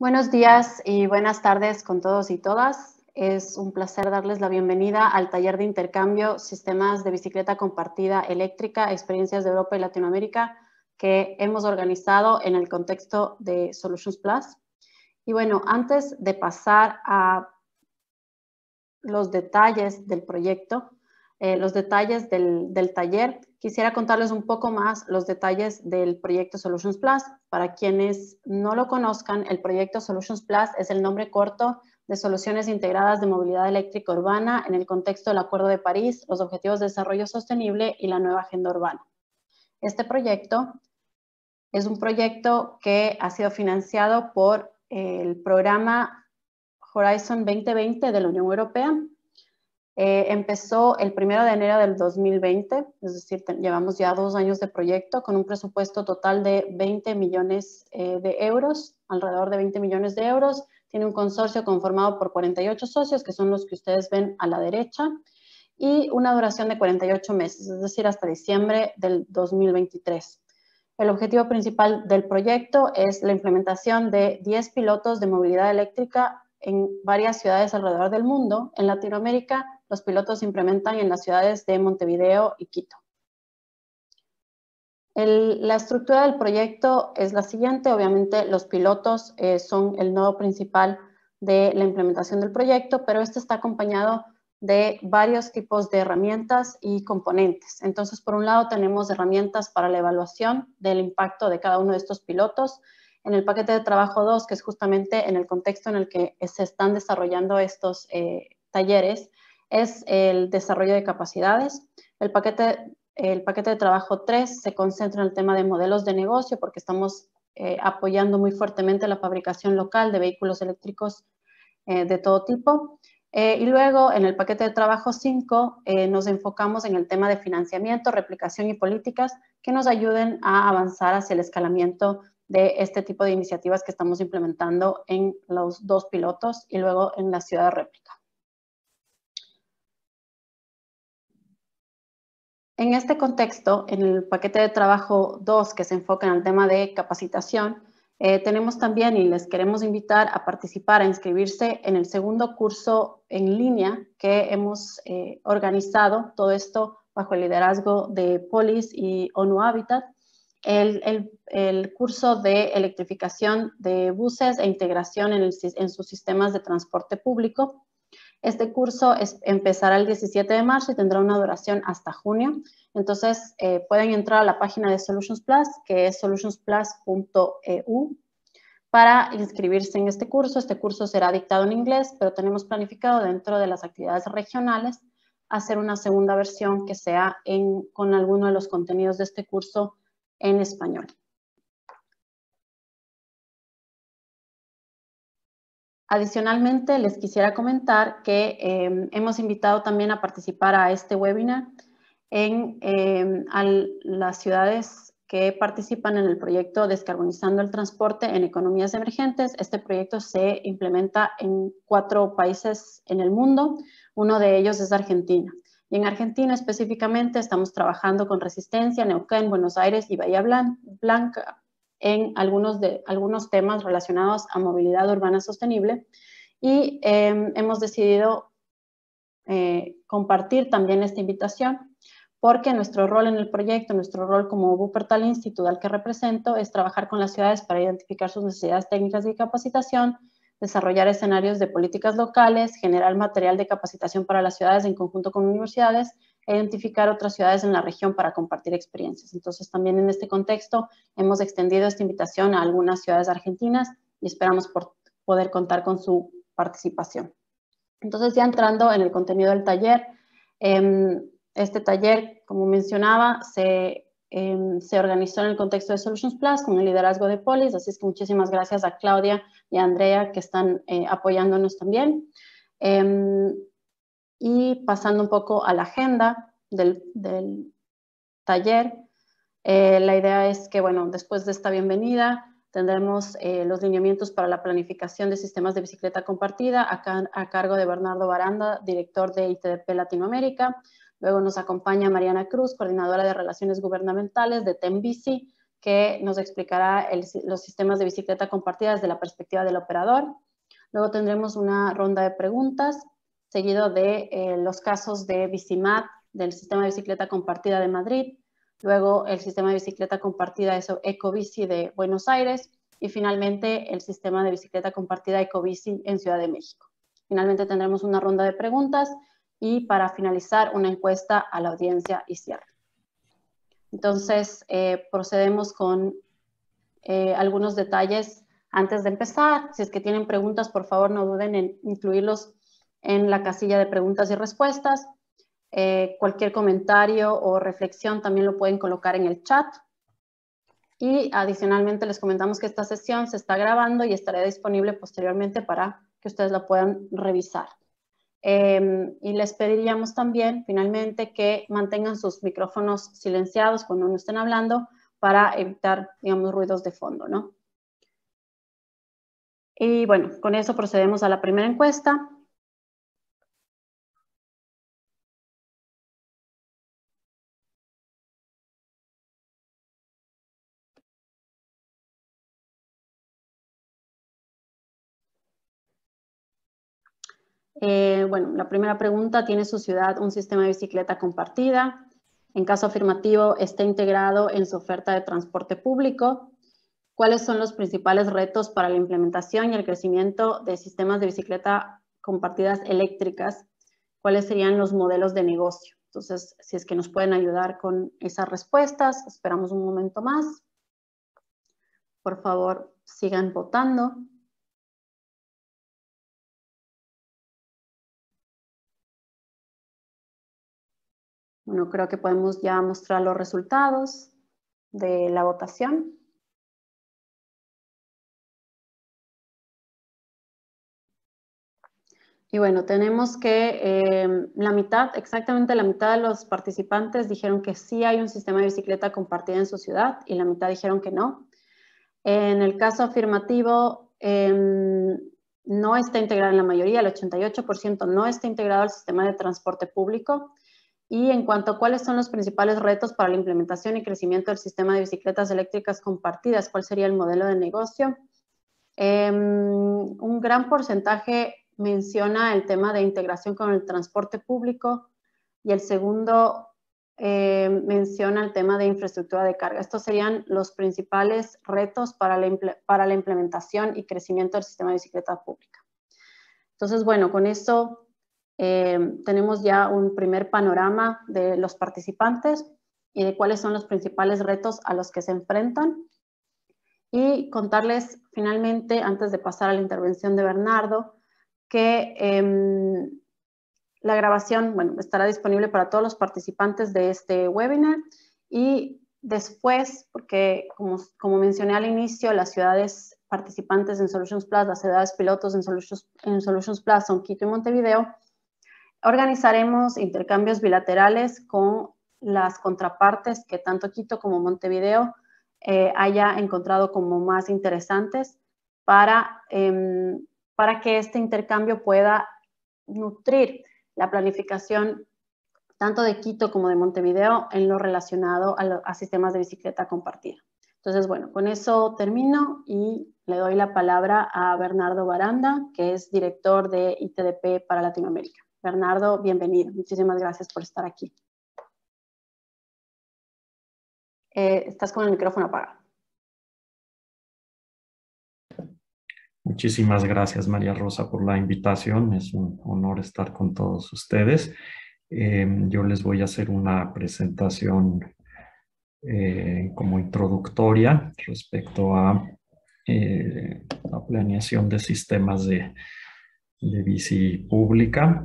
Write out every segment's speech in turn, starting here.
Buenos días y buenas tardes con todos y todas. Es un placer darles la bienvenida al taller de intercambio Sistemas de Bicicleta Compartida Eléctrica, Experiencias de Europa y Latinoamérica, que hemos organizado en el contexto de Solutions Plus. Y bueno, antes de pasar a los detalles del proyecto, los detalles del taller, quisiera contarles un poco más los detalles del proyecto Solutions Plus. Para quienes no lo conozcan, el proyecto Solutions Plus es el nombre corto de Soluciones Integradas de Movilidad Eléctrica Urbana en el contexto del Acuerdo de París, los Objetivos de Desarrollo Sostenible y la Nueva Agenda Urbana. Este proyecto es un proyecto que ha sido financiado por el programa Horizon 2020 de la Unión Europea. Empezó el 1 de enero del 2020, es decir, llevamos ya 2 años de proyecto con un presupuesto total de 20 millones de euros, alrededor de 20 millones de euros. Tiene un consorcio conformado por 48 socios, que son los que ustedes ven a la derecha, y una duración de 48 meses, es decir, hasta diciembre del 2023. El objetivo principal del proyecto es la implementación de 10 pilotos de movilidad eléctrica en varias ciudades alrededor del mundo. En Latinoamérica, los pilotos se implementan en las ciudades de Montevideo y Quito. La estructura del proyecto es la siguiente. Obviamente, los pilotos son el nodo principal de la implementación del proyecto, pero este está acompañado de varios tipos de herramientas y componentes. Entonces, por un lado, tenemos herramientas para la evaluación del impacto de cada uno de estos pilotos. En el paquete de trabajo 2, que es justamente en el contexto en el que se están desarrollando estos talleres, es el desarrollo de capacidades. El paquete de trabajo 3 se concentra en el tema de modelos de negocio, porque estamos apoyando muy fuertemente la fabricación local de vehículos eléctricos de todo tipo. Y luego, en el paquete de trabajo 5, nos enfocamos en el tema de financiamiento, replicación y políticas que nos ayuden a avanzar hacia el escalamiento de este tipo de iniciativas que estamos implementando en los 2 pilotos y luego en la ciudad de réplica. En este contexto, en el paquete de trabajo 2, que se enfoca en el tema de capacitación, tenemos también y les queremos invitar a participar, a inscribirse en el segundo curso en línea que hemos organizado, todo esto bajo el liderazgo de Polis y ONU Habitat, el curso de electrificación de buses e integración en sus sistemas de transporte público. Este curso empezará el 17 de marzo y tendrá una duración hasta junio. Entonces, pueden entrar a la página de Solutions Plus, que es solutionsplus.eu, para inscribirse en este curso. Este curso será dictado en inglés, pero tenemos planificado dentro de las actividades regionales hacer una segunda versión que sea con alguno de los contenidos de este curso en español. Adicionalmente, les quisiera comentar que hemos invitado también a participar a este webinar a las ciudades que participan en el proyecto Descarbonizando el Transporte en Economías Emergentes. Este proyecto se implementa en 4 países en el mundo. Uno de ellos es Argentina. Y en Argentina específicamente estamos trabajando con Resistencia, Neuquén, Buenos Aires y Bahía Blanca en algunos temas relacionados a movilidad urbana sostenible, y hemos decidido compartir también esta invitación porque nuestro rol en el proyecto, nuestro rol como Wuppertal Institute al que represento, es trabajar con las ciudades para identificar sus necesidades técnicas de capacitación, desarrollar escenarios de políticas locales, generar material de capacitación para las ciudades en conjunto con universidades, e identificar otras ciudades en la región para compartir experiencias. Entonces, también en este contexto hemos extendido esta invitación a algunas ciudades argentinas y esperamos poder contar con su participación. Entonces, ya entrando en el contenido del taller, este taller, como mencionaba, se organizó en el contexto de Solutions Plus con el liderazgo de Polis, así es que muchísimas gracias a Claudia y a Andrea que están apoyándonos también. Y pasando un poco a la agenda del taller, la idea es que, bueno, después de esta bienvenida tendremos los lineamientos para la planificación de sistemas de bicicleta compartida a cargo de Bernardo Baranda, director de ITDP Latinoamérica. Luego nos acompaña Mariana Cruz, coordinadora de Relaciones Gubernamentales de TEMBICI, que nos explicará los sistemas de bicicleta compartida desde la perspectiva del operador. Luego tendremos una ronda de preguntas, seguido de los casos de Bicimat, del sistema de bicicleta compartida de Madrid, luego el sistema de bicicleta compartida Ecobici de Buenos Aires y finalmente el sistema de bicicleta compartida Ecobici en Ciudad de México. Finalmente tendremos una ronda de preguntas y para finalizar una encuesta a la audiencia y cierre. Entonces procedemos con algunos detalles antes de empezar. Si es que tienen preguntas, por favor no duden en incluirlos en la casilla de preguntas y respuestas. Cualquier comentario o reflexión también lo pueden colocar en el chat. Y adicionalmente les comentamos que esta sesión se está grabando y estará disponible posteriormente para que ustedes la puedan revisar. Y les pediríamos también, finalmente, que mantengan sus micrófonos silenciados cuando no estén hablando para evitar, digamos, ruidos de fondo, ¿no? Y bueno, con eso procedemos a la primera encuesta. Bueno, la primera pregunta: ¿tiene su ciudad un sistema de bicicleta compartida? En caso afirmativo, ¿está integrado en su oferta de transporte público? ¿Cuáles son los principales retos para la implementación y el crecimiento de sistemas de bicicleta compartidas eléctricas? ¿Cuáles serían los modelos de negocio? Entonces, si es que nos pueden ayudar con esas respuestas, esperamos un momento más. Por favor, sigan votando. Bueno, creo que podemos ya mostrar los resultados de la votación. Y bueno, tenemos que la mitad, exactamente la mitad de los participantes dijeron que sí hay un sistema de bicicleta compartida en su ciudad y la mitad dijeron que no. En el caso afirmativo, no está integrado en la mayoría, el 88% no está integrado al sistema de transporte público. Y en cuanto a cuáles son los principales retos para la implementación y crecimiento del sistema de bicicletas eléctricas compartidas, ¿cuál sería el modelo de negocio? Un gran porcentaje menciona el tema de integración con el transporte público y el segundo menciona el tema de infraestructura de carga. Estos serían los principales retos para la implementación y crecimiento del sistema de bicicleta pública. Entonces, bueno, con eso tenemos ya un primer panorama de los participantes y de cuáles son los principales retos a los que se enfrentan. Y contarles finalmente, antes de pasar a la intervención de Bernardo, que la grabación, bueno, estará disponible para todos los participantes de este webinar y después, porque como mencioné al inicio, las ciudades participantes en Solutions Plus, las ciudades pilotos en Solutions Plus son Quito y Montevideo, organizaremos intercambios bilaterales con las contrapartes que tanto Quito como Montevideo haya encontrado como más interesantes para que este intercambio pueda nutrir la planificación tanto de Quito como de Montevideo en lo relacionado a sistemas de bicicleta compartida. Entonces, bueno, con eso termino y le doy la palabra a Bernardo Baranda, que es director de ITDP para Latinoamérica. Bernardo, bienvenido. Muchísimas gracias por estar aquí. Estás con el micrófono apagado. Muchísimas gracias, María Rosa, por la invitación. Es un honor estar con todos ustedes. Yo les voy a hacer una presentación como introductoria respecto a la planeación de sistemas de bici pública.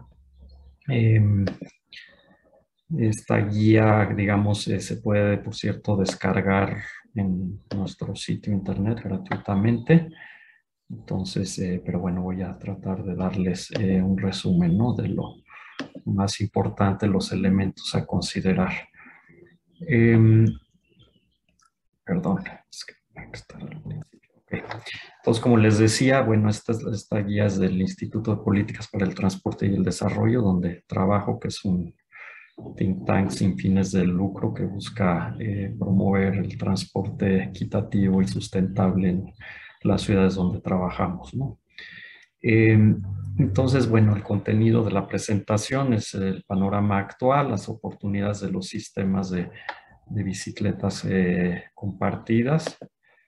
Esta guía, digamos, se puede, por cierto, descargar en nuestro sitio internet gratuitamente. Entonces, pero bueno, voy a tratar de darles un resumen, ¿no?, de lo más importante, los elementos a considerar. Perdón, es que hay que estar al principio. Okay. Entonces, como les decía, bueno, esta guía es del Instituto de Políticas para el Transporte y el Desarrollo, donde trabajo, que es un think tank sin fines de lucro que busca promover el transporte equitativo y sustentable en las ciudades donde trabajamos, ¿no? Eh, entonces, bueno, el contenido de la presentación es el panorama actual, las oportunidades de los sistemas de bicicletas compartidas,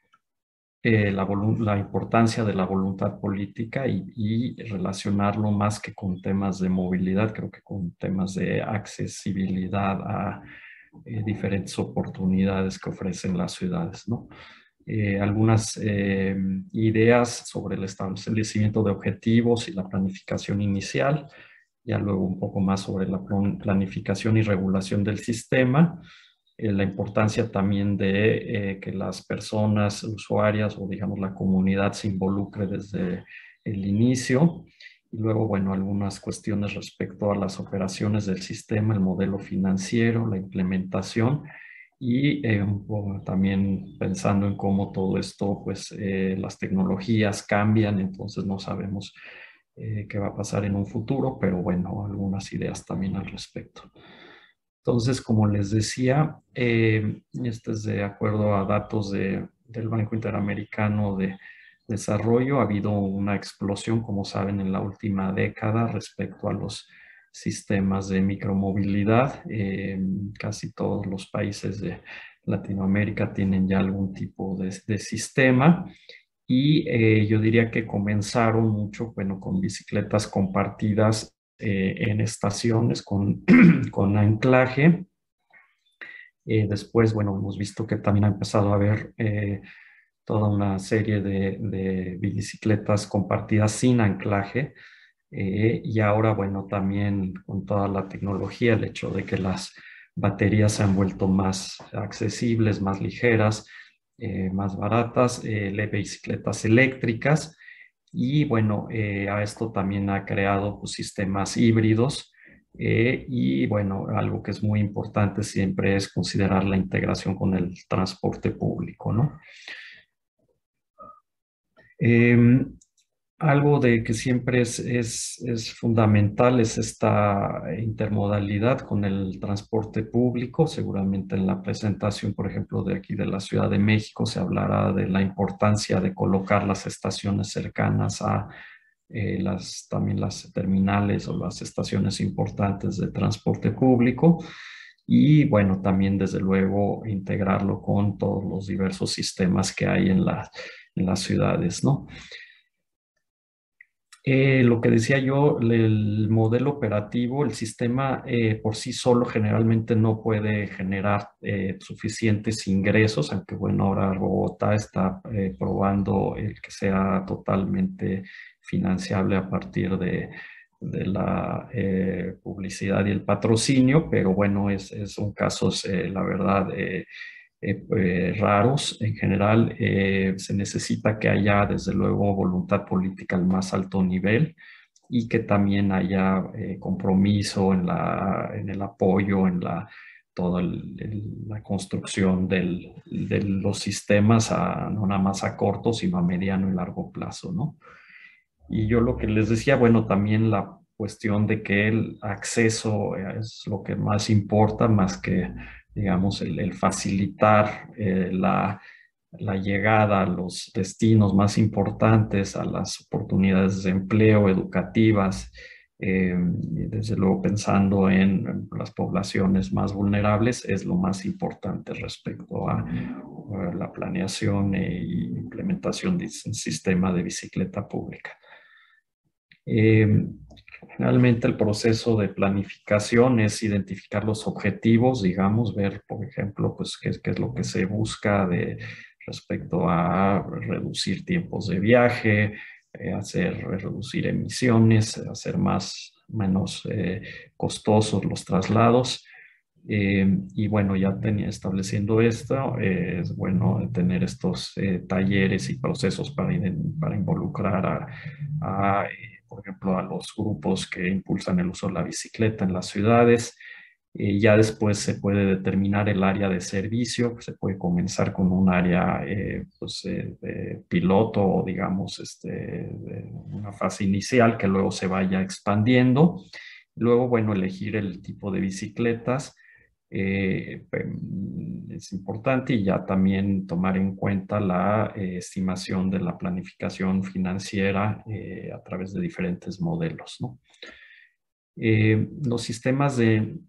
la importancia de la voluntad política y relacionarlo más que con temas de movilidad, creo que con temas de accesibilidad a diferentes oportunidades que ofrecen las ciudades, ¿no? Algunas ideas sobre el establecimiento de objetivos y la planificación inicial, ya luego un poco más sobre la planificación y regulación del sistema, la importancia también de que las personas usuarias o digamos la comunidad se involucre desde el inicio. Y luego, bueno, algunas cuestiones respecto a las operaciones del sistema, el modelo financiero, la implementación y también pensando en cómo todo esto, pues las tecnologías cambian, entonces no sabemos qué va a pasar en un futuro, pero bueno, algunas ideas también al respecto. Entonces, como les decía, este es de acuerdo a datos del Banco Interamericano de Desarrollo. Ha habido una explosión, como saben, en la última década respecto a los sistemas de micromovilidad. Casi todos los países de Latinoamérica tienen ya algún tipo de sistema. Y yo diría que comenzaron mucho, bueno, con bicicletas compartidas en estaciones con anclaje. Después, bueno, hemos visto que también ha empezado a haber toda una serie de bicicletas compartidas sin anclaje. Y ahora, bueno, también con toda la tecnología, el hecho de que las baterías se han vuelto más accesibles, más ligeras, más baratas, bicicletas eléctricas. Y bueno, a esto también ha creado pues, sistemas híbridos. Y bueno, algo que es muy importante siempre es considerar la integración con el transporte público, ¿no? Algo de que siempre es fundamental es esta intermodalidad con el transporte público. Seguramente en la presentación, por ejemplo, de aquí de la Ciudad de México se hablará de la importancia de colocar las estaciones cercanas a también las terminales o las estaciones importantes de transporte público. Y bueno, también desde luego integrarlo con todos los diversos sistemas que hay en las ciudades, ¿no? Lo que decía yo, el modelo operativo, el sistema por sí solo generalmente no puede generar suficientes ingresos, aunque bueno, ahora Bogotá está probando el que sea totalmente financiable a partir de la publicidad y el patrocinio, pero bueno, son casos, la verdad, raros. En general, se necesita que haya, desde luego, voluntad política al más alto nivel y que también haya compromiso en el apoyo, en toda la construcción de los sistemas, no nada más a corto, sino a mediano y largo plazo, ¿no? Y yo lo que les decía, bueno, también la cuestión de que el acceso es lo que más importa, más que, digamos, el facilitar la llegada a los destinos más importantes, a las oportunidades de empleo educativas, y desde luego pensando en las poblaciones más vulnerables, es lo más importante respecto a la planeación e implementación de un sistema de bicicleta pública. Realmente el proceso de planificación es identificar los objetivos, digamos, ver, por ejemplo, pues qué es lo que se busca respecto a reducir tiempos de viaje, reducir emisiones, hacer menos costosos los traslados. Y bueno, ya estableciendo esto, es bueno tener estos talleres y procesos para involucrar por ejemplo, a los grupos que impulsan el uso de la bicicleta en las ciudades. Ya después se puede determinar el área de servicio, se puede comenzar con un área pues, de piloto o digamos de una fase inicial que luego se vaya expandiendo. Luego, bueno, elegir el tipo de bicicletas es importante, y ya también tomar en cuenta la estimación de la planificación financiera a través de diferentes modelos, ¿no? Los sistemas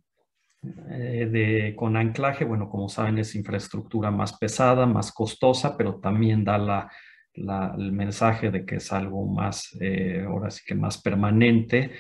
con anclaje, bueno, como saben, es infraestructura más pesada, más costosa, pero también da el mensaje de que es algo más, ahora sí que más permanente.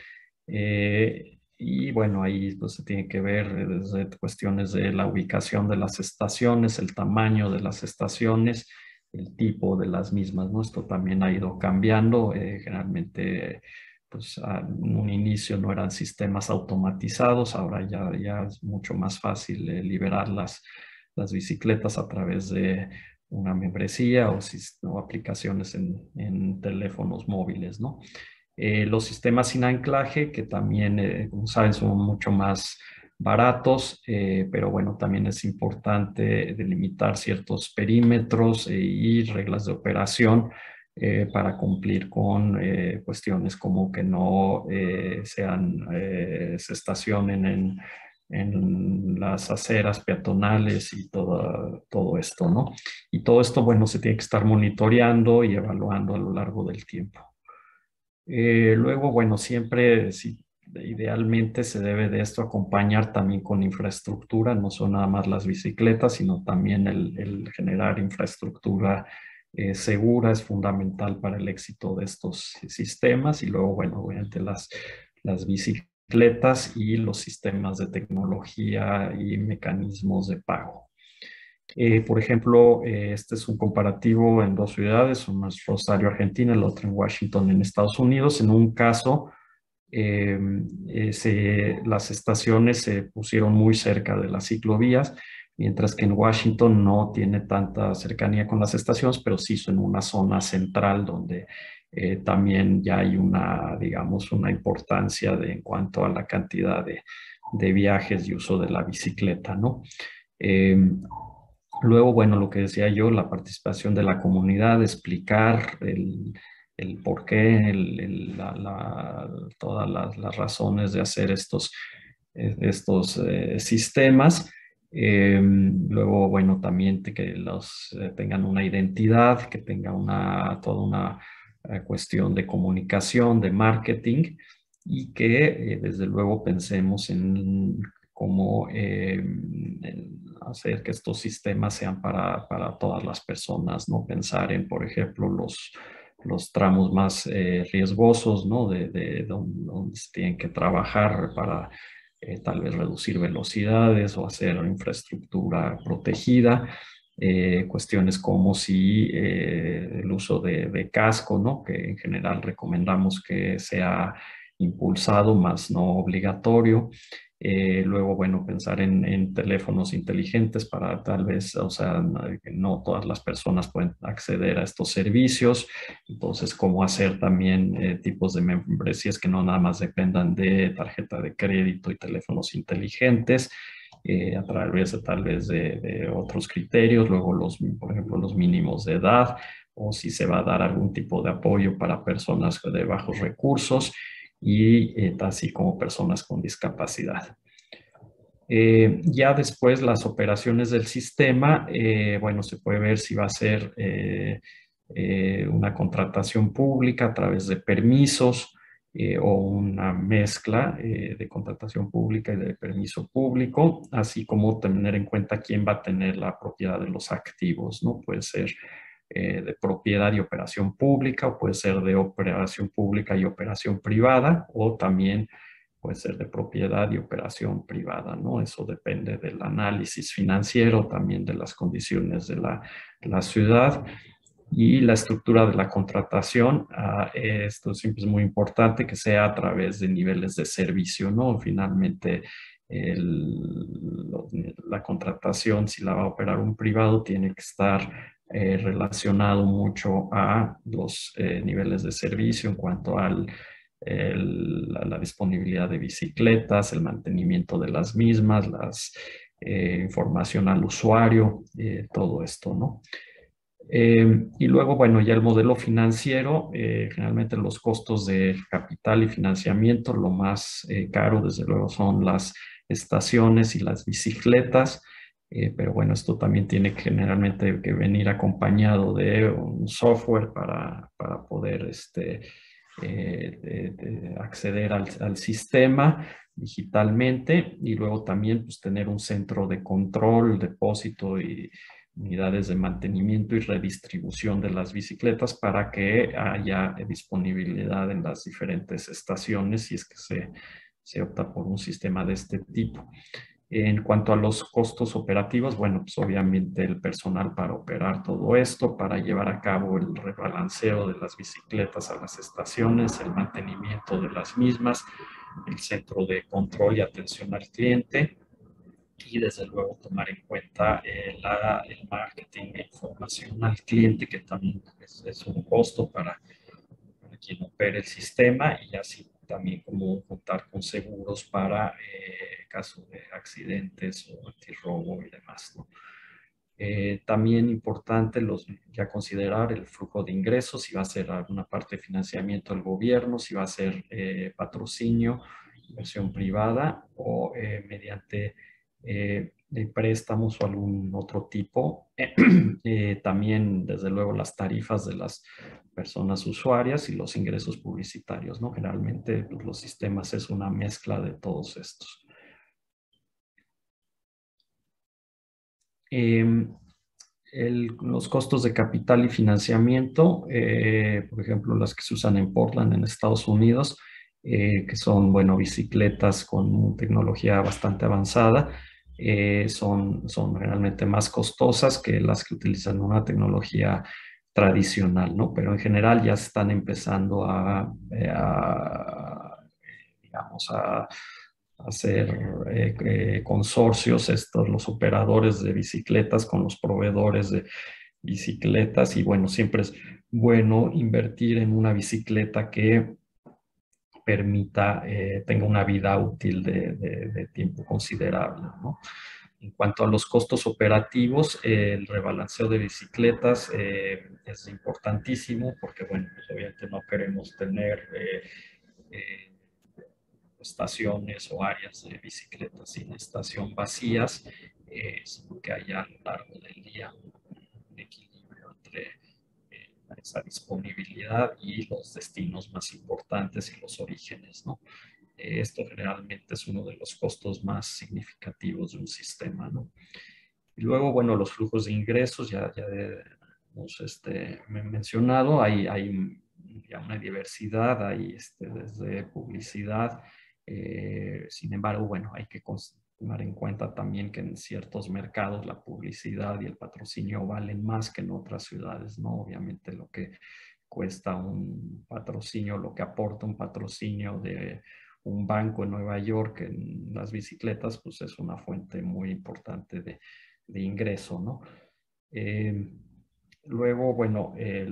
Y bueno, ahí pues, se tiene que ver desde cuestiones de la ubicación de las estaciones, el tamaño de las estaciones, el tipo de las mismas, ¿no? Esto también ha ido cambiando. Generalmente pues en un inicio no eran sistemas automatizados, ahora ya es mucho más fácil liberar las bicicletas a través de una membresía o aplicaciones en teléfonos móviles, ¿no? Los sistemas sin anclaje, que también, como saben, son mucho más baratos, pero bueno, también es importante delimitar ciertos perímetros y reglas de operación para cumplir con cuestiones como que no se estacionen en las aceras peatonales y todo esto, ¿no? Y todo esto, bueno, se tiene que estar monitoreando y evaluando a lo largo del tiempo. Luego, bueno, siempre, idealmente se debe de esto acompañar también con infraestructura, no son nada más las bicicletas, sino también el generar infraestructura segura es fundamental para el éxito de estos sistemas. Y luego, bueno, obviamente las bicicletas y los sistemas de tecnología y mecanismos de pago. Por ejemplo, este es un comparativo en dos ciudades, una es Rosario, Argentina, el otro en Washington, en Estados Unidos. En un caso, eh, las estaciones se pusieron muy cerca de las ciclovías, mientras que en Washington no tiene tanta cercanía con las estaciones, pero sí en una zona central donde también ya hay digamos, una importancia en cuanto a la cantidad de viajes y uso de la bicicleta, ¿no? Eh, Luego, bueno, lo que decía yo, la participación de la comunidad, explicar el por qué, todas las razones de hacer estos sistemas. Luego, bueno, también que los tengan una identidad, que tenga toda una cuestión de comunicación, de marketing, y que desde luego pensemos en cómo hacer que estos sistemas sean para todas las personas, ¿no? Pensar en, por ejemplo, los tramos más riesgosos, ¿no? Donde se tienen que trabajar para tal vez reducir velocidades o hacer infraestructura protegida. Cuestiones como si el uso de casco, ¿no? Que en general recomendamos que sea impulsado, más no obligatorio. Luego, bueno, pensar en teléfonos inteligentes para tal vez, o sea, no todas las personas pueden acceder a estos servicios. Entonces, cómo hacer también tipos de membresías que no nada más dependan de tarjeta de crédito y teléfonos inteligentes, a través de tal vez de otros criterios. Luego, por ejemplo, los mínimos de edad, o si se va a dar algún tipo de apoyo para personas de bajos recursos y así como personas con discapacidad. Ya después las operaciones del sistema, bueno, se puede ver si va a ser una contratación pública a través de permisos o una mezcla de contratación pública y de permiso público, así como tener en cuenta quién va a tener la propiedad de los activos, ¿no? Puede ser de propiedad y operación pública, o puede ser de operación pública y operación privada, o también puede ser de propiedad y operación privada, ¿no? Eso depende del análisis financiero, también de las condiciones de la ciudad y la estructura de la contratación. Esto siempre es muy importante que sea a través de niveles de servicio, ¿no? Finalmente, la contratación, si la va a operar un privado, tiene que estar relacionado mucho a los niveles de servicio en cuanto la disponibilidad de bicicletas, el mantenimiento de las mismas, información al usuario, todo esto, ¿no? Y luego, bueno, ya el modelo financiero, generalmente los costos de capital y financiamiento, lo más caro, desde luego, son las estaciones y las bicicletas. Pero bueno, esto también tiene que generalmente que venir acompañado de un software para poder acceder al sistema digitalmente, y luego también pues, tener un centro de control, depósito y unidades de mantenimiento y redistribución de las bicicletas para que haya disponibilidad en las diferentes estaciones si es que se opta por un sistema de este tipo. En cuanto a los costos operativos, bueno, pues obviamente el personal para operar todo esto, para llevar a cabo el rebalanceo de las bicicletas a las estaciones, el mantenimiento de las mismas, el centro de control y atención al cliente, y desde luego tomar en cuenta el marketing e información al cliente, que también es un costo para quien opere el sistema, y así también como contar con seguros para caso de accidentes o antirrobo y demás, ¿no? También importante ya considerar el flujo de ingresos, si va a ser alguna parte de financiamiento del gobierno, si va a ser patrocinio, inversión privada o mediante de préstamos o algún otro tipo. También, desde luego, las tarifas de las personas usuarias y los ingresos publicitarios, ¿no? Generalmente, pues, los sistemas es una mezcla de todos estos. Los costos de capital y financiamiento, por ejemplo, las que se usan en Portland, en Estados Unidos, que son, bueno, bicicletas con tecnología bastante avanzada, son realmente más costosas que las que utilizan una tecnología tradicional, ¿no? Pero en general ya están empezando digamos, a hacer consorcios, los operadores de bicicletas con los proveedores de bicicletas, y bueno, siempre es bueno invertir en una bicicleta que permita, tenga una vida útil de tiempo considerable, ¿no? En cuanto a los costos operativos, el rebalanceo de bicicletas es importantísimo porque, bueno, pues obviamente no queremos tener eh, estaciones o áreas de bicicletas sin estación vacías, sino que haya a lo largo del día un equilibrio entre esa disponibilidad y los destinos más importantes y los orígenes, ¿no? Esto generalmente es uno de los costos más significativos de un sistema, ¿no? Y luego, bueno, los flujos de ingresos, ya hemos mencionado, hay ya una diversidad, hay desde publicidad. Sin embargo, bueno, hay que tomar en cuenta también que en ciertos mercados la publicidad y el patrocinio valen más que en otras ciudades, ¿no? Obviamente lo que cuesta un patrocinio, lo que aporta un patrocinio de un banco en Nueva York en las bicicletas, pues es una fuente muy importante de ingreso, ¿no? Luego, bueno,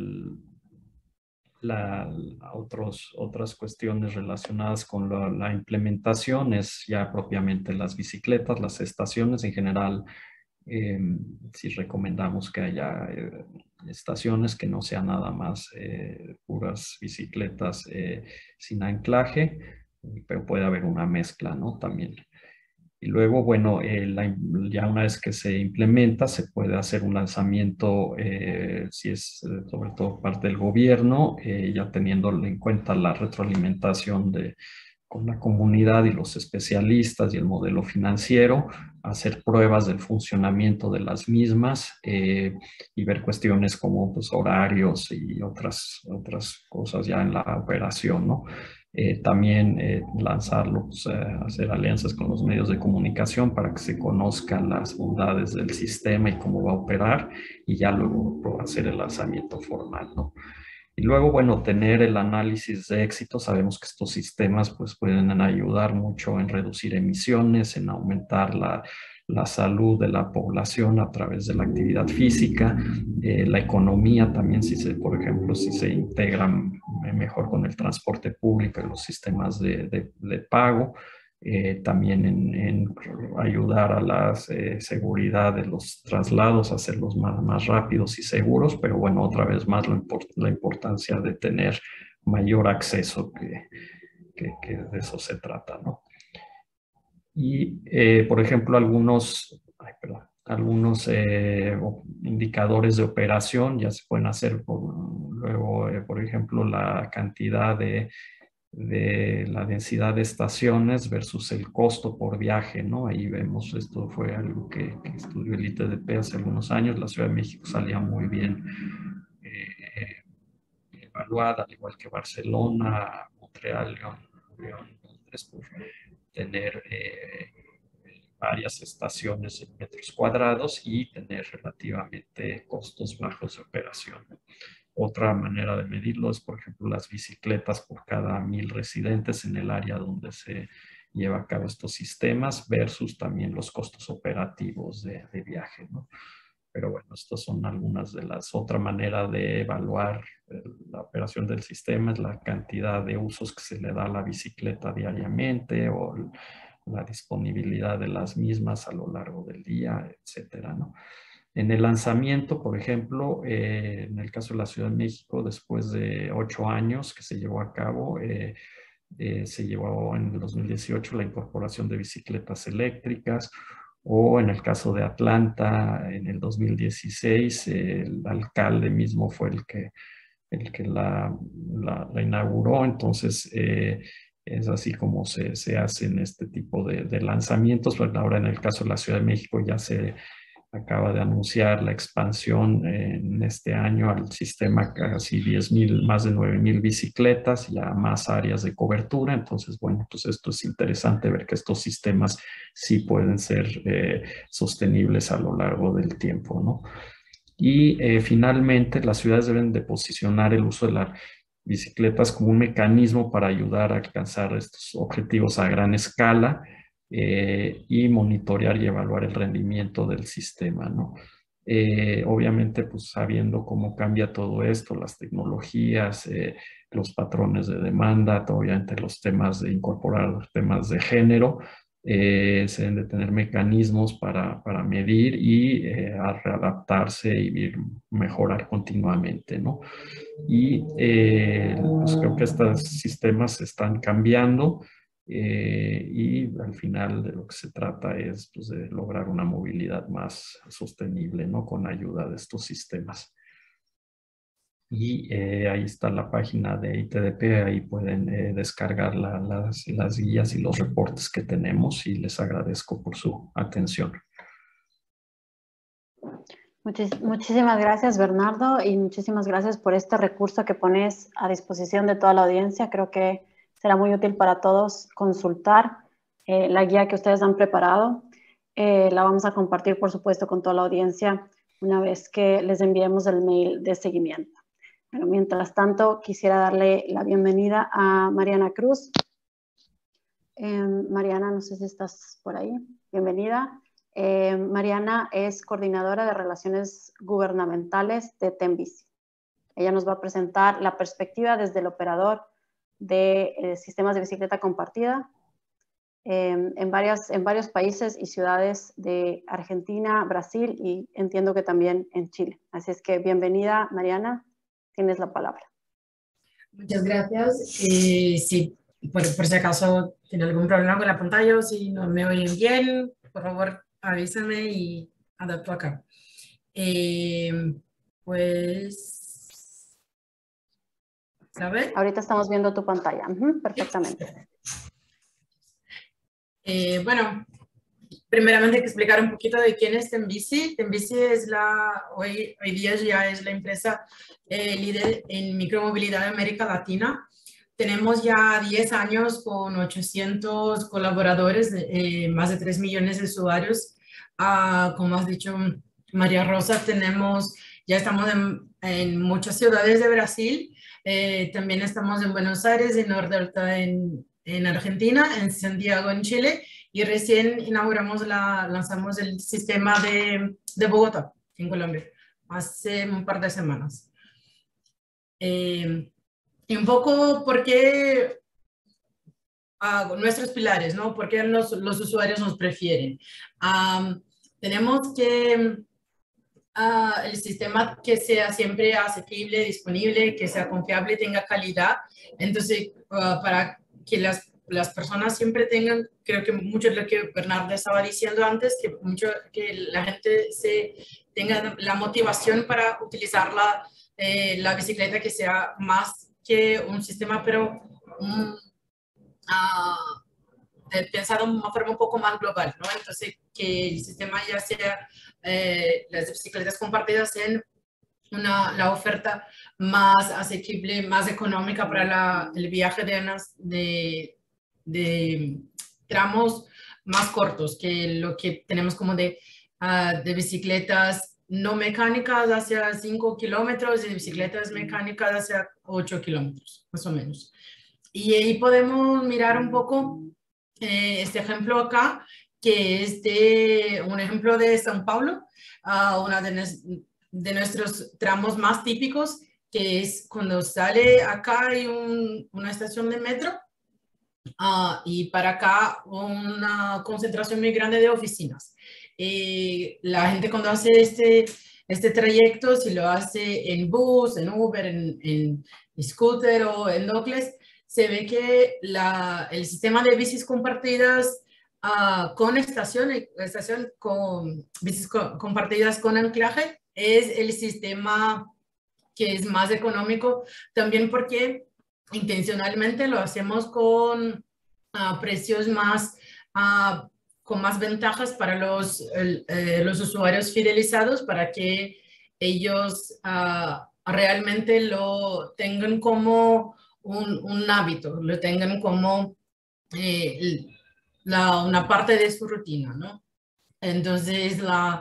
otras cuestiones relacionadas con la implementación es ya propiamente las bicicletas, las estaciones en general. eh, sí recomendamos que haya estaciones que no sean nada más puras bicicletas sin anclaje, pero puede haber una mezcla, ¿no? También. Y luego, bueno, ya una vez que se implementa, se puede hacer un lanzamiento, si es sobre todo parte del gobierno, ya teniendo en cuenta la retroalimentación con la comunidad y los especialistas y el modelo financiero, hacer pruebas del funcionamiento de las mismas, y ver cuestiones como pues, horarios y otras cosas ya en la operación, ¿no? También lanzarlo, pues, hacer alianzas con los medios de comunicación para que se conozcan las bondades del sistema y cómo va a operar, y ya luego hacer el lanzamiento formal, ¿no? Y luego, bueno, tener el análisis de éxito. Sabemos que estos sistemas pues, pueden ayudar mucho en reducir emisiones, en aumentar la salud de la población a través de la actividad física, la economía también, por ejemplo, si se integran mejor con el transporte público y los sistemas de pago. también en ayudar a la seguridad de los traslados, hacerlos más rápidos y seguros, pero bueno, otra vez más la importancia de tener mayor acceso, que de eso se trata, ¿no? Y, por ejemplo, algunos indicadores de operación ya se pueden hacer luego, por ejemplo, la cantidad de la densidad de estaciones versus el costo por viaje, ¿no? Ahí vemos, esto fue algo que estudió el ITDP hace algunos años. La Ciudad de México salía muy bien evaluada, al igual que Barcelona, Montreal, León, Londres, por tener varias estaciones en metros cuadrados y tener relativamente costos bajos de operación. Otra manera de medirlo es, por ejemplo, las bicicletas por cada 1000 residentes en el área donde se lleva a cabo estos sistemas versus también los costos operativos de viaje, ¿no? Pero bueno, estas son algunas de las. Otra manera de evaluar la operación del sistema es la cantidad de usos que se le da a la bicicleta diariamente o la disponibilidad de las mismas a lo largo del día, etcétera, ¿no? En el lanzamiento, por ejemplo, en el caso de la Ciudad de México, después de 8 años que se llevó a cabo, se llevó en el 2018 la incorporación de bicicletas eléctricas, o en el caso de Atlanta, en el 2016, el alcalde mismo fue el que la inauguró. Entonces, es así como se hacen este tipo de lanzamientos. Pero ahora en el caso de la Ciudad de México ya se acaba de anunciar la expansión en este año al sistema, casi 10,000, más de 9,000 bicicletas y a más áreas de cobertura. Entonces, bueno, pues esto es interesante ver que estos sistemas sí pueden ser sostenibles a lo largo del tiempo, ¿no? Y finalmente, las ciudades deben de posicionar el uso de las bicicletas como un mecanismo para ayudar a alcanzar estos objetivos a gran escala, y monitorear y evaluar el rendimiento del sistema, ¿no? Obviamente, pues sabiendo cómo cambia todo esto, las tecnologías, los patrones de demanda, obviamente los temas de incorporar temas de género, se deben de tener mecanismos para medir y a readaptarse y mejorar continuamente, ¿no? Y pues creo que estos sistemas están cambiando, y al final de lo que se trata es, pues, de lograr una movilidad más sostenible, ¿no? Con ayuda de estos sistemas. Y ahí está la página de ITDP, ahí pueden descargar las guías y los reportes que tenemos, y les agradezco por su atención. Muchísimas gracias, Bernardo, y muchísimas gracias por este recurso que pones a disposición de toda la audiencia. Creo que será muy útil para todos consultar la guía que ustedes han preparado. La vamos a compartir, por supuesto, con toda la audiencia una vez que les enviemos el mail de seguimiento. Bueno, mientras tanto, quisiera darle la bienvenida a Mariana Cruz. Mariana, no sé si estás por ahí. Bienvenida. Mariana es coordinadora de Relaciones Gubernamentales de Tembici. Ella nos va a presentar la perspectiva desde el operador de sistemas de bicicleta compartida en varios países y ciudades de Argentina, Brasil y entiendo que también en Chile. Así es que bienvenida, Mariana. Tienes la palabra. Muchas gracias. Sí, por si acaso tiene algún problema con la pantalla o si no me oyen bien, por favor avísame y adapto acá. Pues, ¿sabe? Ahorita estamos viendo tu pantalla. Perfectamente. Bueno, primeramente hay que explicar un poquito de quién es Tembici. Tembici es hoy día ya es la empresa líder en micromovilidad de América Latina. Tenemos ya 10 años con 800 colaboradores, más de 3 millones de usuarios. Como has dicho, María Rosa, ya estamos en muchas ciudades de Brasil. También estamos en Buenos Aires, en Nordelta, en Argentina, en Santiago, en Chile. Y recién lanzamos el sistema de Bogotá, en Colombia, hace un par de semanas. Y un poco nuestros pilares, ¿no? ¿Por qué los usuarios nos prefieren? Tenemos que el sistema que sea siempre asequible, disponible, que sea confiable, tenga calidad. Entonces, para que las personas siempre tengan, creo que mucho de lo que Bernardo estaba diciendo antes, que la gente tenga la motivación para utilizar la bicicleta, que sea más que un sistema, pero pensado de una forma un poco más global, ¿no? Entonces, que el sistema ya sea las bicicletas compartidas en la oferta más asequible, más económica para el viaje de tramos más cortos, que lo que tenemos como de bicicletas no mecánicas hacia 5 kilómetros y de bicicletas mecánicas hacia 8 kilómetros, más o menos. Y ahí podemos mirar un poco este ejemplo acá, que es un ejemplo de São Paulo, una de nuestros tramos más típicos, que es cuando sale acá hay una estación de metro y para acá una concentración muy grande de oficinas. La gente cuando hace este trayecto, si lo hace en bus, en Uber, en scooter o en docles, se ve que el sistema de bicis compartidas con estación con bicis compartidas con anclaje es el sistema que es más económico, también porque intencionalmente lo hacemos con precios más, con más ventajas para los usuarios fidelizados, para que ellos realmente lo tengan como un hábito, lo tengan como una parte de su rutina, ¿no? Entonces,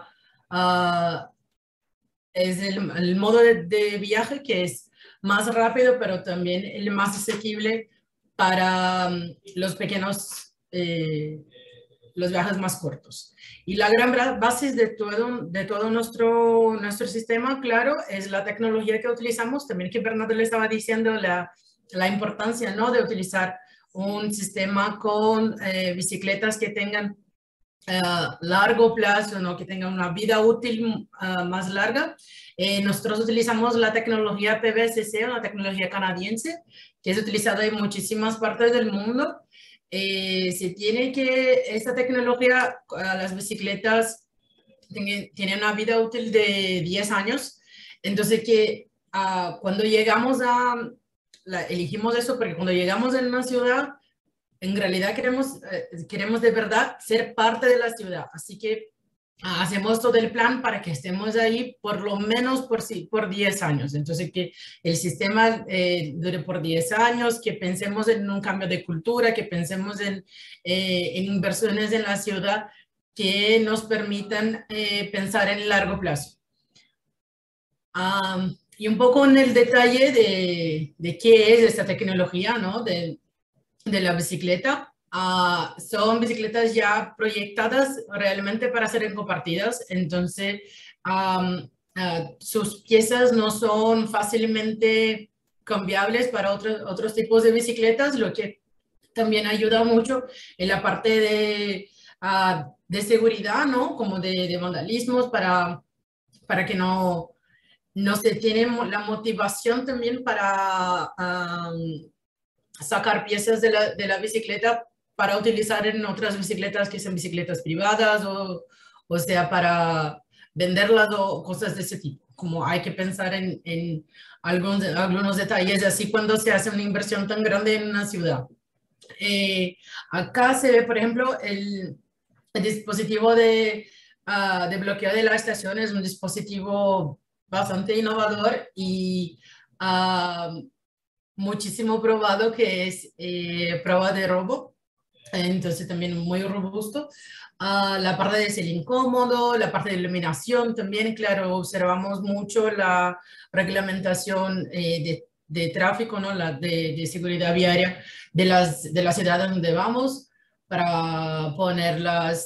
es el modo de viaje que es más rápido, pero también el más asequible para los pequeños, los viajes más cortos. Y la gran base de todo nuestro sistema, claro, es la tecnología que utilizamos. También que Bernardo le estaba diciendo la importancia, ¿no?, de utilizar un sistema con bicicletas que tengan largo plazo, ¿no?, que tengan una vida útil más larga. Nosotros utilizamos la tecnología PVCC, una tecnología canadiense, que es utilizada en muchísimas partes del mundo. Se tiene que esta tecnología, las bicicletas tienen una vida útil de 10 años. Entonces, que cuando llegamos elegimos eso porque cuando llegamos en una ciudad, en realidad queremos de verdad ser parte de la ciudad. Así que hacemos todo el plan para que estemos ahí por lo menos por 10 años. Entonces, que el sistema dure por 10 años, que pensemos en un cambio de cultura, que pensemos en inversiones en la ciudad que nos permitan pensar en largo plazo. Y un poco en el detalle de qué es esta tecnología, ¿no?, de la bicicleta. Son bicicletas ya proyectadas realmente para ser compartidas. Entonces, sus piezas no son fácilmente cambiables para otros tipos de bicicletas, lo que también ayuda mucho en la parte de seguridad, ¿no?, como de vandalismos, para que no se tiene la motivación también para sacar piezas de la bicicleta para utilizar en otras bicicletas que son bicicletas privadas o sea, para venderlas o cosas de ese tipo. Como hay que pensar en algunos detalles así cuando se hace una inversión tan grande en una ciudad. Acá se ve, por ejemplo, el dispositivo de bloqueo de la estación. Es un dispositivo bastante innovador y muchísimo probado, que es prueba de robo. Entonces también muy robusto. La parte de ser incómodo, la parte de iluminación también, claro, observamos mucho la reglamentación de tráfico, ¿no?, de seguridad viaria de la ciudad donde vamos, para poner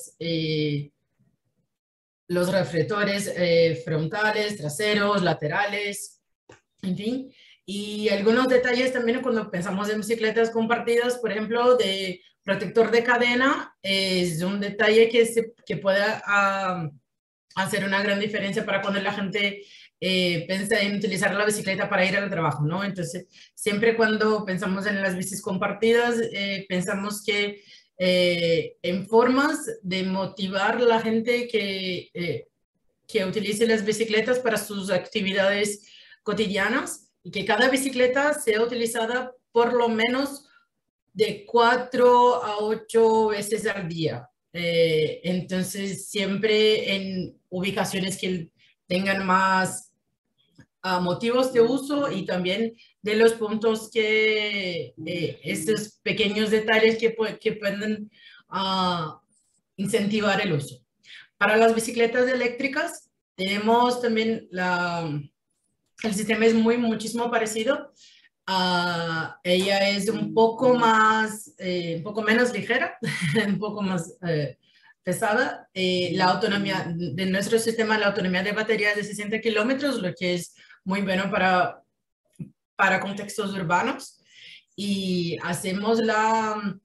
los reflectores frontales, traseros, laterales, en fin. Y algunos detalles también cuando pensamos en bicicletas compartidas, por ejemplo, de protector de cadena, es un detalle que puede hacer una gran diferencia para cuando la gente piensa en utilizar la bicicleta para ir al trabajo, ¿no? Entonces, siempre cuando pensamos en las bicis compartidas, pensamos que en formas de motivar a la gente que utilice las bicicletas para sus actividades cotidianas y que cada bicicleta sea utilizada por lo menos de 4 a 8 veces al día. Entonces, siempre en ubicaciones que tengan más motivos de uso y también de los puntos que estos pequeños detalles que pueden incentivar el uso. Para las bicicletas eléctricas, tenemos también el sistema es muchísimo parecido. Ella es un poco menos ligera, un poco más pesada. La autonomía de nuestro sistema, la autonomía de batería es de 60 kilómetros, lo que es muy bueno para contextos urbanos. Y hacemos la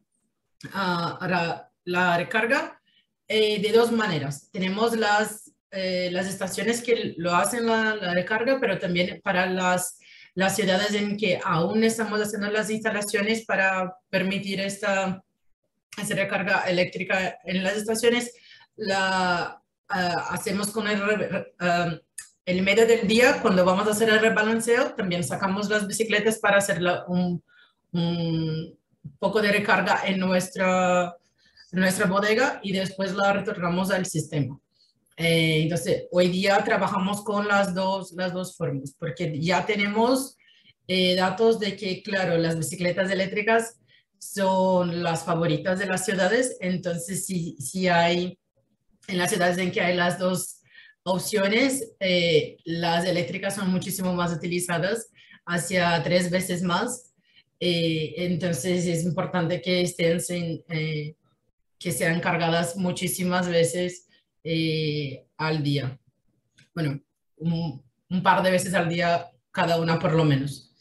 recarga de dos maneras. Tenemos las estaciones que lo hacen la recarga, pero también para las ciudades en que aún estamos haciendo las instalaciones para permitir esta recarga eléctrica en las estaciones, la hacemos con el medio del día. Cuando vamos a hacer el rebalanceo, también sacamos las bicicletas para hacer un poco de recarga en nuestra bodega y después la retornamos al sistema. Entonces, hoy día trabajamos con las dos formas, porque ya tenemos datos de que, claro, las bicicletas eléctricas son las favoritas de las ciudades. Entonces, si hay, en las ciudades en que hay las dos opciones, las eléctricas son muchísimo más utilizadas, hacia 3 veces más. Entonces, es importante que estén que sean cargadas muchísimas veces al día. Bueno, un par de veces al día cada una por lo menos.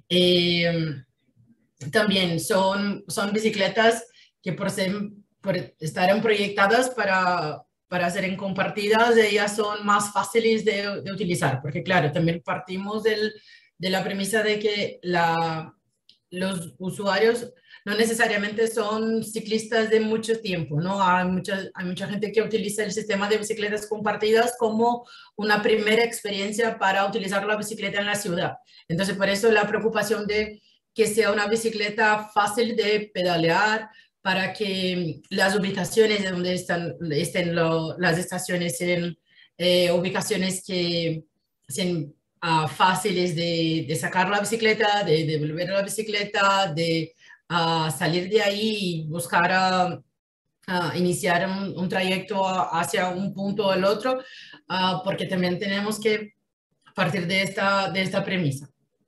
También son bicicletas que por estar proyectadas para ser compartidas, ellas son más fáciles de utilizar, porque claro, también partimos de la premisa de que los usuarios no necesariamente son ciclistas de mucho tiempo, ¿no? Hay mucha gente que utiliza el sistema de bicicletas compartidas como una primera experiencia para utilizar la bicicleta en la ciudad. Entonces, por eso la preocupación de que sea una bicicleta fácil de pedalear, para que las ubicaciones de donde estén las estaciones sean ubicaciones que sean fáciles de sacar la bicicleta, de devolver la bicicleta, de salir de ahí y buscar iniciar un trayecto hacia un punto o el otro, porque también tenemos que partir de esta premisa.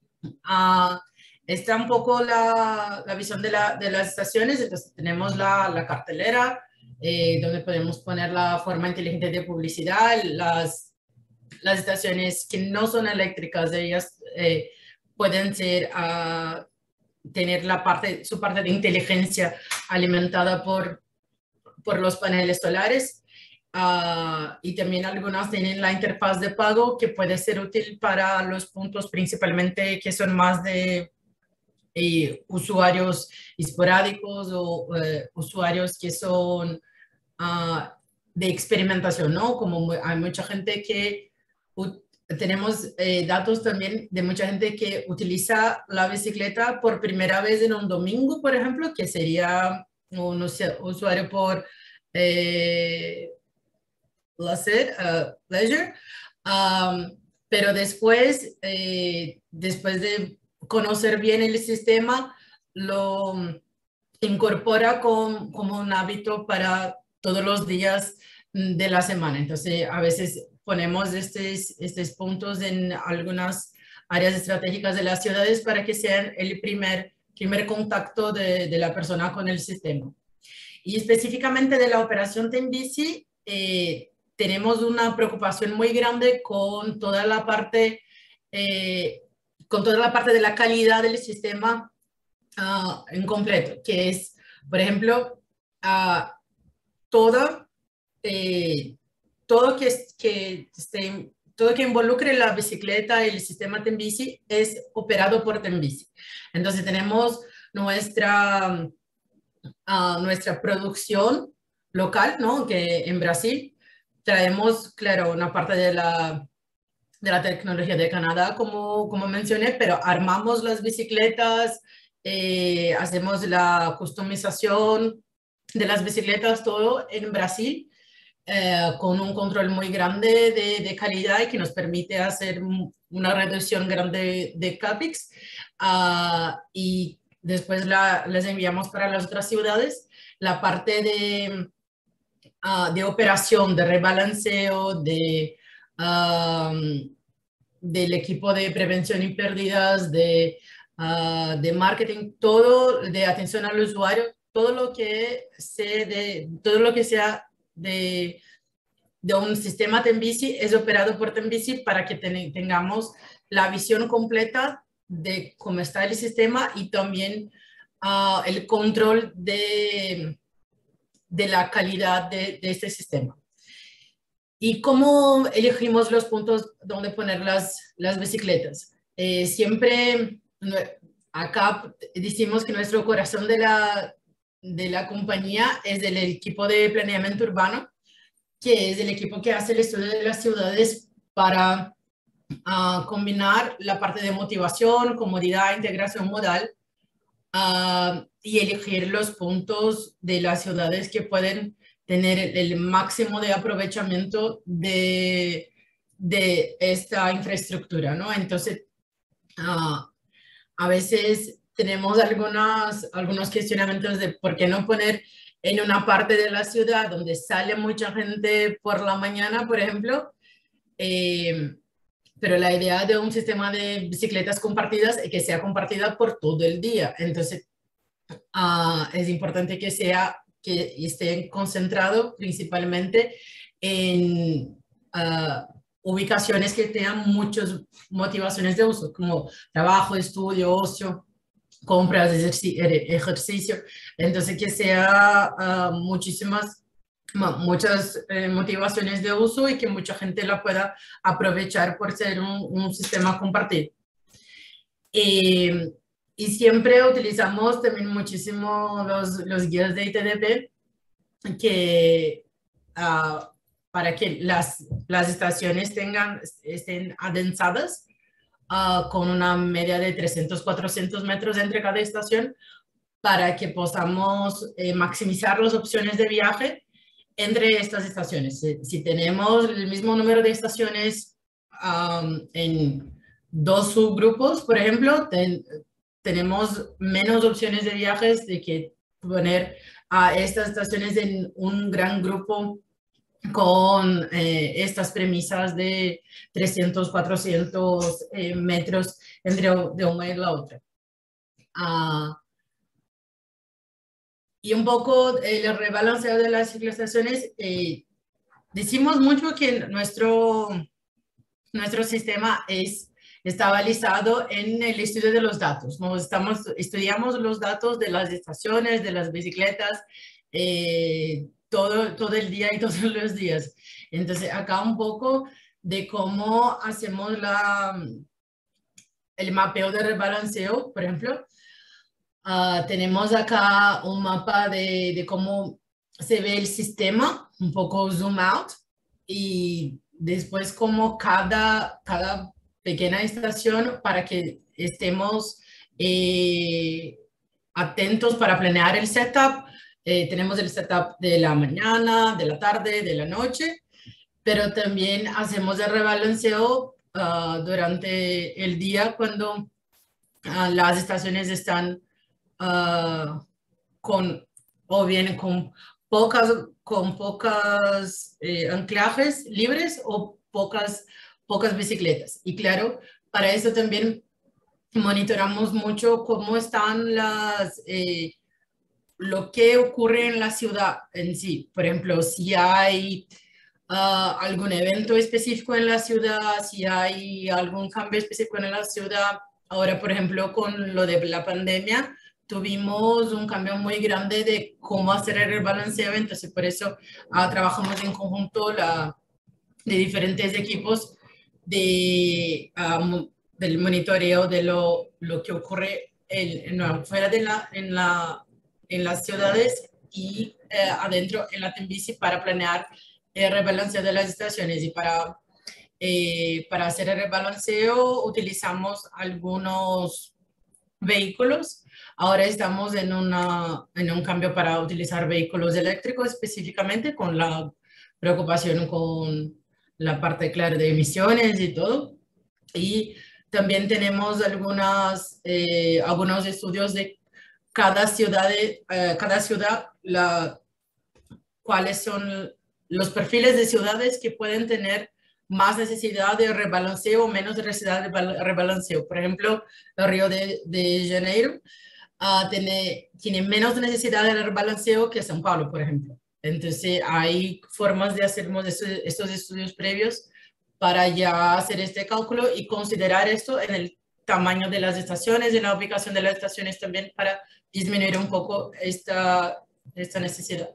Está un poco la visión de las estaciones. Entonces tenemos la cartelera, donde podemos poner la forma inteligente de publicidad. Las estaciones que no son eléctricas, ellas pueden tener su parte de inteligencia alimentada por los paneles solares. Y también algunas tienen la interfaz de pago, que puede ser útil para los puntos principalmente que son más de usuarios esporádicos o usuarios que son de experimentación, ¿no? Como hay mucha gente que tenemos datos también de mucha gente que utiliza la bicicleta por primera vez en un domingo, por ejemplo, que sería un usuario por leisure, pero después de conocer bien el sistema, lo incorpora como un hábito para todos los días de la semana. Entonces, a veces ponemos estos puntos en algunas áreas estratégicas de las ciudades para que sean el primer contacto de la persona con el sistema. Y específicamente de la operación Tembici, tenemos una preocupación muy grande con toda la parte con toda la parte de la calidad del sistema en completo, que es, por ejemplo, todo que involucre la bicicleta y el sistema Tembici es operado por Tembici. Entonces tenemos nuestra producción local, ¿no? Que en Brasil traemos, claro, una parte de la tecnología de Canadá, como mencioné, pero armamos las bicicletas, hacemos la customización de las bicicletas, todo en Brasil, con un control muy grande de calidad y que nos permite hacer una reducción grande de CAPEX, y después les enviamos para las otras ciudades. La parte de operación, de rebalanceo, del equipo de prevención y pérdidas, de marketing, todo, de atención al usuario, todo lo que sea de un sistema Tembici es operado por Tembici para que tengamos la visión completa de cómo está el sistema y también el control de la calidad de este sistema. ¿Y cómo elegimos los puntos donde poner las bicicletas? Siempre acá decimos que nuestro corazón de la compañía es el equipo de planeamiento urbano, que es el equipo que hace el estudio de las ciudades para combinar la parte de motivación, comodidad, integración modal, y elegir los puntos de las ciudades que pueden tener el máximo de aprovechamiento de esta infraestructura, ¿no? Entonces, a veces tenemos algunos cuestionamientos de por qué no poner en una parte de la ciudad donde sale mucha gente por la mañana, por ejemplo, pero la idea de un sistema de bicicletas compartidas es que sea compartida por todo el día. Entonces, es importante que esté concentrado principalmente en ubicaciones que tengan muchas motivaciones de uso, como trabajo, estudio, ocio, compras, ejercicio. Entonces, que sea muchas motivaciones de uso y que mucha gente la pueda aprovechar por ser un sistema compartido. Y siempre utilizamos también muchísimo los guías de ITDP para que las estaciones estén adensadas, con una media de 300-400 metros entre cada estación, para que podamos maximizar las opciones de viaje entre estas estaciones. Si tenemos el mismo número de estaciones en dos subgrupos, por ejemplo, tenemos menos opciones de viajes de que poner a estas estaciones en un gran grupo con estas premisas de 300-400 metros de una y la otra. Y un poco el rebalanceo de las civilizaciones. Decimos mucho que nuestro sistema está balizado en el estudio de los datos, ¿no? Estudiamos los datos de las estaciones, de las bicicletas, todo el día y todos los días. Entonces, acá un poco de cómo hacemos el mapeo de rebalanceo, por ejemplo. Tenemos acá un mapa de cómo se ve el sistema, un poco zoom out, y después como cada pequeña estación, para que estemos atentos para planear el setup. Tenemos el setup de la mañana, de la tarde, de la noche, pero también hacemos el rebalanceo durante el día cuando las estaciones están con pocas anclajes libres o pocas bicicletas. Y claro, para eso también monitoramos mucho cómo están lo que ocurre en la ciudad en sí. Por ejemplo, si hay algún evento específico en la ciudad, si hay algún cambio específico en la ciudad, Ahora, por ejemplo, con lo de la pandemia, tuvimos un cambio muy grande de cómo hacer el rebalanceo, entonces por eso trabajamos en conjunto de diferentes equipos del monitoreo de lo que ocurre fuera en las ciudades y adentro en la TEMBICI para planear el rebalanceo de las estaciones y para hacer el rebalanceo utilizamos algunos vehículos. Ahora estamos en un cambio para utilizar vehículos eléctricos específicamente con la preocupación con la parte, claro, de emisiones y todo. Y también tenemos algunos estudios de cada ciudad cuáles son los perfiles de ciudades que pueden tener más necesidad de rebalanceo o menos necesidad de rebalanceo. Por ejemplo, el Río de Janeiro tiene menos necesidad de rebalanceo que São Paulo, por ejemplo. Entonces, hay formas de hacer estos estudios previos para ya hacer este cálculo y considerar esto en el tamaño de las estaciones, en la ubicación de las estaciones también para disminuir un poco esta necesidad.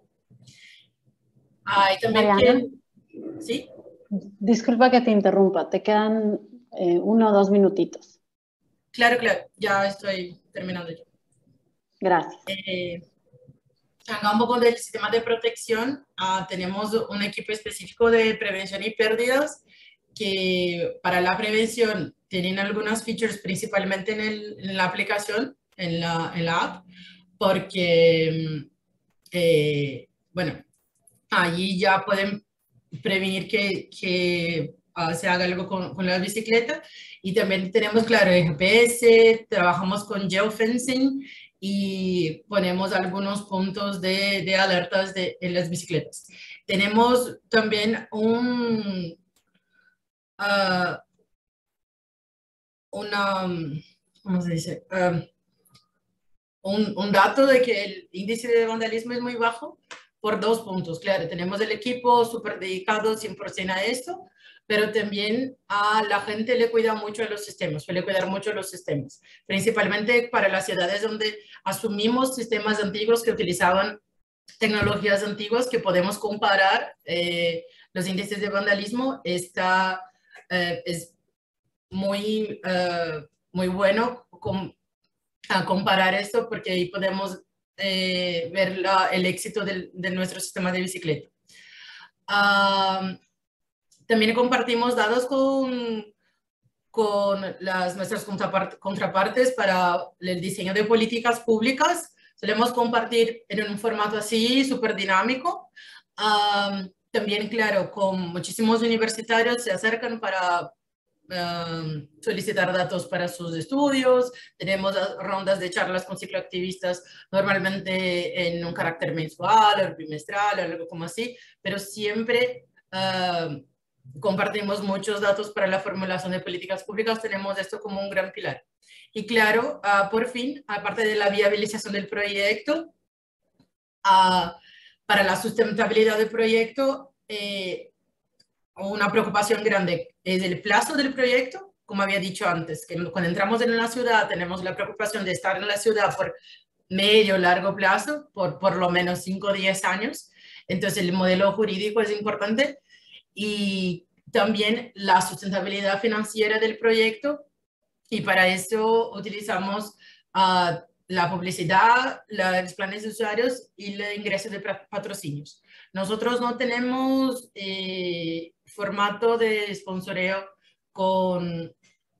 Hay también Mariana, ¿sí? disculpa que te interrumpa, te quedan 1 o 2 minutitos. Claro, claro, ya estoy terminando yo. Gracias. Hablando un poco del sistema de protección, tenemos un equipo específico de prevención y pérdidas que para la prevención tienen algunas features principalmente en la aplicación, en la app, porque, bueno, allí ya pueden prevenir que se haga algo con la bicicleta. Y también tenemos, claro, el GPS, trabajamos con geofencing y ponemos algunos puntos de alertas en las bicicletas. Tenemos también ¿cómo se dice? Un dato de que el índice de vandalismo es muy bajo por 2 puntos. Claro, tenemos el equipo súper dedicado 100% a esto, pero también a la gente le cuida mucho a los sistemas, suele cuidar mucho los sistemas, principalmente para las ciudades donde asumimos sistemas antiguos que utilizaban tecnologías antiguas que podemos comparar los índices de vandalismo. Es muy bueno a comparar esto porque ahí podemos ver el éxito de nuestro sistema de bicicleta. También compartimos datos con nuestras contrapartes para el diseño de políticas públicas. Solemos compartir en un formato así, súper dinámico. También, claro, con muchísimos universitarios se acercan para solicitar datos para sus estudios. Tenemos rondas de charlas con cicloactivistas, normalmente en un carácter mensual o bimestral o algo como así, pero siempre compartimos muchos datos para la formulación de políticas públicas. Tenemos esto como un gran pilar. Y claro, por fin, aparte de la viabilización del proyecto, para la sustentabilidad del proyecto, una preocupación grande es el plazo del proyecto, como había dicho antes, que cuando entramos en la ciudad tenemos la preocupación de estar en la ciudad por medio, largo plazo, por lo menos 5 o 10 años. Entonces el modelo jurídico es importante y también la sustentabilidad financiera del proyecto, y para eso utilizamos la publicidad, los planes de usuarios y el ingreso de patrocinios. Nosotros no tenemos formato de sponsoreo con,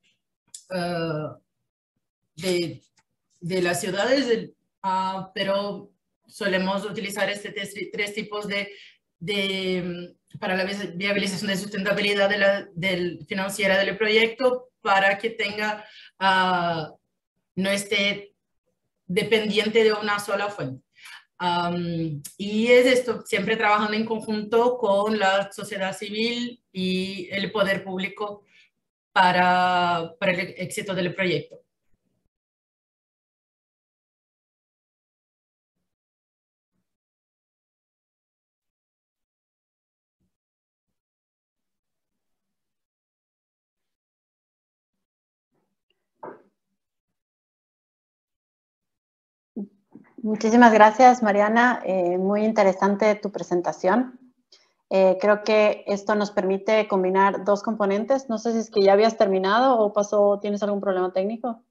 de las ciudades, pero solemos utilizar tres tipos para la viabilización de sustentabilidad financiera del proyecto para que no esté dependiente de una sola fuente. Y es esto, siempre trabajando en conjunto con la sociedad civil y el poder público para el éxito del proyecto. Muchísimas gracias, Mariana. Muy interesante tu presentación. Creo que esto nos permite combinar dos componentes. No sé si es que ya habías terminado o tienes algún problema técnico.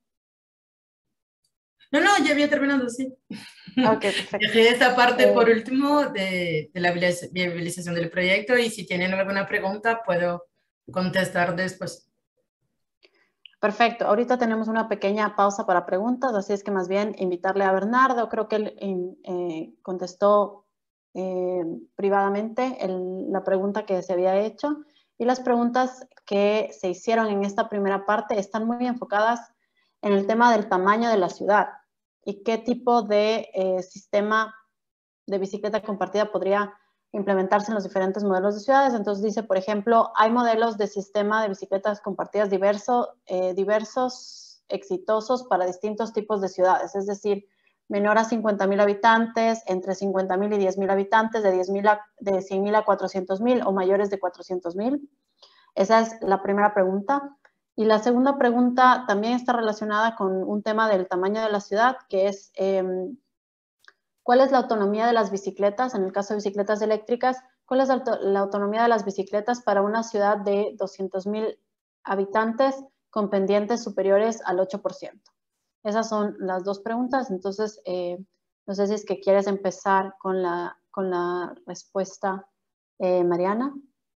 No, ya había terminado, sí. Ok, perfecto. Dejé esta parte por último de la viabilización del proyecto y si tienen alguna pregunta puedo contestar después. Perfecto. Ahorita tenemos una pequeña pausa para preguntas, así es que más bien invitarle a Bernardo. Creo que él contestó privadamente la pregunta que se había hecho y las preguntas que se hicieron en esta primera parte están muy enfocadas en el tema del tamaño de la ciudad y qué tipo de sistema de bicicleta compartida podría implementarse en los diferentes modelos de ciudades. Entonces dice, por ejemplo, hay modelos de sistema de bicicletas compartidas diversos, exitosos para distintos tipos de ciudades, es decir, menor a 50,000 habitantes, entre 50,000 y 10,000 habitantes, de 100,000 a 400,000 o mayores de 400,000. Esa es la primera pregunta. Y la segunda pregunta también está relacionada con un tema del tamaño de la ciudad, que es ¿cuál es la autonomía de las bicicletas? En el caso de bicicletas eléctricas, ¿cuál es la autonomía de las bicicletas para una ciudad de 200,000 habitantes con pendientes superiores al 8%? Esas son las dos preguntas. Entonces, no sé si es que quieres empezar con la respuesta, Mariana.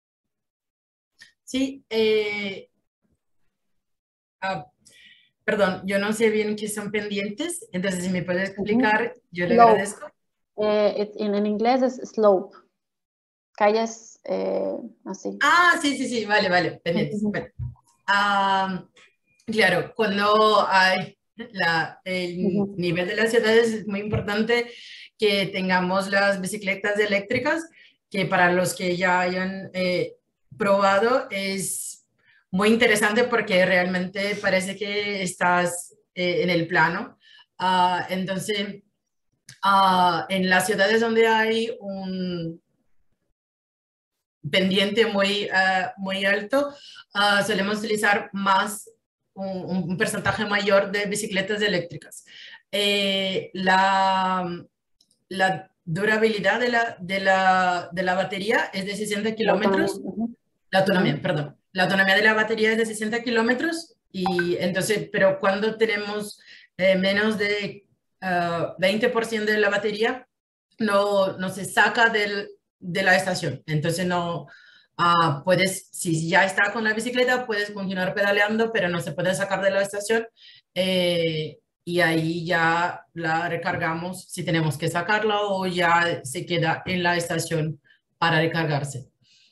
Sí, perdón, yo no sé bien qué son pendientes, entonces si me puedes explicar, yo le Slope. agradezco. En inglés es slope. Calles así. Sí, vale, pendientes. Bueno, claro, cuando hay el nivel de las ciudades es muy importante que tengamos las bicicletas eléctricas, que para los que ya hayan probado es muy interesante porque realmente parece que estás en el plano. Entonces, en las ciudades donde hay un pendiente muy alto, solemos utilizar más un porcentaje mayor de bicicletas eléctricas. La durabilidad de la batería es de 60 La autonomía. kilómetros. La autonomía, perdón. La autonomía de la batería es de 60 kilómetros y entonces, pero cuando tenemos menos de 20% de la batería, no se saca de la estación. Entonces no puedes, si ya está con la bicicleta, puedes continuar pedaleando, pero no se puede sacar de la estación. Y ahí ya la recargamos si tenemos que sacarla o ya se queda en la estación para recargarse.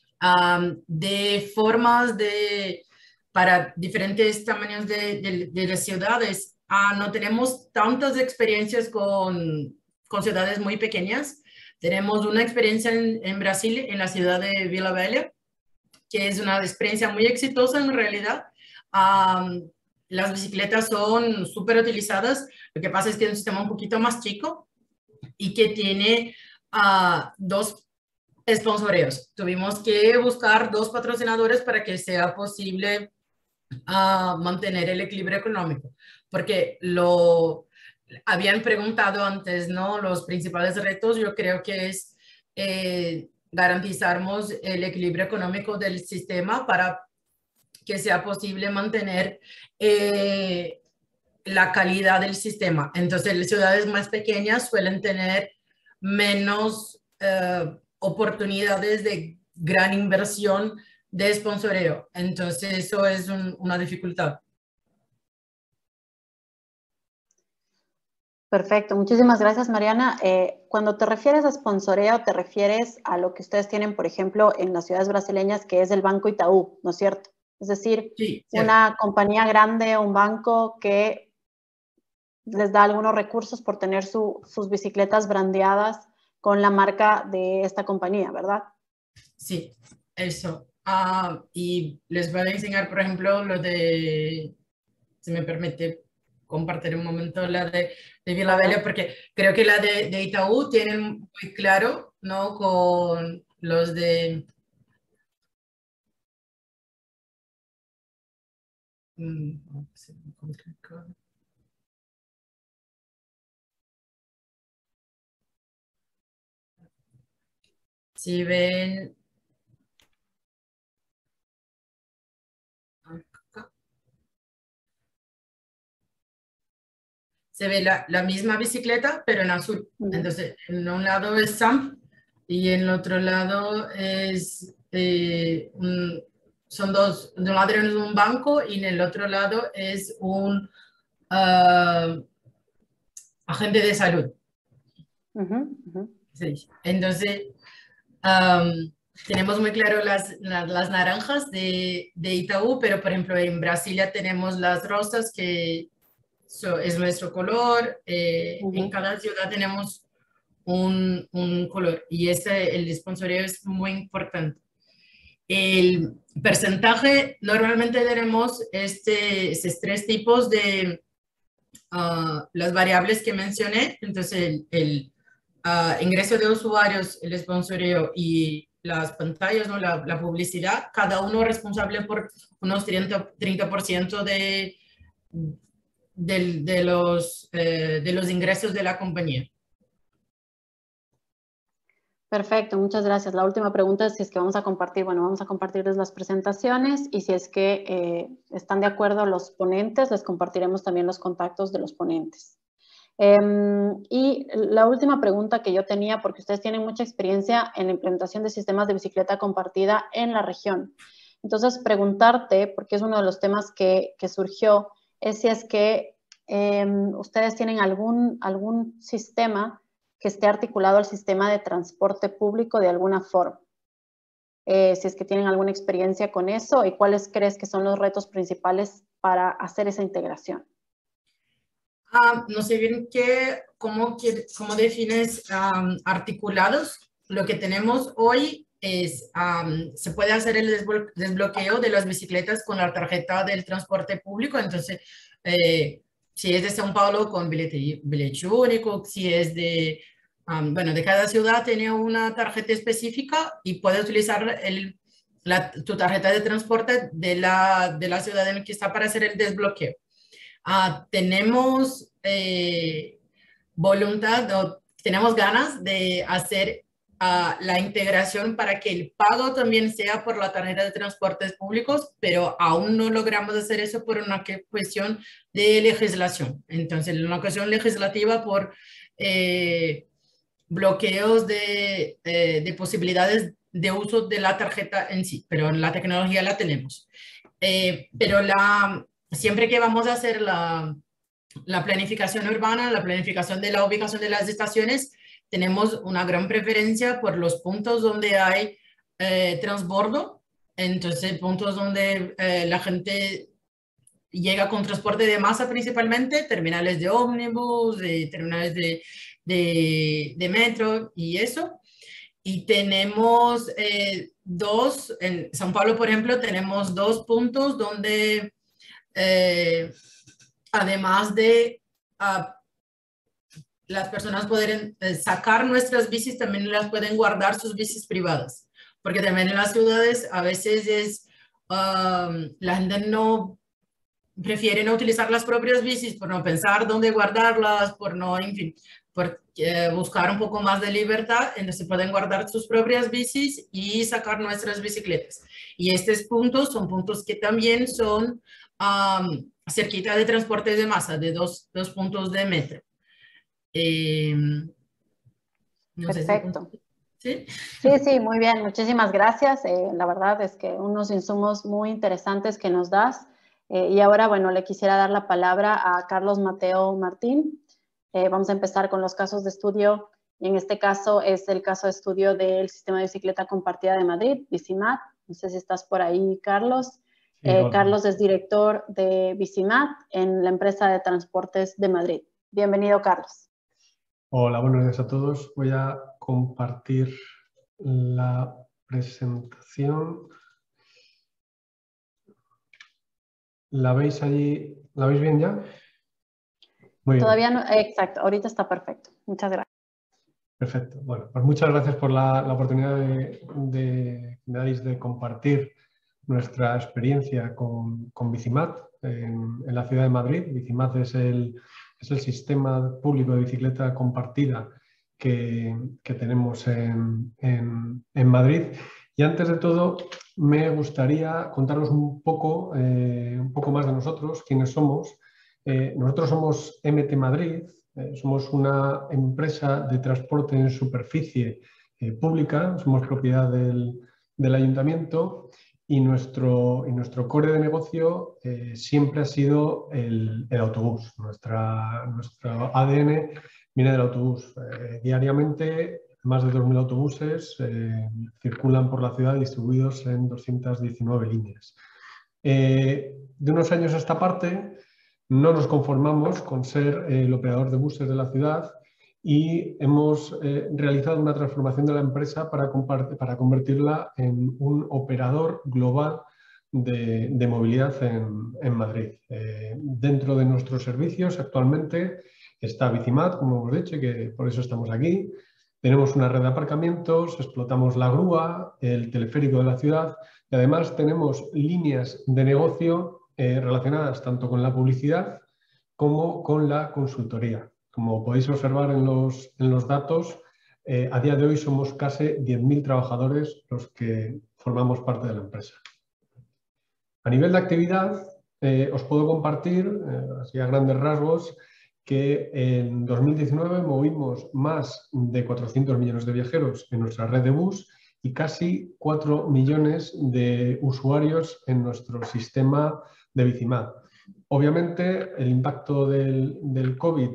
De formas para diferentes tamaños de las ciudades, no tenemos tantas experiencias con ciudades muy pequeñas. Tenemos una experiencia en Brasil, en la ciudad de Vila Velha, que es una experiencia muy exitosa en realidad. Las bicicletas son súper utilizadas. Lo que pasa es que es un sistema un poquito más chico y que tiene dos sponsoreos. Tuvimos que buscar dos patrocinadores para que sea posible mantener el equilibrio económico, porque lo habían preguntado antes, ¿no? Los principales retos yo creo que es garantizarmos el equilibrio económico del sistema para que sea posible mantener la calidad del sistema. Entonces, las ciudades más pequeñas suelen tener menos oportunidades de gran inversión de sponsoreo. Entonces, eso es una dificultad. Perfecto, muchísimas gracias, Mariana. Cuando te refieres a sponsoreo, te refieres a lo que ustedes tienen, por ejemplo, en las ciudades brasileñas, que es el Banco Itaú, ¿no es cierto? Es decir, Sí, cierto. una compañía grande, un banco que les da algunos recursos por tener sus bicicletas brandeadas con la marca de esta compañía, ¿verdad? Sí, eso. Y les voy a enseñar, por ejemplo, lo de, si me permite compartir un momento, la de Vila Claro. Velha, porque creo que la de Itaú tienen muy claro, ¿no? Con los de... Si ven, se ve la misma bicicleta, pero en azul. Entonces, en un lado es SAMP y en el otro lado es, son dos, de un lado es un banco y en el otro lado es un agente de salud. Sí. Entonces, tenemos muy claro las naranjas de Itaú, pero por ejemplo en Brasilia tenemos las rosas que es nuestro color. En cada ciudad tenemos un color y el sponsoreo es muy importante. El porcentaje, normalmente tenemos estos tres tipos de las variables que mencioné. Entonces el ingreso de usuarios, el sponsoreo y las pantallas, ¿no? la publicidad, cada uno responsable por unos 30% de los ingresos de la compañía. Perfecto, muchas gracias. La última pregunta es si es que vamos a compartir, bueno, vamos a compartirles las presentaciones y si es que están de acuerdo los ponentes, les compartiremos también los contactos de los ponentes. Y la última pregunta que yo tenía, porque ustedes tienen mucha experiencia en la implementación de sistemas de bicicleta compartida en la región. Entonces, preguntarte, porque es uno de los temas que surgió, es si es que ustedes tienen algún sistema que esté articulado al sistema de transporte público de alguna forma. Si es que tienen alguna experiencia con eso y cuáles crees que son los retos principales para hacer esa integración. No sé bien cómo defines articulados. Lo que tenemos hoy es, se puede hacer el desbloqueo de las bicicletas con la tarjeta del transporte público. Entonces, si es de São Paulo con billete único, si es de, bueno, de cada ciudad tiene una tarjeta específica y puedes utilizar tu tarjeta de transporte de la ciudad en la que está para hacer el desbloqueo. Tenemos voluntad, tenemos ganas de hacer la integración para que el pago también sea por la tarjeta de transportes públicos, pero aún no logramos hacer eso por una cuestión de legislación. Entonces, una cuestión legislativa por bloqueos de posibilidades de uso de la tarjeta en sí, pero la tecnología la tenemos. Pero siempre que vamos a hacer la planificación urbana, la planificación de la ubicación de las estaciones, tenemos una gran preferencia por los puntos donde hay transbordo. Entonces, puntos donde la gente llega con transporte de masa principalmente, terminales de ómnibus, terminales de metro y eso. Y tenemos en São Paulo, por ejemplo, tenemos 2 puntos donde además de las personas poder sacar nuestras bicis, también las pueden guardar sus bicis privadas. Porque también en las ciudades a veces la gente no prefiere no utilizar las propias bicis por no pensar dónde guardarlas, por no, en fin, por buscar un poco más de libertad. Entonces pueden guardar sus propias bicis y sacar nuestras bicicletas. Y estos puntos son puntos que también son cerquita de transporte de masa, de dos puntos de metro. No Perfecto. sé si... ¿Sí? Sí, muy bien. Muchísimas gracias. La verdad es que unos insumos muy interesantes que nos das. Y ahora, bueno, le quisiera dar la palabra a Carlos Mateo Martín. Vamos a empezar con los casos de estudio. Y en este caso es el caso de estudio del Sistema de Bicicleta Compartida de Madrid, Bicimat. No sé si estás por ahí, Carlos. Sí, Carlos es director de Bicimat en la empresa de transportes de Madrid. Bienvenido, Carlos. Hola, buenos días a todos. Voy a compartir la presentación. ¿La veis allí? ¿La veis bien ya? Muy bien. Todavía no, exacto. Ahorita está perfecto. Muchas gracias. Perfecto. Bueno, pues muchas gracias por la oportunidad que me dais de compartir nuestra experiencia con Bicimat en la ciudad de Madrid. Bicimat es el sistema público de bicicleta compartida que tenemos en Madrid. Y antes de todo, me gustaría contaros un poco más de nosotros, quiénes somos. Nosotros somos MT Madrid, somos una empresa de transporte en superficie pública, somos propiedad del ayuntamiento y nuestro core de negocio siempre ha sido el autobús. Nuestro ADN viene del autobús. Diariamente más de 2.000 autobuses circulan por la ciudad distribuidos en 219 líneas. De unos años a esta parte no nos conformamos con ser el operador de buses de la ciudad y hemos realizado una transformación de la empresa para convertirla en un operador global de movilidad en Madrid. Dentro de nuestros servicios actualmente está Bicimat, como hemos dicho, y que por eso estamos aquí. Tenemos una red de aparcamientos, explotamos la grúa, el teleférico de la ciudad y además tenemos líneas de negocio relacionadas tanto con la publicidad como con la consultoría. Como podéis observar en los datos, a día de hoy somos casi 10.000 trabajadores los que formamos parte de la empresa. A nivel de actividad, os puedo compartir, así a grandes rasgos, que en 2019 movimos más de 400 millones de viajeros en nuestra red de bus y casi 4 millones de usuarios en nuestro sistema de Bicimat. Obviamente, el impacto del COVID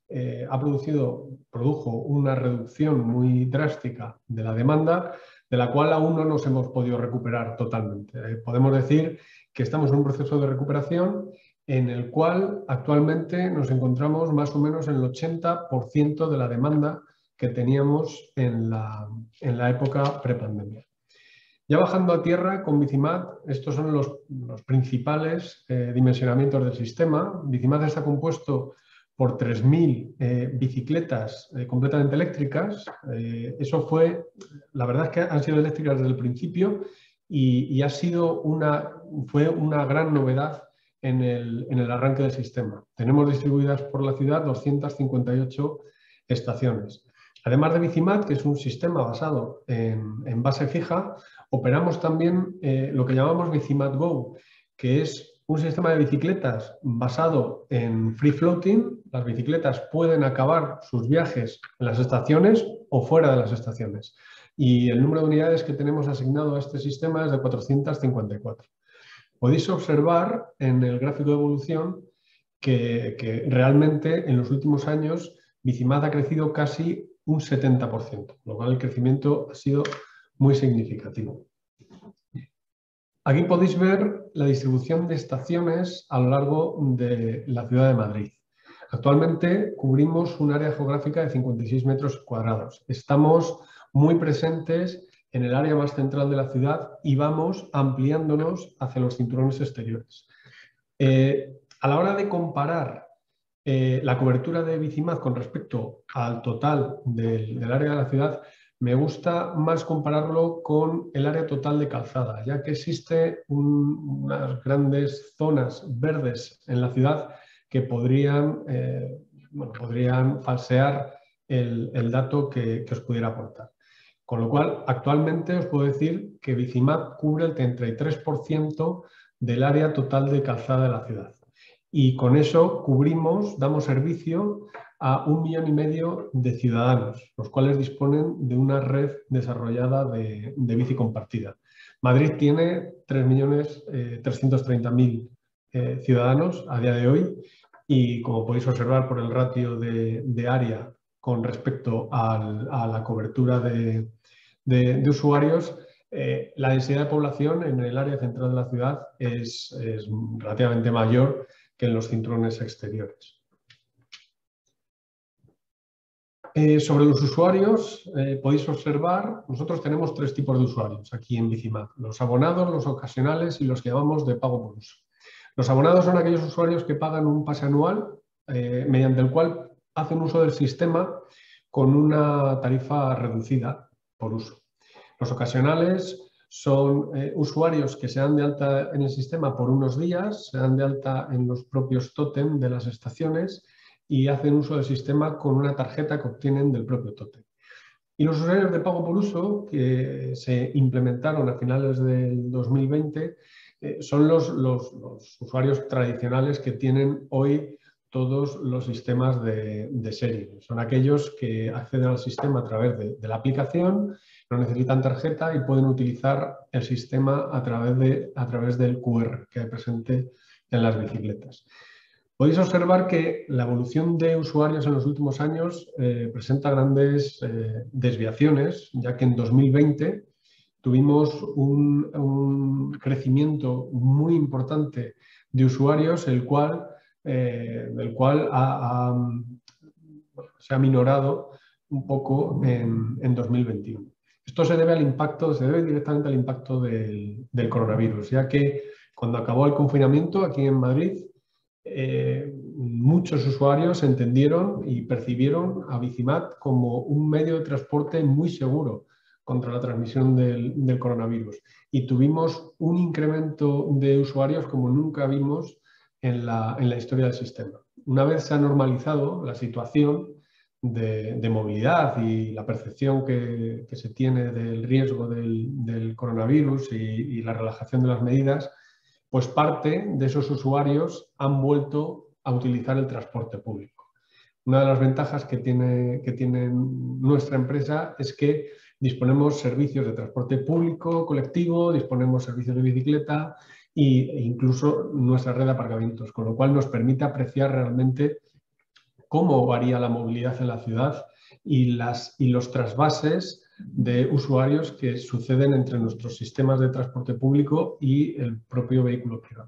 produjo una reducción muy drástica de la demanda, de la cual aún no nos hemos podido recuperar totalmente. Podemos decir que estamos en un proceso de recuperación en el cual actualmente nos encontramos más o menos en el 80% de la demanda que teníamos en la época prepandemia. Ya bajando a tierra con Bicimat, estos son los principales dimensionamientos del sistema. Bicimat está compuesto por 3.000 bicicletas completamente eléctricas. Eso la verdad es que han sido eléctricas desde el principio y fue una gran novedad en el arranque del sistema. Tenemos distribuidas por la ciudad 258 estaciones. Además de Bicimat, que es un sistema basado en base fija, operamos también lo que llamamos Bicimat Go, que es un sistema de bicicletas basado en free floating. Las bicicletas pueden acabar sus viajes en las estaciones o fuera de las estaciones. Y el número de unidades que tenemos asignado a este sistema es de 454. Podéis observar en el gráfico de evolución que realmente en los últimos años Bicimat ha crecido casi un 70%, lo cual el crecimiento ha sido muy significativo. Aquí podéis ver la distribución de estaciones a lo largo de la ciudad de Madrid. Actualmente cubrimos un área geográfica de 56 metros cuadrados. Estamos muy presentes en el área más central de la ciudad y vamos ampliándonos hacia los cinturones exteriores. A la hora de comparar la cobertura de Bicimat con respecto al total del área de la ciudad, me gusta más compararlo con el área total de calzada, ya que existen unas grandes zonas verdes en la ciudad que podrían falsear el dato que os pudiera aportar. Con lo cual, actualmente os puedo decir que Bicimat cubre el 33% del área total de calzada de la ciudad. Y con eso damos servicio a 1,5 millones de ciudadanos, los cuales disponen de una red desarrollada de bici compartida. Madrid tiene 3.330.000 ciudadanos a día de hoy y, como podéis observar por el ratio de área con respecto a la cobertura de usuarios, la densidad de población en el área central de la ciudad es relativamente mayor que en los cinturones exteriores. Sobre los usuarios, podéis observar, nosotros tenemos 3 tipos de usuarios aquí en Bicimat: los abonados, los ocasionales y los que llamamos de pago por uso. Los abonados son aquellos usuarios que pagan un pase anual mediante el cual hacen uso del sistema con una tarifa reducida por uso. Los ocasionales son usuarios que se dan de alta en el sistema por unos días, se dan de alta en los propios tótem de las estaciones y hacen uso del sistema con una tarjeta que obtienen del propio tótem. Y los usuarios de pago por uso que se implementaron a finales del 2020 son los usuarios tradicionales que tienen hoy todos los sistemas de serie. Son aquellos que acceden al sistema a través de la aplicación, no necesitan tarjeta y pueden utilizar el sistema a través del QR que hay presente en las bicicletas. Podéis observar que la evolución de usuarios en los últimos años presenta grandes desviaciones, ya que en 2020 tuvimos un crecimiento muy importante de usuarios, del cual se ha minorado un poco en 2021. Esto se debe directamente al impacto del coronavirus, ya que cuando acabó el confinamiento aquí en Madrid, muchos usuarios entendieron y percibieron a Bicimat como un medio de transporte muy seguro contra la transmisión del coronavirus. Y tuvimos un incremento de usuarios como nunca vimos en la historia del sistema. Una vez se ha normalizado la situación de movilidad y la percepción que se tiene del riesgo del coronavirus y la relajación de las medidas, pues parte de esos usuarios han vuelto a utilizar el transporte público. Una de las ventajas que tiene nuestra empresa es que disponemos servicios de transporte público, colectivo, disponemos servicios de bicicleta e incluso nuestra red de aparcamientos, con lo cual nos permite apreciar realmente cómo varía la movilidad en la ciudad y los trasvases de usuarios que suceden entre nuestros sistemas de transporte público y el propio vehículo privado.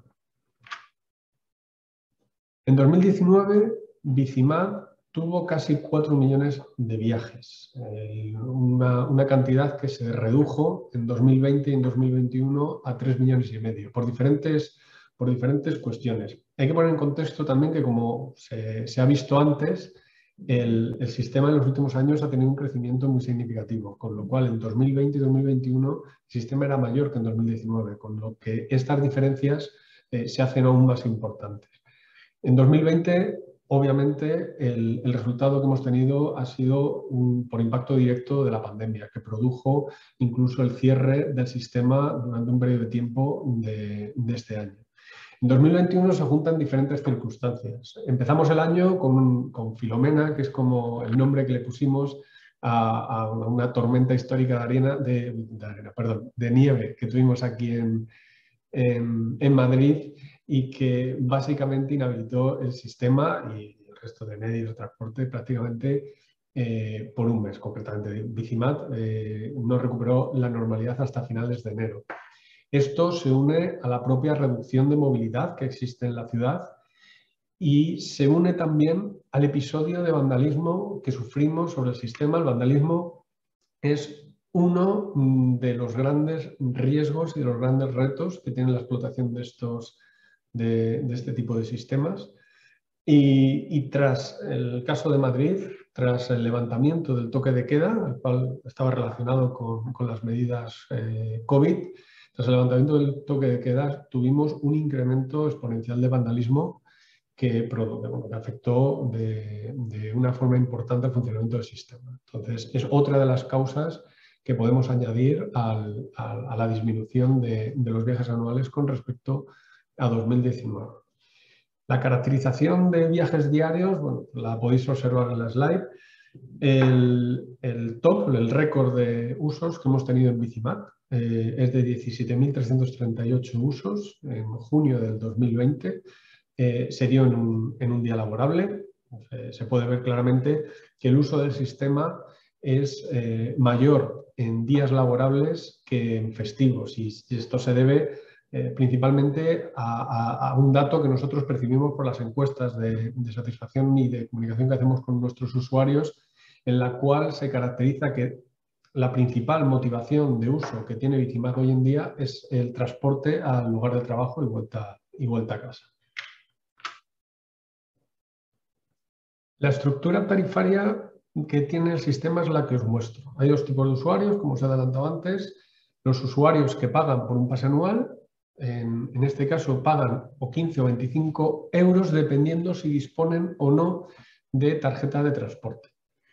En 2019, Bicimat tuvo casi 4 millones de viajes, una cantidad que se redujo en 2020 y en 2021 a 3,5 millones por diferentes cuestiones. Hay que poner en contexto también que, como se ha visto antes, el sistema en los últimos años ha tenido un crecimiento muy significativo, con lo cual en 2020 y 2021 el sistema era mayor que en 2019, con lo que estas diferencias se hacen aún más importantes. En 2020, obviamente, el resultado que hemos tenido ha sido por impacto directo de la pandemia, que produjo incluso el cierre del sistema durante un periodo de tiempo de este año. En 2021 se juntan diferentes circunstancias. Empezamos el año con Filomena, que es como el nombre que le pusimos a una tormenta histórica de nieve que tuvimos aquí en Madrid y que básicamente inhabilitó el sistema y el resto de medios de transporte prácticamente por un mes. Concretamente, Bicimat no recuperó la normalidad hasta finales de enero. Esto se une a la propia reducción de movilidad que existe en la ciudad y se une también al episodio de vandalismo que sufrimos sobre el sistema. El vandalismo es uno de los grandes riesgos y de los grandes retos que tiene la explotación de este tipo de sistemas. Y tras el caso de Madrid, tras el levantamiento del toque de queda, el cual estaba relacionado con las medidas COVID, tras el levantamiento del toque de queda tuvimos un incremento exponencial de vandalismo que afectó de una forma importante el funcionamiento del sistema. Entonces, es otra de las causas que podemos añadir a la disminución de los viajes anuales con respecto a 2019. La caracterización de viajes diarios, bueno, la podéis observar en la slide. El récord de usos que hemos tenido en Bicimat es de 17.338 usos en junio del 2020. Se dio en un día laborable. Se puede ver claramente que el uso del sistema es mayor en días laborables que en festivos, y esto se debe principalmente a un dato que nosotros percibimos por las encuestas de satisfacción y de comunicación que hacemos con nuestros usuarios, en la cual se caracteriza que la principal motivación de uso que tiene Bicimat hoy en día es el transporte al lugar de trabajo y vuelta a casa. La estructura tarifaria que tiene el sistema es la que os muestro. Hay dos tipos de usuarios, como os he adelantado antes: los usuarios que pagan por un pase anual en este caso pagan o 15 o 25 euros dependiendo si disponen o no de tarjeta de transporte.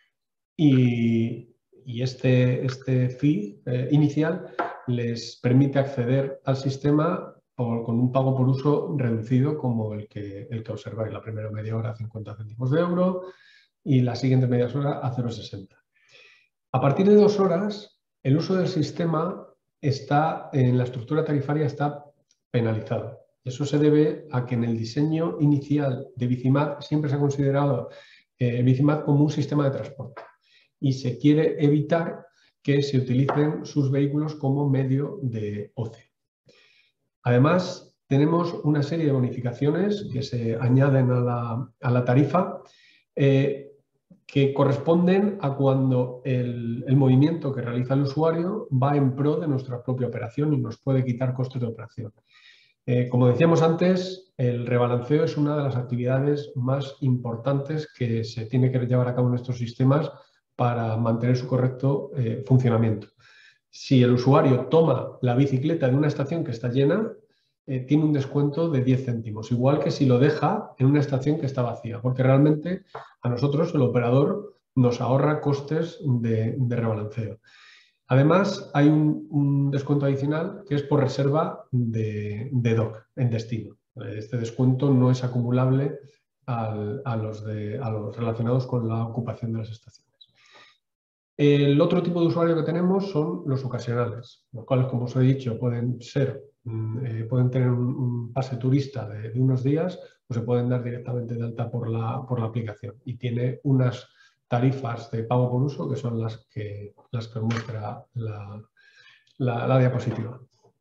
Y este fee inicial les permite acceder al sistema con un pago por uso reducido como el que observáis. La primera media hora a 50 céntimos de euro y la siguiente media hora a 0,60. A partir de 2 horas, el uso del sistema en la estructura tarifaria está penalizado. Eso se debe a que en el diseño inicial de Bicimat siempre se ha considerado Bicimat como un sistema de transporte y se quiere evitar que se utilicen sus vehículos como medio de ocio. Además, tenemos una serie de bonificaciones que se añaden a la tarifa que corresponden a cuando el movimiento que realiza el usuario va en pro de nuestra propia operación y nos puede quitar costes de operación. Como decíamos antes, el rebalanceo es una de las actividades más importantes que se tiene que llevar a cabo en estos sistemas para mantener su correcto funcionamiento. Si el usuario toma la bicicleta de una estación que está llena, tiene un descuento de 10 céntimos, igual que si lo deja en una estación que está vacía, porque realmente a nosotros, el operador, nos ahorra costes de rebalanceo. Además, hay un descuento adicional que es por reserva de DOC en destino. Este descuento no es acumulable a los relacionados con la ocupación de las estaciones. El otro tipo de usuario que tenemos son los ocasionales, los cuales, como os he dicho, pueden tener un pase turista de unos días o se pueden dar directamente de alta por la aplicación. Y tiene unas tarifas de pago por uso que son las que muestra la diapositiva.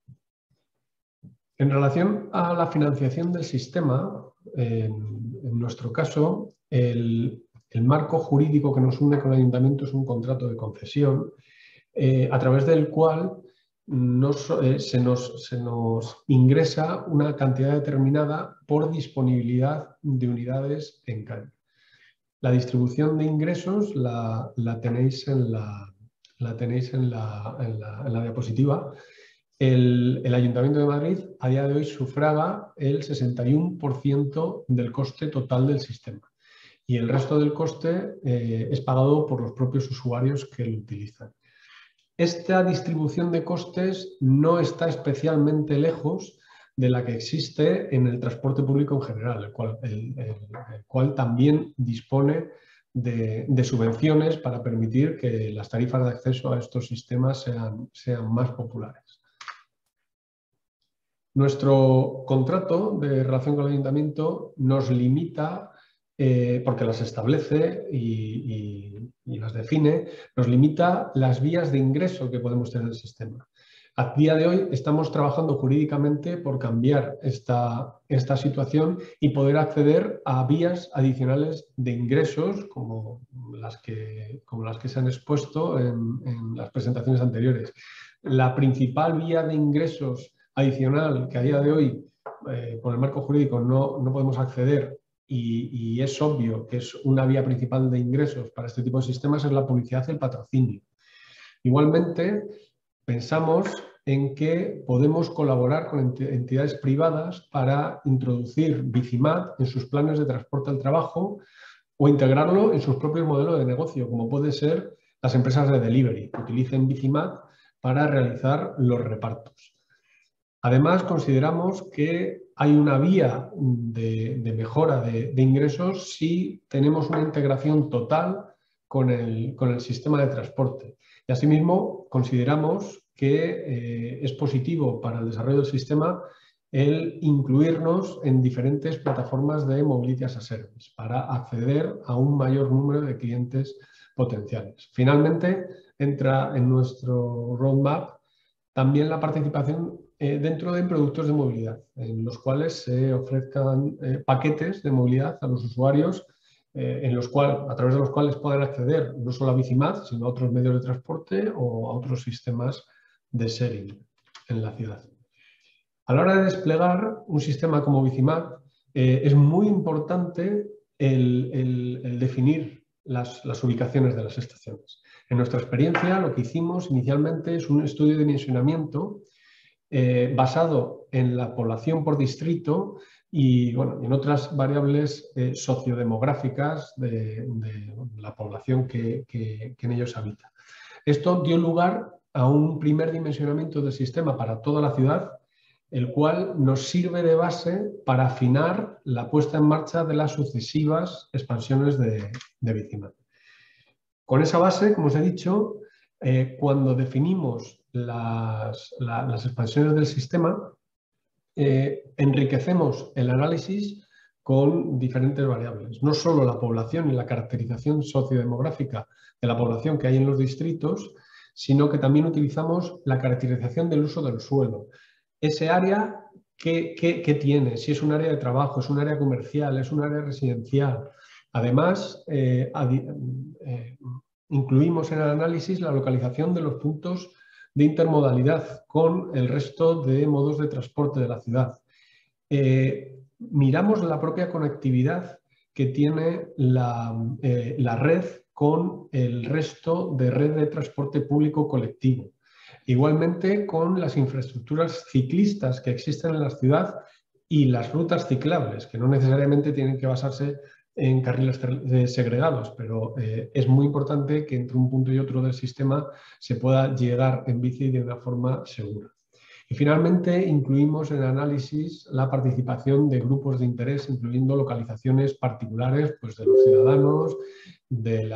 En relación a la financiación del sistema, en nuestro caso, el marco jurídico que nos une con el ayuntamiento es un contrato de concesión a través del cual se nos ingresa una cantidad determinada por disponibilidad de unidades en calle. La distribución de ingresos la tenéis en la diapositiva. El Ayuntamiento de Madrid a día de hoy sufraga el 61% del coste total del sistema y el resto del coste es pagado por los propios usuarios que lo utilizan. Esta distribución de costes no está especialmente lejos de la que existe en el transporte público en general, el cual también dispone de subvenciones para permitir que las tarifas de acceso a estos sistemas sean más populares. Nuestro contrato de relación con el ayuntamiento nos limita, porque las establece y las define, nos limita las vías de ingreso que podemos tener en el sistema. A día de hoy estamos trabajando jurídicamente por cambiar esta situación y poder acceder a vías adicionales de ingresos como las que se han expuesto en las presentaciones anteriores. La principal vía de ingresos adicional que a día de hoy por el marco jurídico no podemos acceder y es obvio que es una vía principal de ingresos para este tipo de sistemas es la publicidad y el patrocinio. Igualmente, pensamos en que podemos colaborar con entidades privadas para introducir Bicimat en sus planes de transporte al trabajo o integrarlo en sus propios modelos de negocio, como puede ser las empresas de delivery, que utilicen Bicimat para realizar los repartos. Además, consideramos que hay una vía de mejora de ingresos si tenemos una integración total con el sistema de transporte. Y asimismo, consideramos que es positivo para el desarrollo del sistema el incluirnos en diferentes plataformas de Mobility as a Service para acceder a un mayor número de clientes potenciales. Finalmente, entra en nuestro roadmap también la participación dentro de productos de movilidad, en los cuales se ofrezcan paquetes de movilidad a los usuarios a través de los cuales puedan acceder no solo a Bicimat, sino a otros medios de transporte o a otros sistemas de sharing en la ciudad. A la hora de desplegar un sistema como Bicimat, es muy importante el definir las ubicaciones de las estaciones. En nuestra experiencia, lo que hicimos inicialmente es un estudio de dimensionamiento basado en la población por distrito y, bueno, en otras variables sociodemográficas de la población que en ellos habita. Esto dio lugar a un primer dimensionamiento del sistema para toda la ciudad, el cual nos sirve de base para afinar la puesta en marcha de las sucesivas expansiones de Bicimat. Con esa base, como os he dicho, cuando definimos las expansiones del sistema, enriquecemos el análisis con diferentes variables. No solo la población y la caracterización sociodemográfica de la población que hay en los distritos, sino que también utilizamos la caracterización del uso del suelo. Ese área, ¿qué tiene? Si es un área de trabajo, es un área comercial, es un área residencial. Además, incluimos en el análisis la localización de los puntos de intermodalidad con el resto de modos de transporte de la ciudad. Miramos la propia conectividad que tiene la red con el resto de red de transporte público colectivo. Igualmente con las infraestructuras ciclistas que existen en la ciudad y las rutas ciclables, que no necesariamente tienen que basarse en carriles segregados, pero es muy importante que entre un punto y otro del sistema se pueda llegar en bici de una forma segura. Y finalmente incluimos en el análisis la participación de grupos de interés, incluyendo localizaciones particulares pues, de los ciudadanos, de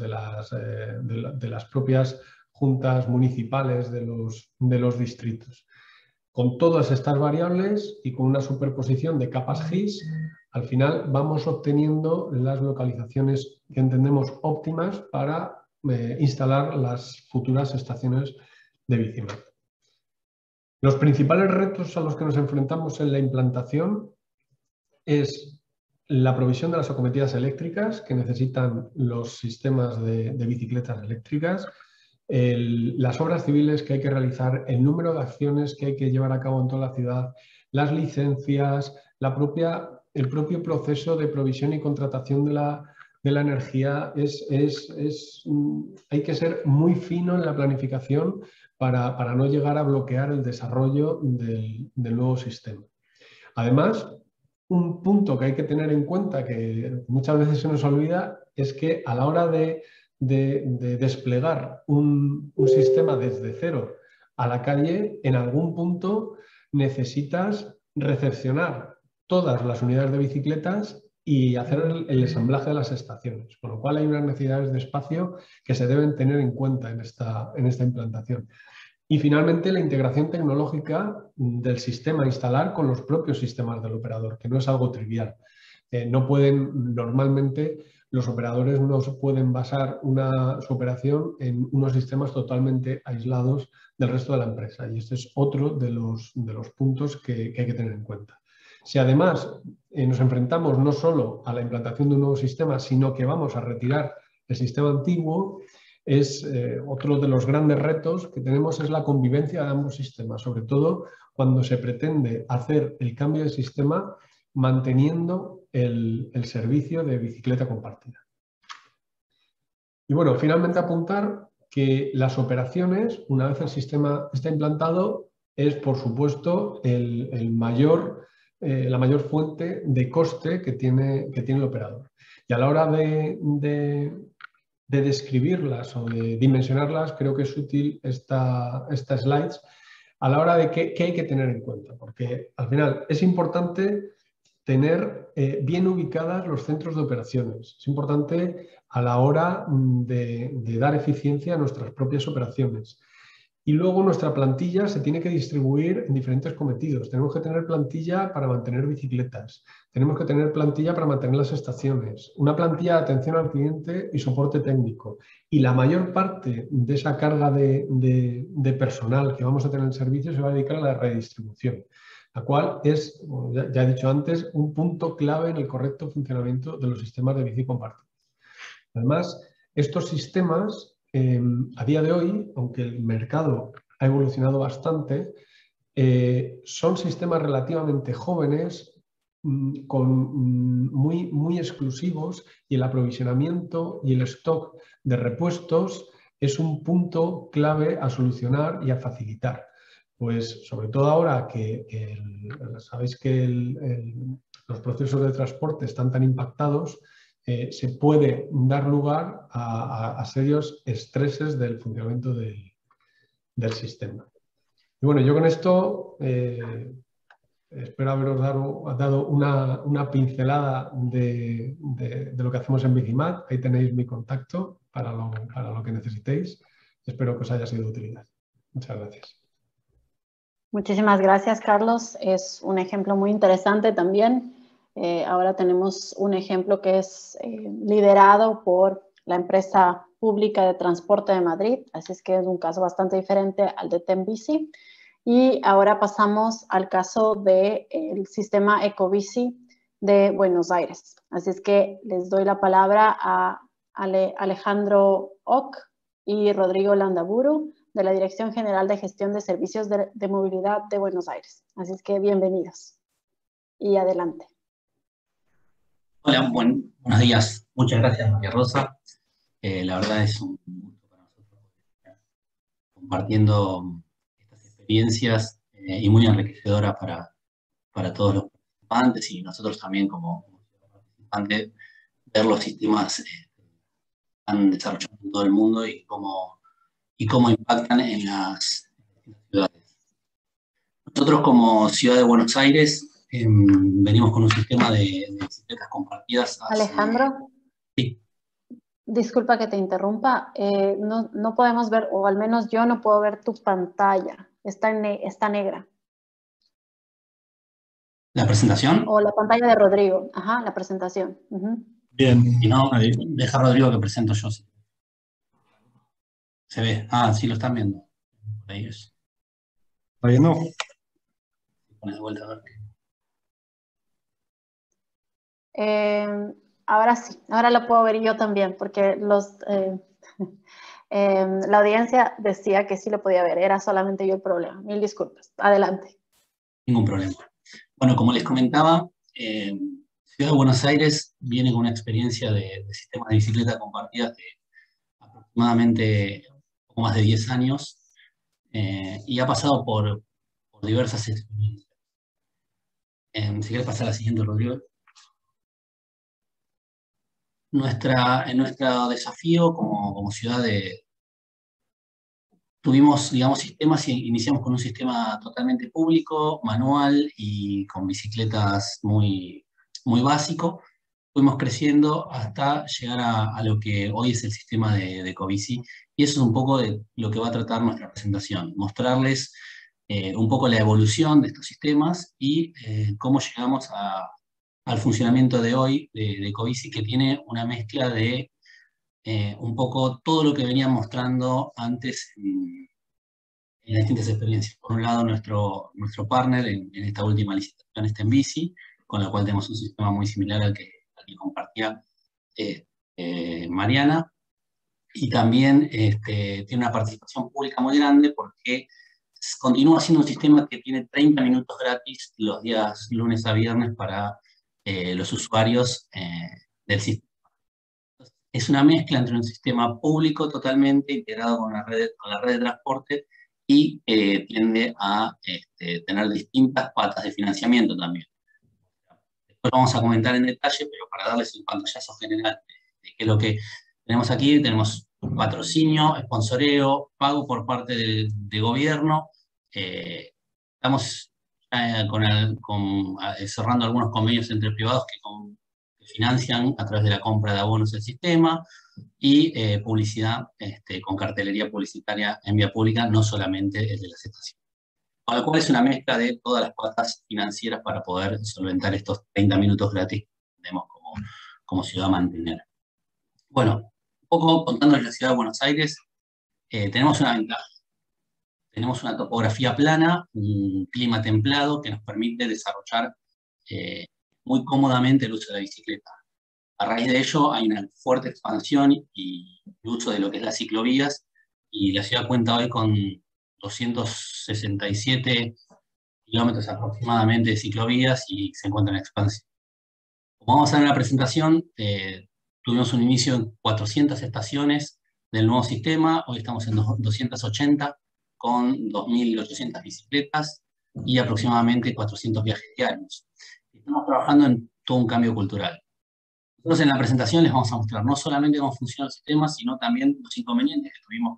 las propias juntas municipales de los distritos. Con todas estas variables y con una superposición de capas GIS, al final vamos obteniendo las localizaciones que entendemos óptimas para instalar las futuras estaciones de Bicimat. Los principales retos a los que nos enfrentamos en la implantación es la provisión de las acometidas eléctricas que necesitan los sistemas de bicicletas eléctricas, las obras civiles que hay que realizar, el número de acciones que hay que llevar a cabo en toda la ciudad, las licencias, el propio proceso de provisión y contratación de la energía. Hay que ser muy fino en la planificación para no llegar a bloquear el desarrollo del nuevo sistema. Además, un punto que hay que tener en cuenta, que muchas veces se nos olvida, es que a la hora de desplegar un sistema desde cero a la calle, en algún punto necesitas recepcionar todas las unidades de bicicletas y hacer el ensamblaje de las estaciones, con lo cual hay unas necesidades de espacio que se deben tener en cuenta en esta implantación. Y finalmente la integración tecnológica del sistema a instalar con los propios sistemas del operador, que no es algo trivial. Normalmente los operadores no pueden basar su operación en unos sistemas totalmente aislados del resto de la empresa, y este es otro de los puntos que hay que tener en cuenta. Si además nos enfrentamos no solo a la implantación de un nuevo sistema, sino que vamos a retirar el sistema antiguo, otro de los grandes retos que tenemos es la convivencia de ambos sistemas, sobre todo cuando se pretende hacer el cambio de sistema manteniendo el servicio de bicicleta compartida. Y bueno, finalmente apuntar que las operaciones, una vez el sistema está implantado, es por supuesto la mayor fuente de coste que tiene el operador. Y a la hora de describirlas o de dimensionarlas, creo que es útil estas slides a la hora de qué hay que tener en cuenta, porque al final es importante tener bien ubicadas los centros de operaciones. Es importante a la hora de dar eficiencia a nuestras propias operaciones. Y luego nuestra plantilla se tiene que distribuir en diferentes cometidos. Tenemos que tener plantilla para mantener bicicletas. Tenemos que tener plantilla para mantener las estaciones. Una plantilla de atención al cliente y soporte técnico. Y la mayor parte de esa carga de personal que vamos a tener en servicio se va a dedicar a la redistribución, la cual es, como ya he dicho antes, un punto clave en el correcto funcionamiento de los sistemas de bici compartida. Además, estos sistemas, a día de hoy, aunque el mercado ha evolucionado bastante, son sistemas relativamente jóvenes, muy exclusivos, y el aprovisionamiento y el stock de repuestos es un punto clave a solucionar y a facilitar. pues sobre todo ahora sabéis que los procesos de transporte están tan impactados, se puede dar lugar a serios estreses del funcionamiento del sistema. Y bueno, yo con esto espero haberos dado una pincelada de lo que hacemos en Bicimat. Ahí tenéis mi contacto para lo que necesitéis. Espero que os haya sido de utilidad. Muchas gracias. Muchísimas gracias, Carlos. Es un ejemplo muy interesante también. Ahora tenemos un ejemplo que es liderado por la empresa pública de transporte de Madrid, así es que es un caso bastante diferente al de Tembici. Y ahora pasamos al caso del sistema Ecobici de Buenos Aires. Así es que les doy la palabra a Alejandro Ock y Rodrigo Landaburu, de la Dirección General de Gestión de Servicios de Movilidad de Buenos Aires. Así es que bienvenidos y adelante. Hola, buenos días. Muchas gracias, María Rosa. La verdad es un gusto para nosotros compartiendo estas experiencias y muy enriquecedoras para todos los participantes y nosotros también como participantes, ver los sistemas que están desarrollando en todo el mundo y cómo impactan en las ciudades. Nosotros como Ciudad de Buenos Aires venimos con un sistema de bicicletas compartidas. Alejandro, sí. Disculpa que te interrumpa, no podemos ver, o al menos yo no puedo ver tu pantalla, está negra. ¿La presentación? O la pantalla de Rodrigo, ajá, la presentación. Bien, y no, deja a Rodrigo que presento yo. Se ve, sí lo están viendo. Por ahí es. ¿Está viendo? Pones de vuelta a ver. Ahora sí, ahora lo puedo ver yo también, porque la audiencia decía que sí lo podía ver, era solamente yo el problema. Mil disculpas, adelante. Ningún problema. Bueno, como les comentaba, Ciudad de Buenos Aires viene con una experiencia de sistemas de bicicleta compartidas de aproximadamente poco más de 10 años y ha pasado por diversas experiencias. Si quieres pasar a la siguiente, Rodrigo. Nuestro desafío como ciudad tuvimos, digamos, sistemas y iniciamos con un sistema totalmente público, manual y con bicicletas muy, muy básico. Fuimos creciendo hasta llegar a lo que hoy es el sistema de Ecobici. Y eso es un poco de lo que va a tratar nuestra presentación, mostrarles un poco la evolución de estos sistemas y cómo llegamos al funcionamiento de hoy de Ecobici, que tiene una mezcla de un poco todo lo que venía mostrando antes en distintas experiencias. Por un lado, nuestro partner en esta última licitación es Tembici, con la cual tenemos un sistema muy similar al que compartía Mariana, y también tiene una participación pública muy grande porque continúa siendo un sistema que tiene 30 minutos gratis los días lunes a viernes para los usuarios del sistema. Es una mezcla entre un sistema público totalmente integrado con la red de transporte y tiende a tener distintas patas de financiamiento también. Después vamos a comentar en detalle, pero para darles un pantallazo general de qué es lo que tenemos aquí, tenemos patrocinio, sponsoreo, pago por parte de gobierno. Estamos cerrando algunos convenios entre privados que financian a través de la compra de abonos del sistema y publicidad con cartelería publicitaria en vía pública, no solamente el de las estaciones. Con lo cual es una mezcla de todas las patas financieras para poder solventar estos 30 minutos gratis que tenemos como ciudad a mantener. Bueno, un poco contándoles la ciudad de Buenos Aires, tenemos una ventaja. Tenemos una topografía plana, un clima templado que nos permite desarrollar muy cómodamente el uso de la bicicleta. A raíz de ello hay una fuerte expansión y uso de lo que es las ciclovías, y la ciudad cuenta hoy con 267 kilómetros aproximadamente de ciclovías y se encuentra en expansión. Como vamos a ver en la presentación, tuvimos un inicio en 400 estaciones del nuevo sistema, hoy estamos en 280, con 2.800 bicicletas y aproximadamente 400 viajes diarios. Estamos trabajando en todo un cambio cultural. Nosotros en la presentación les vamos a mostrar no solamente cómo funciona el sistema, sino también los inconvenientes que tuvimos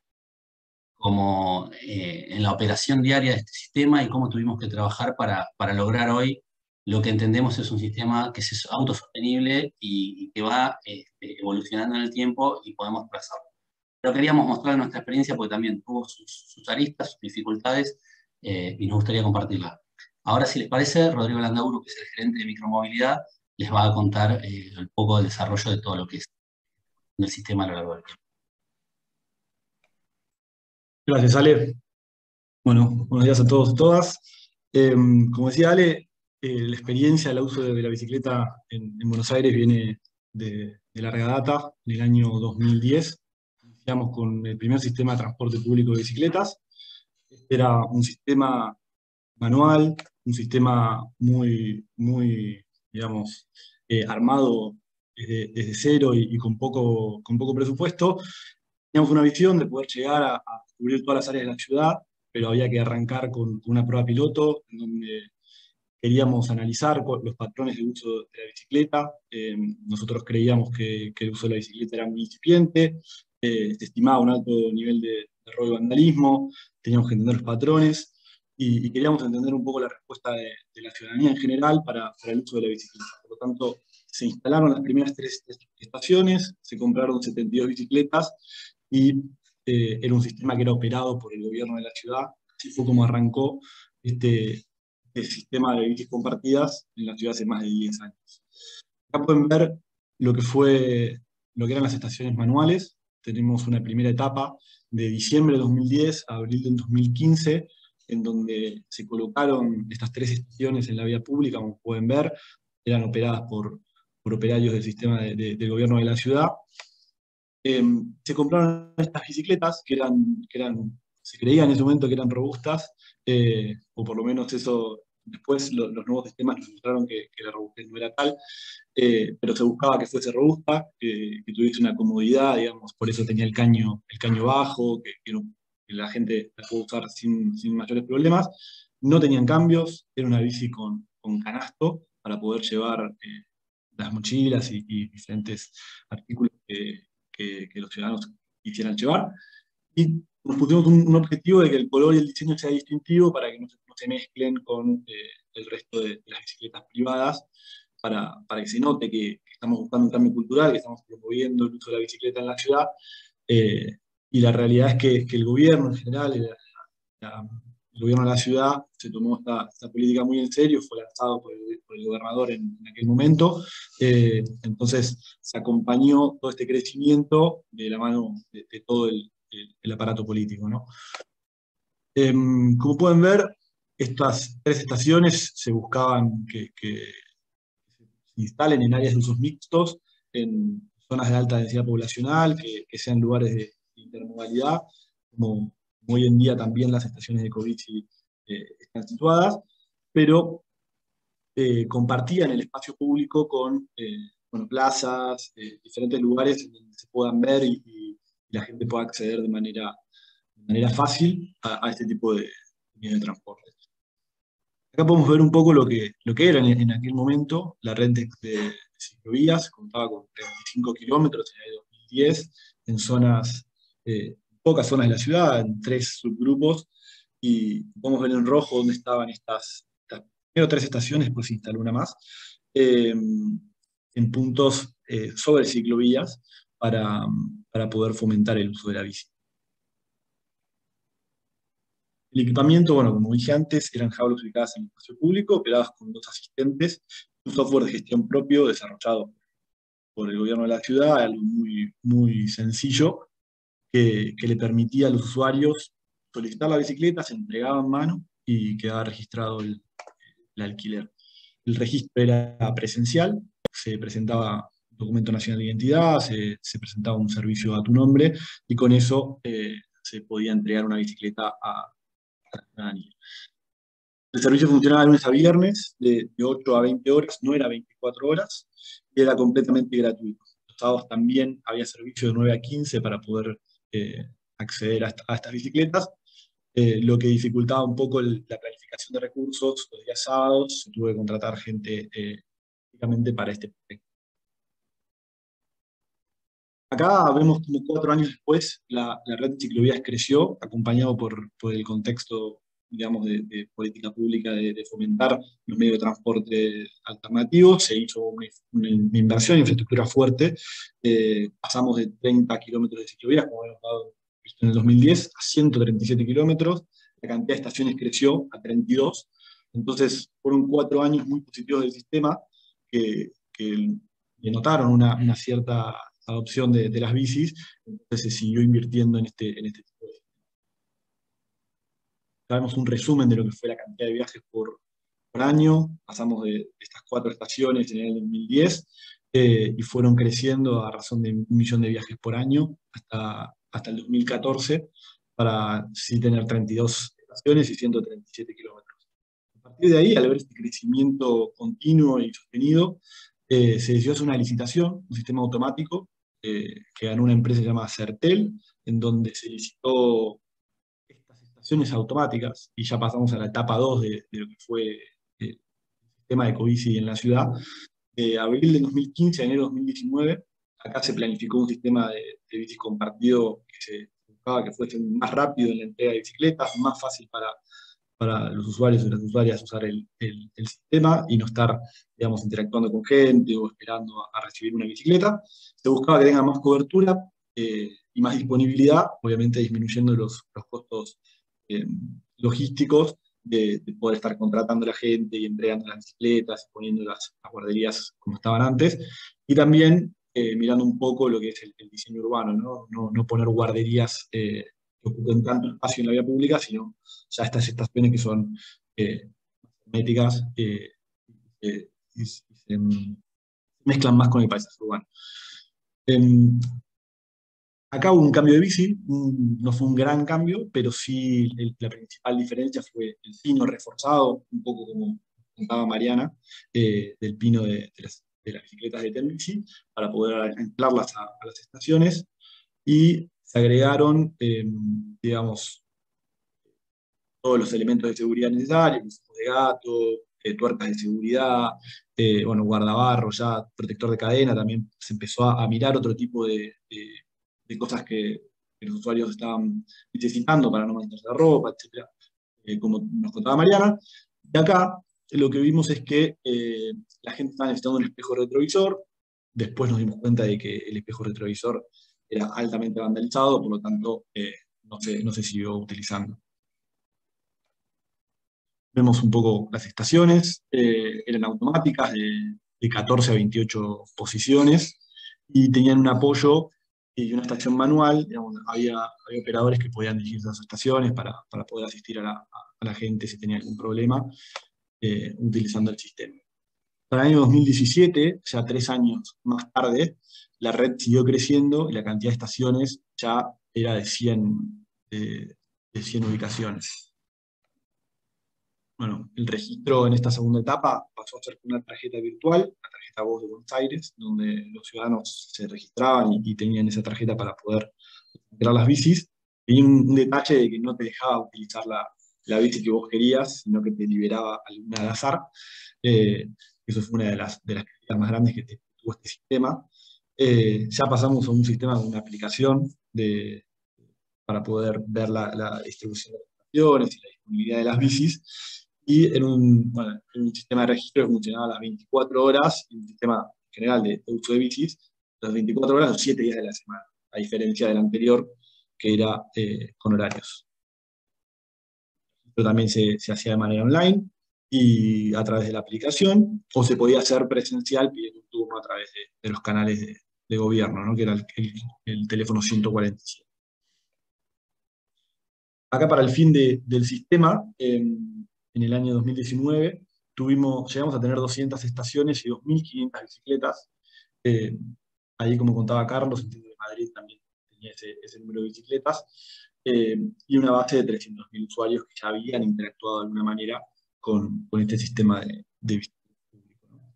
en la operación diaria de este sistema y cómo tuvimos que trabajar para lograr hoy lo que entendemos es un sistema que es autosostenible y que va evolucionando en el tiempo y podemos trazarlo. Pero queríamos mostrar nuestra experiencia porque también tuvo sus aristas, sus dificultades y nos gustaría compartirla. Ahora, si les parece, Rodrigo Landauro, que es el gerente de micromovilidad, les va a contar un poco del desarrollo de todo lo que es el sistema a lo largo del tiempo. Gracias, Ale. Bueno, buenos días a todos y todas. Como decía Ale, la experiencia del uso de la bicicleta en Buenos Aires viene de larga data, en el año 2010. Iniciamos con el primer sistema de transporte público de bicicletas. Este era un sistema manual, un sistema muy, digamos, armado desde cero y con poco presupuesto. Teníamos una visión de poder llegar a cubrir todas las áreas de la ciudad, pero había que arrancar con una prueba piloto, en donde queríamos analizar los patrones de uso de la bicicleta. Nosotros creíamos que el uso de la bicicleta era muy incipiente, se estimaba un alto nivel de robo y vandalismo, teníamos que entender los patrones, y queríamos entender un poco la respuesta de la ciudadanía en general para el uso de la bicicleta. Por lo tanto, se instalaron las primeras 3 estaciones, se compraron 72 bicicletas, y era un sistema que era operado por el gobierno de la ciudad. Así fue como arrancó este sistema de bicis compartidas en la ciudad hace más de 10 años. Acá pueden ver lo que eran las estaciones manuales. Tenemos una primera etapa de diciembre de 2010 a abril del 2015, en donde se colocaron estas 3 estaciones en la vía pública, como pueden ver, eran operadas por operarios del sistema del gobierno de la ciudad. Se compraron estas bicicletas que se creía en ese momento que eran robustas, o por lo menos eso, después los nuevos sistemas nos mostraron que la robustez no era tal, pero se buscaba que fuese robusta, que tuviese una comodidad, digamos, por eso tenía el caño bajo, que la gente la pudo usar sin mayores problemas. No tenían cambios, era una bici con canasto para poder llevar las mochilas y diferentes artículos que los ciudadanos quisieran llevar. Y nos pusimos un objetivo de que el color y el diseño sea distintivo para que no se mezclen con el resto de las bicicletas privadas, para que se note que estamos buscando un cambio cultural, que estamos promoviendo el uso de la bicicleta en la ciudad. Y la realidad es que el gobierno en general, el gobierno de la ciudad, se tomó esta política muy en serio, fue lanzado por el gobernador en aquel momento. Entonces se acompañó todo este crecimiento de la mano de todo el aparato político, ¿no? Como pueden ver, estas 3 estaciones se buscaban que se instalen en áreas de usos mixtos, en zonas de alta densidad poblacional, que sean lugares de intermodalidad, como hoy en día también las estaciones de Covici están situadas, pero compartían el espacio público con plazas, diferentes lugares en donde se puedan ver y la gente pueda acceder de manera fácil a este tipo de medios de transporte. Acá podemos ver un poco lo que era en aquel momento la red de ciclovías. Contaba con 35 kilómetros en el 2010, en pocas zonas de la ciudad, en 3 subgrupos, y podemos ver en rojo dónde estaban primero 3 estaciones, pues se instaló una más, en puntos sobre ciclovías para poder fomentar el uso de la bici. El equipamiento, bueno, como dije antes, eran jaulas ubicadas en el espacio público, operadas con 2 asistentes, un software de gestión propio desarrollado por el gobierno de la ciudad, algo muy, muy sencillo, que le permitía a los usuarios solicitar la bicicleta, se entregaba en mano y quedaba registrado el alquiler. El registro era presencial, se presentaba un documento nacional de identidad, se presentaba un servicio a tu nombre, y con eso se podía entregar una bicicleta a la ciudadanía. El servicio funcionaba de lunes a viernes, de 8 a 20 horas, no era 24 horas, y era completamente gratuito. Los sábados también había servicio de 9 a 15 para poder acceder a estas bicicletas. lo que dificultaba un poco la planificación de recursos. Los días sábados se tuvo que contratar gente únicamente para este proyecto. Acá vemos como 4 años después la red de ciclovías creció, acompañado por el contexto, digamos, de política pública de fomentar los medios de transporte alternativos. Se hizo una inversión en infraestructura fuerte. Pasamos de 30 kilómetros de ciclovías, como habíamos dado en el 2010, a 137 kilómetros. La cantidad de estaciones creció a 32. Entonces, fueron 4 años muy positivos del sistema que denotaron una cierta adopción de las bicis. Entonces se siguió invirtiendo en este tipo de sistemas. Sabemos un resumen de lo que fue la cantidad de viajes por año. Pasamos de estas 4 estaciones en el 2010 y fueron creciendo a razón de 1 millón de viajes por año hasta el 2014, para sí tener 32 estaciones y 137 kilómetros. A partir de ahí, al ver este crecimiento continuo y sostenido, se decidió hacer una licitación, un sistema automático, que ganó una empresa llamada Certel, en donde se licitó estas estaciones automáticas, y ya pasamos a la etapa 2 de lo que fue el sistema de ecobici en la ciudad. De abril de 2015 a enero de 2019, acá se planificó un sistema de bici compartido que se buscaba que fuese más rápido en la entrega de bicicletas, más fácil para los usuarios y las usuarias usar el sistema y no estar, digamos, interactuando con gente o esperando a recibir una bicicleta. Se buscaba que tenga más cobertura y más disponibilidad, obviamente disminuyendo los costos logísticos de poder estar contratando a la gente y entregando las bicicletas, poniendo las guarderías como estaban antes, y también mirando un poco lo que es el diseño urbano, no poner guarderías que ocupen tanto espacio en la vía pública, sino ya estas estaciones que son herméticas y se mezclan más con el paisaje urbano. Acá hubo un cambio de bici, no fue un gran cambio, pero sí la principal diferencia fue el pino reforzado, un poco como contaba Mariana, del pino de las bicicletas de Tembici, para poder anclarlas a las estaciones, y se agregaron, digamos, todos los elementos de seguridad necesarios, de gato, tuercas de seguridad, bueno, guardabarros, ya protector de cadena. También se empezó a mirar otro tipo de cosas que los usuarios estaban necesitando para no mancharse la ropa, etc. Como nos contaba Mariana. Y acá lo que vimos es que la gente estaba necesitando un espejo retrovisor. Después nos dimos cuenta de que el espejo retrovisor era altamente vandalizado, por lo tanto no se siguió utilizando. Vemos un poco las estaciones, eran automáticas de 14 a 28 posiciones, y tenían un apoyo y una estación manual. Digamos, había operadores que podían dirigir esas estaciones para poder asistir a la gente si tenía algún problema, utilizando el sistema. Para el año 2017, ya 3 años más tarde, la red siguió creciendo y la cantidad de estaciones ya era de 100 ubicaciones. Bueno, el registro en esta segunda etapa pasó a ser una tarjeta virtual, la tarjeta Voz de Buenos Aires, donde los ciudadanos se registraban y tenían esa tarjeta para poder crear las bicis. Y un detalle de que no te dejaba utilizar la bici que vos querías, sino que te liberaba alguna al azar. Eso fue una de las críticas más grandes que tuvo este sistema. Ya pasamos a un sistema con una aplicación para poder ver la distribución de las estaciones y la disponibilidad de las bicis. Y en un sistema de registro que funcionaba las 24 horas, y un sistema general de uso de bicis, las 24 horas, los 7 días de la semana, a diferencia del anterior, que era con horarios. Esto también se hacía de manera online y a través de la aplicación, o se podía hacer presencial pidiendo un turno a través de los canales de gobierno, ¿no? Que era el teléfono 147. Acá, para el fin del sistema, en el año 2019 llegamos a tener 200 estaciones y 2.500 bicicletas. Ahí, como contaba Carlos, entiendo que Madrid también tenía ese número de bicicletas, y una base de 300.000 usuarios que ya habían interactuado de alguna manera con este sistema de bicicletas público, ¿no?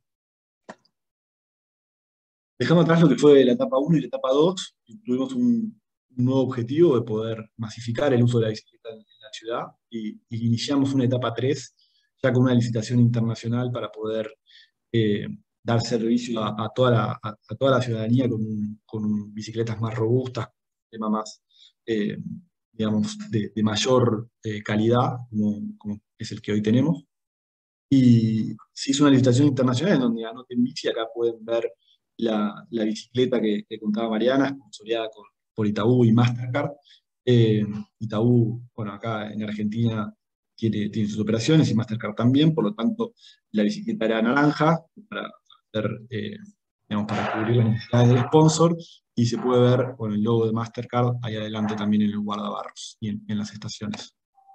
Dejando atrás lo que fue la etapa 1 y la etapa 2, tuvimos un nuevo objetivo de poder masificar el uso de la bicicleta en la la ciudad y iniciamos una etapa 3 ya con una licitación internacional para poder dar servicio a toda la ciudadanía con bicicletas más robustas, tema más, digamos, de mayor calidad, como es el que hoy tenemos. Y se hizo una licitación internacional en donde ganó Tembici. Acá pueden ver la bicicleta que contaba Mariana, sponsoreada por Itaú y Mastercard. Itaú, bueno, acá en Argentina tiene sus operaciones y Mastercard también, por lo tanto la bicicleta era naranja para digamos, para cubrir las necesidades del sponsor, y se puede ver con el logo de Mastercard ahí adelante también en el guardabarros y en las estaciones.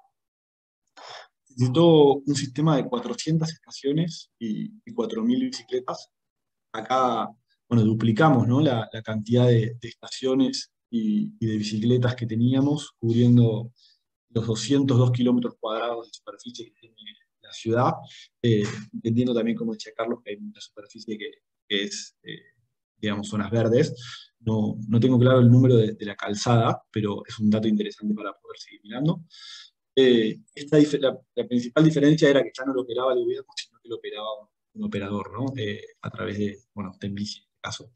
Necesitó un sistema de 400 estaciones y 4.000 bicicletas. Acá, bueno, duplicamos, ¿no?, la cantidad de estaciones y de bicicletas que teníamos, cubriendo los 202 kilómetros cuadrados de superficie que tiene la ciudad, entendiendo también, como decía Carlos, que hay mucha superficie que es, digamos, zonas verdes. No tengo claro el número de la calzada, pero es un dato interesante para poder seguir mirando. La principal diferencia era que ya no lo operaba el gobierno, sino que lo operaba un operador, ¿no? A través de, bueno, Tembici en este caso.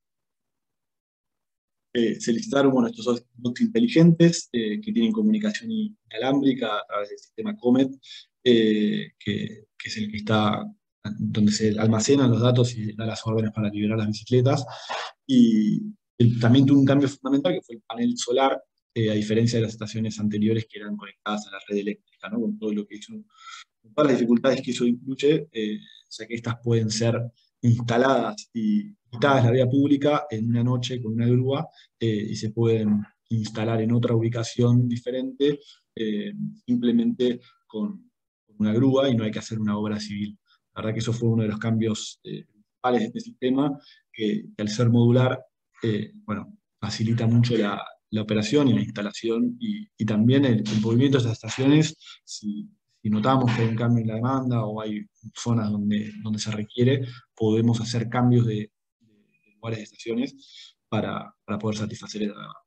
Se licitaron, bueno, estos bots inteligentes que tienen comunicación inalámbrica a través del sistema Comet, que es el que está, donde se almacenan los datos y da las órdenes para liberar las bicicletas. Y también tuvo un cambio fundamental, que fue el panel solar, a diferencia de las estaciones anteriores que eran conectadas a la red eléctrica, ¿no? Con todo lo que hizo, con todas las dificultades que eso incluye, ya que estas pueden ser instaladas y quitadas la vía pública en una noche con una grúa, y se pueden instalar en otra ubicación diferente, simplemente con una grúa, y no hay que hacer una obra civil. La verdad que eso fue uno de los cambios principales de este sistema, que al ser modular, bueno, facilita mucho la operación y la instalación, y también el movimiento de esas estaciones. Si notamos que hay un cambio en la demanda o hay zonas donde se requiere, podemos hacer cambios de lugares de estaciones para poder satisfacer esa demanda.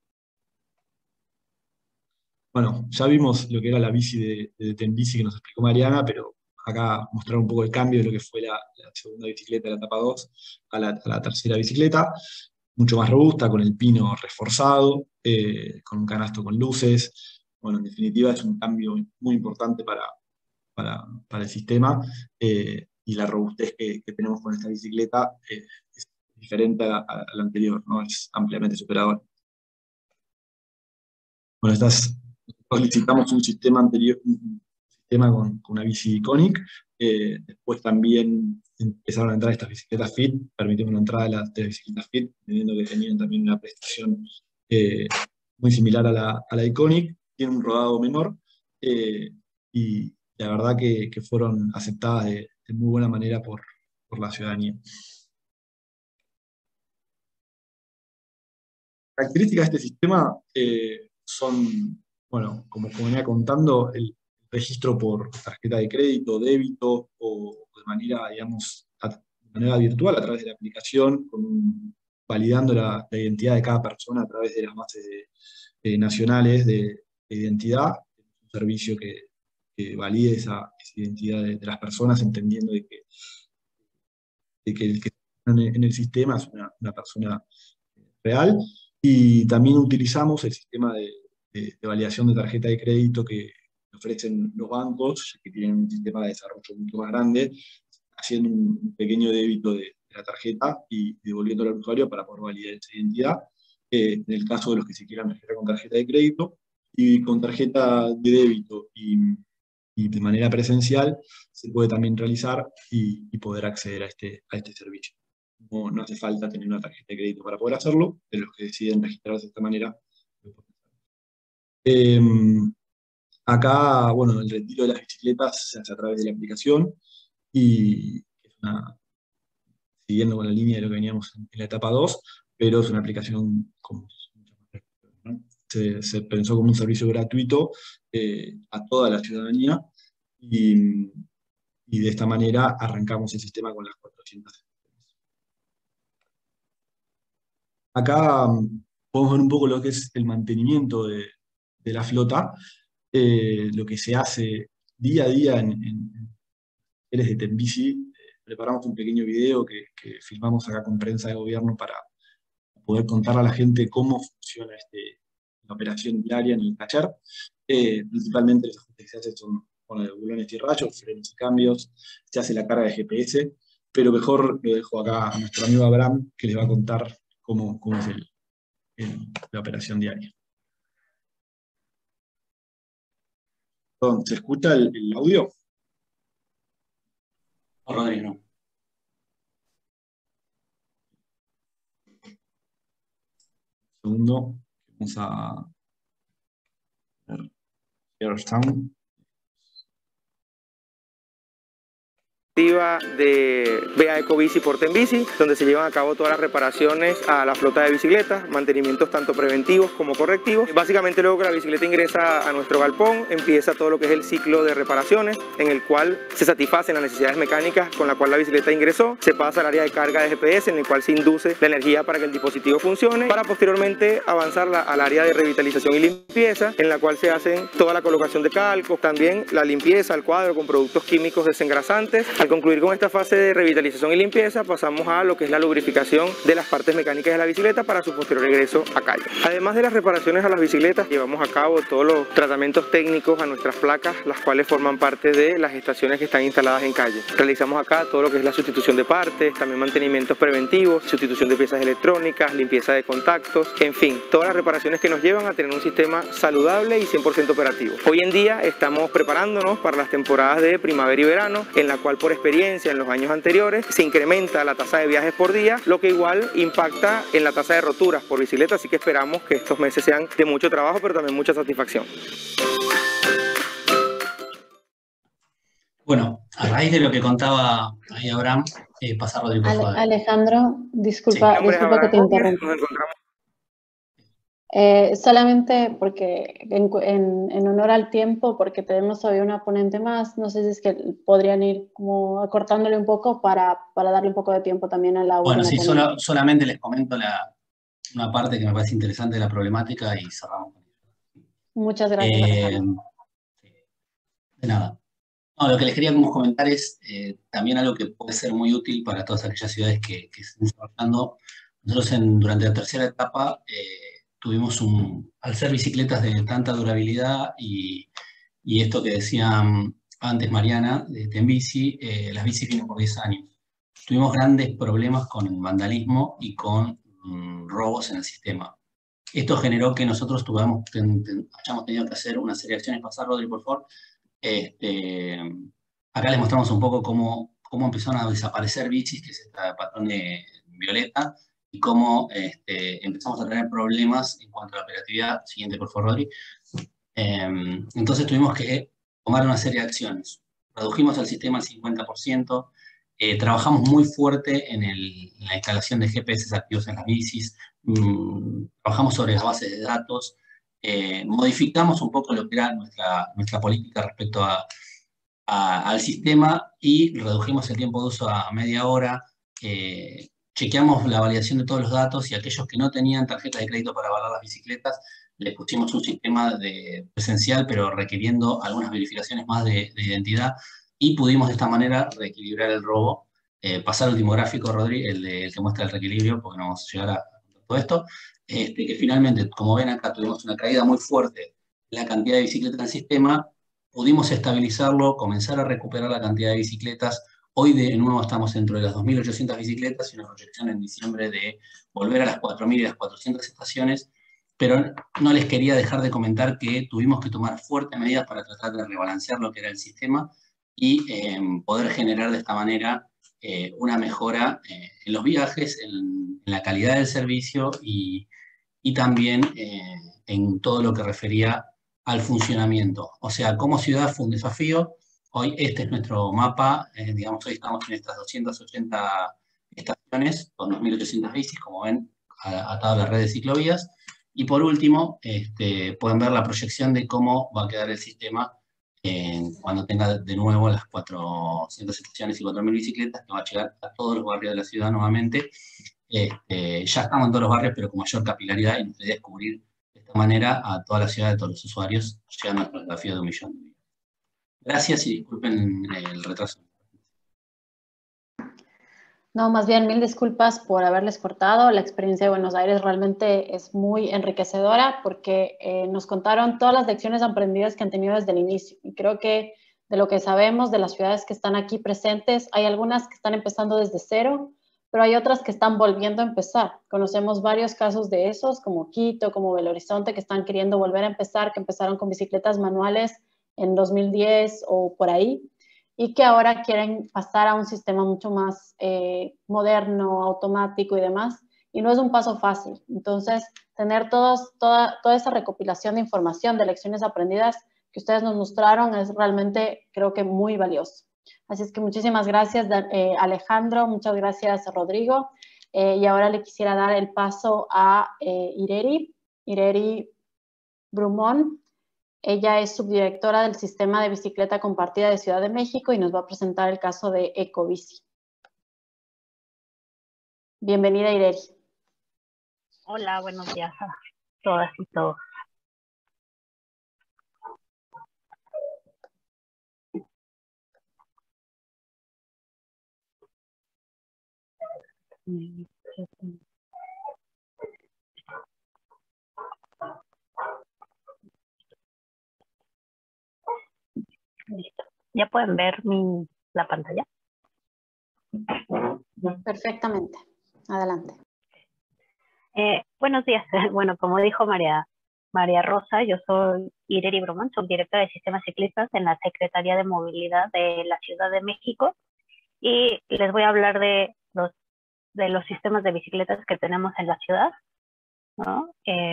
Bueno, ya vimos lo que era la bici de Tembici que nos explicó Mariana, pero acá mostrar un poco el cambio de lo que fue la segunda bicicleta de la etapa 2 a la tercera bicicleta, mucho más robusta, con el pino reforzado, con un canasto con luces. Bueno, en definitiva es un cambio muy importante para el sistema, y la robustez que tenemos con esta bicicleta es diferente a la anterior, ¿no? Es ampliamente superador. Bueno, nosotros licitamos un sistema anterior, un sistema con una bici Iconic. Después también empezaron a entrar estas bicicletas Fit, permitimos la entrada de las bicicletas Fit, entendiendo que tenían también una prestación muy similar a la Iconic, tiene un rodado menor, y la verdad que fueron aceptadas de muy buena manera por la ciudadanía. Características de este sistema son, bueno, como venía contando, el registro por tarjeta de crédito, débito, o de manera, digamos, de manera virtual a través de la aplicación, validando la identidad de cada persona a través de las bases nacionales de identidad. Un servicio que valide esa identidad de las personas, entendiendo de que el que está en el sistema es una persona real. Y también utilizamos el sistema de validación de tarjeta de crédito que ofrecen los bancos, ya que tienen un sistema de desarrollo mucho más grande, haciendo un pequeño débito de la tarjeta y devolviéndolo al usuario para poder validar esa identidad, en el caso de los que se quieran registrar con tarjeta de crédito. Y con tarjeta de débito y de manera presencial se puede también realizar y poder acceder a este servicio. No hace falta tener una tarjeta de crédito para poder hacerlo, de los que deciden registrarse de esta manera. Acá, bueno, el retiro de las bicicletas se hace a través de la aplicación, y siguiendo con la línea de lo que veníamos en la etapa 2, pero es una aplicación con muchas más restricciones, ¿no? Se pensó como un servicio gratuito a toda la ciudadanía, y de esta manera arrancamos el sistema con las 400. Acá podemos ver un poco lo que es el mantenimiento de la flota. lo que se hace día a día en de Tembici. Preparamos un pequeño video que filmamos acá con prensa de gobierno para poder contarle a la gente cómo funciona la operación diaria en el taller. Principalmente los ajustes que se hacen son con los bulones y rayos, frenos y cambios, se hace la carga de GPS, pero mejor lo dejo acá a nuestro amigo Abraham, que les va a contar cómo es la operación diaria. Perdón, ¿se escucha el audio? Rodrigo. Segundo, vamos a ver. Here sound. De BA Ecobici por Tembici, donde se llevan a cabo todas las reparaciones a la flota de bicicletas, mantenimientos tanto preventivos como correctivos. Básicamente luego que la bicicleta ingresa a nuestro galpón, empieza todo lo que es el ciclo de reparaciones, en el cual se satisfacen las necesidades mecánicas con la cual la bicicleta ingresó, se pasa al área de carga de GPS, en el cual se induce la energía para que el dispositivo funcione, para posteriormente avanzar al área de revitalización y limpieza, en la cual se hacen toda la colocación de calcos, también la limpieza al cuadro con productos químicos desengrasantes. Al concluir con esta fase de revitalización y limpieza, pasamos a lo que es la lubrificación de las partes mecánicas de la bicicleta para su posterior regreso a calle. Además de las reparaciones a las bicicletas, llevamos a cabo todos los tratamientos técnicos a nuestras placas, las cuales forman parte de las estaciones que están instaladas en calle. Realizamos acá todo lo que es la sustitución de partes, también mantenimientos preventivos, sustitución de piezas electrónicas, limpieza de contactos, en fin, todas las reparaciones que nos llevan a tener un sistema saludable y 100% operativo. Hoy en día estamos preparándonos para las temporadas de primavera y verano, en la cual por experiencia en los años anteriores se incrementa la tasa de viajes por día, lo que igual impacta en la tasa de roturas por bicicleta, así que esperamos que estos meses sean de mucho trabajo, pero también mucha satisfacción. Bueno, a raíz de lo que contaba ahí Abraham, pasa Rodrigo. Alejandro, disculpa, Sí, disculpa que te interrumpa. Nos encontramos. Solamente porque en honor al tiempo, porque tenemos todavía una ponente más, no sé si es que podrían ir como acortándole un poco para darle un poco de tiempo también a la Bueno, última sí, solamente les comento una parte que me parece interesante de la problemática y cerramos. Muchas gracias, Alejandro. De nada. No, lo que les quería comentar es también algo que puede ser muy útil para todas aquellas ciudades que estén trabajando. Nosotros durante la tercera etapa tuvimos al ser bicicletas de tanta durabilidad y esto que decía antes Mariana, de Tembici, las bicis vienen por 10 años. Tuvimos grandes problemas con el vandalismo y con robos en el sistema. Esto generó que nosotros hayamos tenido que hacer una serie de acciones. Pasar, Rodri, por favor. Acá les mostramos un poco cómo empezaron a desaparecer bicis, que es este patrón de violeta, y cómo empezamos a tener problemas en cuanto a la operatividad. Siguiente, por favor, Rodri. Entonces tuvimos que tomar una serie de acciones. Redujimos el sistema al 50%, trabajamos muy fuerte en la instalación de GPS activos en las bicis, trabajamos sobre las bases de datos, modificamos un poco lo que era nuestra política respecto al sistema y redujimos el tiempo de uso a media hora. Chequeamos la validación de todos los datos y aquellos que no tenían tarjeta de crédito para avalar las bicicletas, les pusimos un sistema presencial, pero requiriendo algunas verificaciones más de identidad, y pudimos de esta manera reequilibrar el robo. Pasar al último gráfico, Rodri, el que muestra el reequilibrio, porque no vamos a llegar a todo esto. Que finalmente, como ven acá, tuvimos una caída muy fuerte en la cantidad de bicicletas en el sistema, pudimos estabilizarlo, comenzar a recuperar la cantidad de bicicletas. Hoy de nuevo estamos dentro de las 2.800 bicicletas y una proyección en diciembre de volver a las 4.000 y las 400 estaciones, pero no les quería dejar de comentar que tuvimos que tomar fuertes medidas para tratar de rebalancear lo que era el sistema y poder generar de esta manera una mejora en los viajes, en la calidad del servicio y también en todo lo que refería al funcionamiento. O sea, como ciudad fue un desafío. Hoy este es nuestro mapa, digamos, hoy estamos en estas 280 estaciones con 2.800 bicis, como ven, atado a la red de ciclovías. Y por último, pueden ver la proyección de cómo va a quedar el sistema cuando tenga de nuevo las 400 estaciones y 4.000 bicicletas, que va a llegar a todos los barrios de la ciudad nuevamente. Ya estamos en todos los barrios, pero con mayor capilaridad, y nos gustaría descubrir esta manera a toda la ciudad, de todos los usuarios, llegando a nuestro desafío de 1 millón de vidas. Gracias y disculpen el retraso. No, más bien, mil disculpas por haberles cortado. La experiencia de Buenos Aires realmente es muy enriquecedora porque nos contaron todas las lecciones aprendidas que han tenido desde el inicio. Y creo que de lo que sabemos de las ciudades que están aquí presentes, hay algunas que están empezando desde cero, pero hay otras que están volviendo a empezar. Conocemos varios casos de esos, como Quito, como Belo Horizonte, que están queriendo volver a empezar, que empezaron con bicicletas manuales en 2010 o por ahí, y que ahora quieren pasar a un sistema mucho más moderno, automático y demás, y no es un paso fácil. Entonces, tener toda esa recopilación de información, de lecciones aprendidas que ustedes nos mostraron es realmente, creo que muy valioso. Así es que muchísimas gracias, Alejandro, muchas gracias, Rodrigo, y ahora le quisiera dar el paso a Ireri Brumón. Ella es subdirectora del Sistema de Bicicleta Compartida de Ciudad de México y nos va a presentar el caso de Ecobici. Bienvenida, Ireri. Hola, buenos días a todas y todos. Listo. ¿Ya pueden ver la pantalla? Perfectamente. Adelante. Buenos días. Bueno, como dijo María Rosa, yo soy Ireri Brumón, subdirectora de Sistemas Ciclistas en la Secretaría de Movilidad de la Ciudad de México, y les voy a hablar de los sistemas de bicicletas que tenemos en la ciudad, ¿no?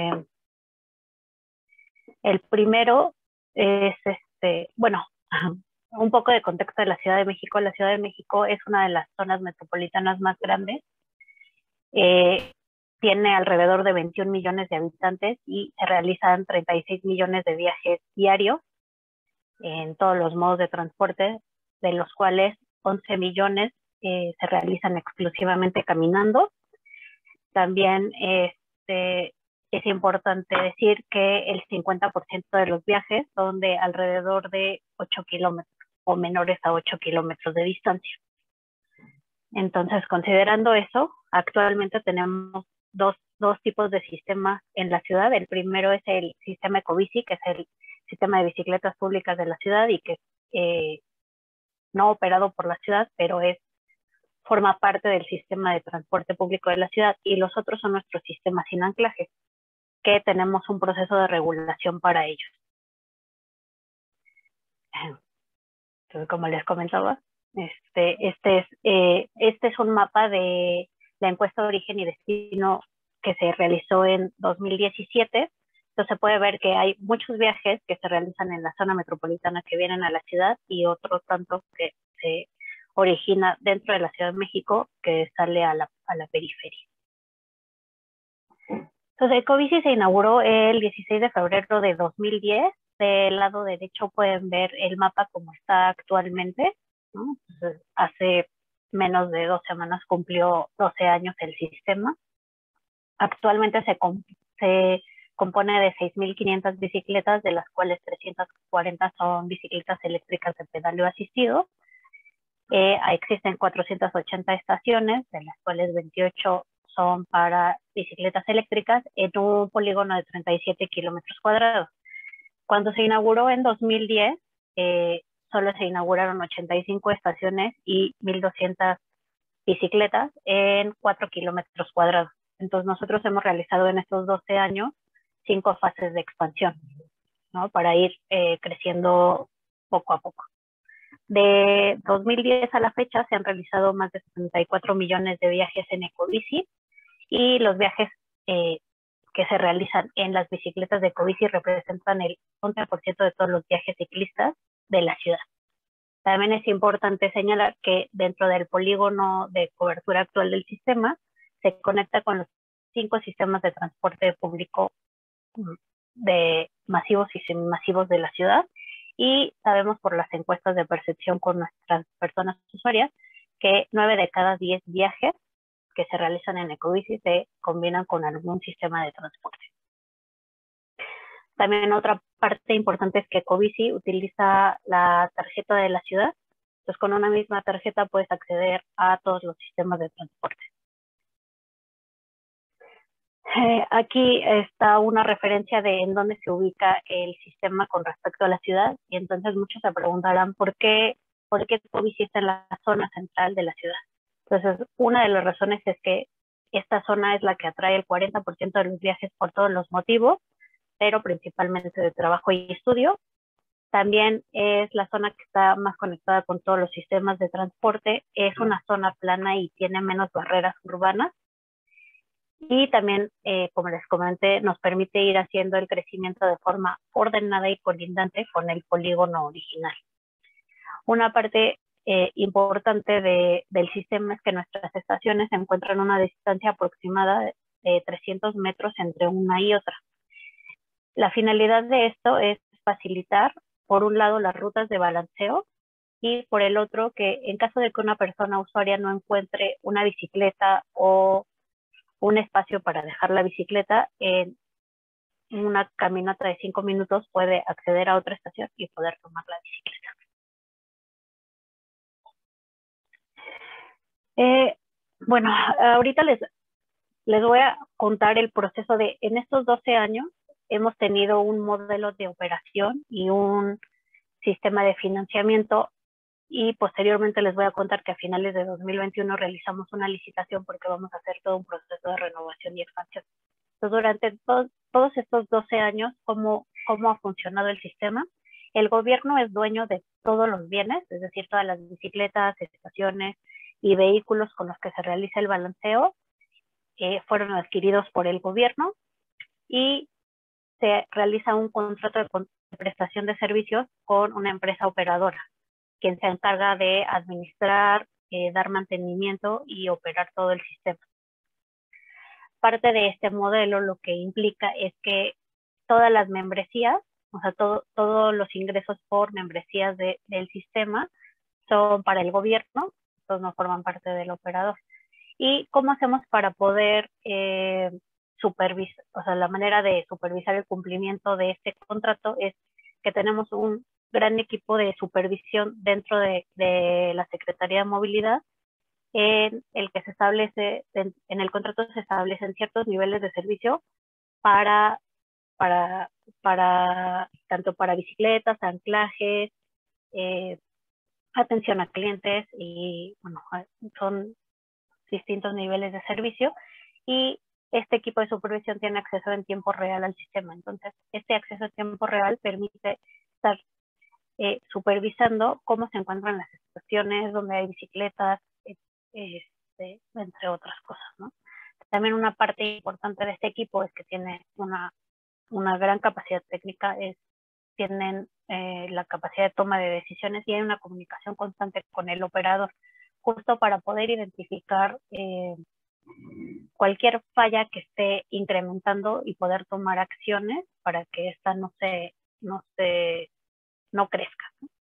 El primero es bueno, un poco de contexto de la Ciudad de México. La Ciudad de México es una de las zonas metropolitanas más grandes. Tiene alrededor de 21 millones de habitantes y se realizan 36 millones de viajes diarios en todos los modos de transporte, de los cuales 11 millones se realizan exclusivamente caminando. También es importante decir que el 50% de los viajes son de alrededor de 8 kilómetros o menores a 8 kilómetros de distancia. Entonces, considerando eso, actualmente tenemos dos tipos de sistemas en la ciudad. El primero es el sistema Ecobici, que es el sistema de bicicletas públicas de la ciudad y que es no operado por la ciudad, pero forma parte del sistema de transporte público de la ciudad. Y los otros son nuestros sistemas sin anclaje, que tenemos un proceso de regulación para ellos. Entonces, como les comentaba, este es un mapa de la encuesta de origen y destino que se realizó en 2017. Entonces se puede ver que hay muchos viajes que se realizan en la zona metropolitana que vienen a la ciudad y otros tantos que se origina dentro de la Ciudad de México que sale a la periferia. Entonces, Ecobici se inauguró el 16 de febrero de 2010. Del lado derecho pueden ver el mapa como está actualmente, ¿no? Entonces, hace menos de 2 semanas cumplió 12 años el sistema. Actualmente se compone de 6.500 bicicletas, de las cuales 340 son bicicletas eléctricas de pedaleo asistido. Existen 480 estaciones, de las cuales 28 son para bicicletas eléctricas en un polígono de 37 kilómetros cuadrados. Cuando se inauguró en 2010, solo se inauguraron 85 estaciones y 1.200 bicicletas en 4 kilómetros cuadrados. Entonces nosotros hemos realizado en estos 12 años 5 fases de expansión, ¿no? Para ir creciendo poco a poco. De 2010 a la fecha se han realizado más de 74 millones de viajes en Ecobici, y los viajes que se realizan en las bicicletas de Ecobici representan el 11% de todos los viajes ciclistas de la ciudad. También es importante señalar que dentro del polígono de cobertura actual del sistema se conecta con los 5 sistemas de transporte público de masivos y semimasivos de la ciudad, y sabemos por las encuestas de percepción con nuestras personas usuarias que 9 de cada 10 viajes que se realizan en Ecobici se combinan con algún sistema de transporte. También otra parte importante es que Ecobici utiliza la tarjeta de la ciudad. Entonces, con una misma tarjeta puedes acceder a todos los sistemas de transporte. Aquí está una referencia de en dónde se ubica el sistema con respecto a la ciudad. Y entonces muchos se preguntarán por qué Ecobici está en la zona central de la ciudad. Entonces, una de las razones es que esta zona es la que atrae el 40% de los viajes por todos los motivos, pero principalmente de trabajo y estudio. También es la zona que está más conectada con todos los sistemas de transporte. Es una zona plana y tiene menos barreras urbanas. Y también, como les comenté, nos permite ir haciendo el crecimiento de forma ordenada y colindante con el polígono original. Una parte importante del sistema es que nuestras estaciones se encuentran a una distancia aproximada de 300 metros entre una y otra. La finalidad de esto es facilitar, por un lado, las rutas de balanceo y por el otro, que en caso de que una persona usuaria no encuentre una bicicleta o un espacio para dejar la bicicleta, en una caminata de 5 minutos puede acceder a otra estación y poder tomar la bicicleta. Bueno, ahorita les voy a contar el proceso de, en estos 12 años, hemos tenido un modelo de operación y un sistema de financiamiento, y posteriormente les voy a contar que a finales de 2021 realizamos una licitación porque vamos a hacer todo un proceso de renovación y expansión. Entonces, durante todos estos 12 años, ¿cómo ha funcionado el sistema? El gobierno es dueño de todos los bienes, es decir, todas las bicicletas, estaciones y vehículos con los que se realiza el balanceo fueron adquiridos por el gobierno, y se realiza un contrato de prestación de servicios con una empresa operadora, quien se encarga de administrar, dar mantenimiento y operar todo el sistema. Parte de este modelo lo que implica es que todas las membresías, o sea, todos los ingresos por membresías del sistema son para el gobierno, entonces no forman parte del operador. ¿Y cómo hacemos para poder supervisar? O sea, la manera de supervisar el cumplimiento de este contrato es que tenemos un gran equipo de supervisión dentro de la Secretaría de Movilidad, en el que se establece, en el contrato se establecen ciertos niveles de servicio tanto para bicicletas, anclajes, atención a clientes, y bueno, son distintos niveles de servicio, y este equipo de supervisión tiene acceso en tiempo real al sistema. Entonces, este acceso en tiempo real permite estar supervisando cómo se encuentran las estaciones, donde hay bicicletas, entre otras cosas, ¿no? También una parte importante de este equipo es que tiene una gran capacidad técnica, tienen la capacidad de toma de decisiones, y hay una comunicación constante con el operador, justo para poder identificar cualquier falla que esté incrementando y poder tomar acciones para que esta no crezca.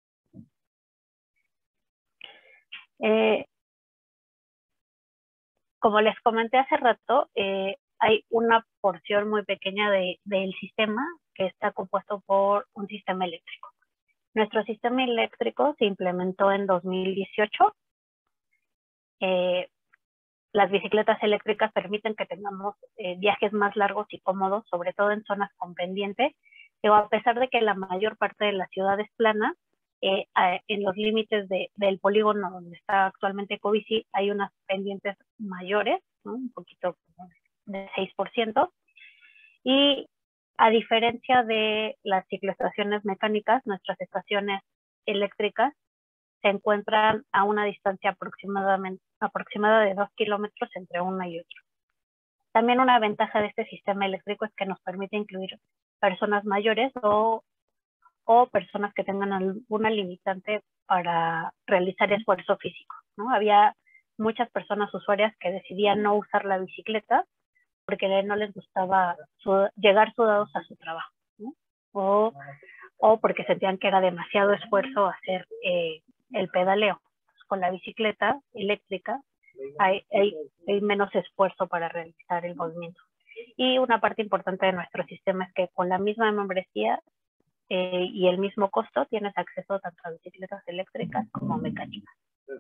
Como les comenté hace rato, hay una porción muy pequeña del sistema que está compuesto por un sistema eléctrico. Nuestro sistema eléctrico se implementó en 2018. Las bicicletas eléctricas permiten que tengamos viajes más largos y cómodos, sobre todo en zonas con pendiente, pero a pesar de que la mayor parte de la ciudad es plana, en los límites del polígono donde está actualmente Ecobici hay unas pendientes mayores, ¿no? Un poquito de 6%, y a diferencia de las cicloestaciones mecánicas, nuestras estaciones eléctricas se encuentran a una distancia aproximada de 2 kilómetros entre una y otra. También una ventaja de este sistema eléctrico es que nos permite incluir personas mayores o personas que tengan alguna limitante para realizar esfuerzo físico, ¿no? Había muchas personas usuarias que decidían no usar la bicicleta porque no les gustaba llegar sudados a su trabajo, ¿no? O porque sentían que era demasiado esfuerzo hacer el pedaleo. Con la bicicleta eléctrica hay menos esfuerzo para realizar el movimiento. Y una parte importante de nuestro sistema es que con la misma membresía y el mismo costo tienes acceso tanto a bicicletas eléctricas como mecánicas.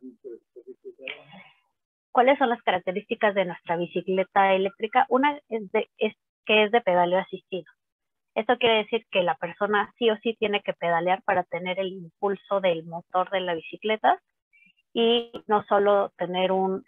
¿Cuáles son las características de nuestra bicicleta eléctrica? Una es que es de pedaleo asistido. Esto quiere decir que la persona sí o sí tiene que pedalear para tener el impulso del motor de la bicicleta y no solo tener un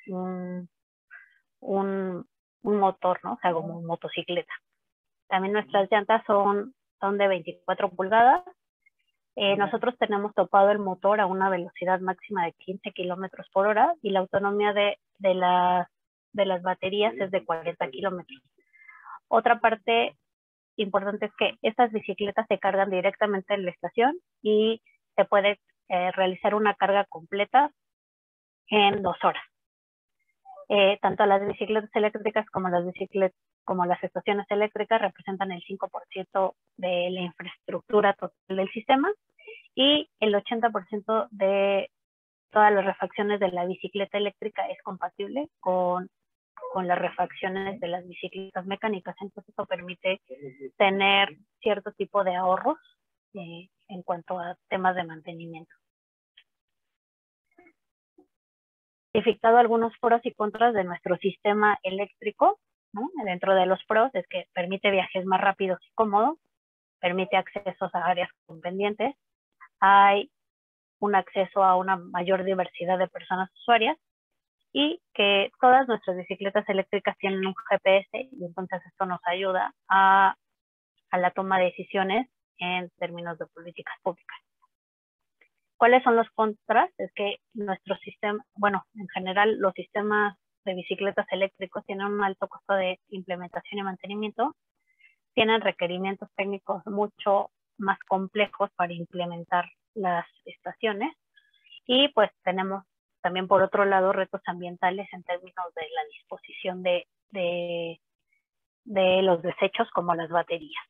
motor, ¿no? O sea, como motocicleta. También nuestras llantas son de 24 pulgadas. Nosotros tenemos topado el motor a una velocidad máxima de 15 kilómetros por hora y la autonomía de las baterías es de 40 kilómetros. Otra parte importante es que estas bicicletas se cargan directamente en la estación y se puede realizar una carga completa en 2 horas. Tanto las bicicletas eléctricas como las estaciones eléctricas representan el 5% de la infraestructura total del sistema y el 80% de todas las refacciones de la bicicleta eléctrica es compatible con las refacciones de las bicicletas mecánicas. Entonces eso permite tener cierto tipo de ahorros en cuanto a temas de mantenimiento. Identificado algunos pros y contras de nuestro sistema eléctrico, ¿no? Dentro de los pros es que permite viajes más rápidos y cómodos, permite accesos a áreas con pendientes, hay un acceso a una mayor diversidad de personas usuarias y que todas nuestras bicicletas eléctricas tienen un GPS y entonces esto nos ayuda a la toma de decisiones en términos de políticas públicas. ¿Cuáles son los contras? Es que nuestro sistema, bueno, en general los sistemas de bicicletas eléctricos tienen un alto costo de implementación y mantenimiento, tienen requerimientos técnicos mucho más complejos para implementar las estaciones y pues tenemos también por otro lado retos ambientales en términos de la disposición de los desechos como las baterías.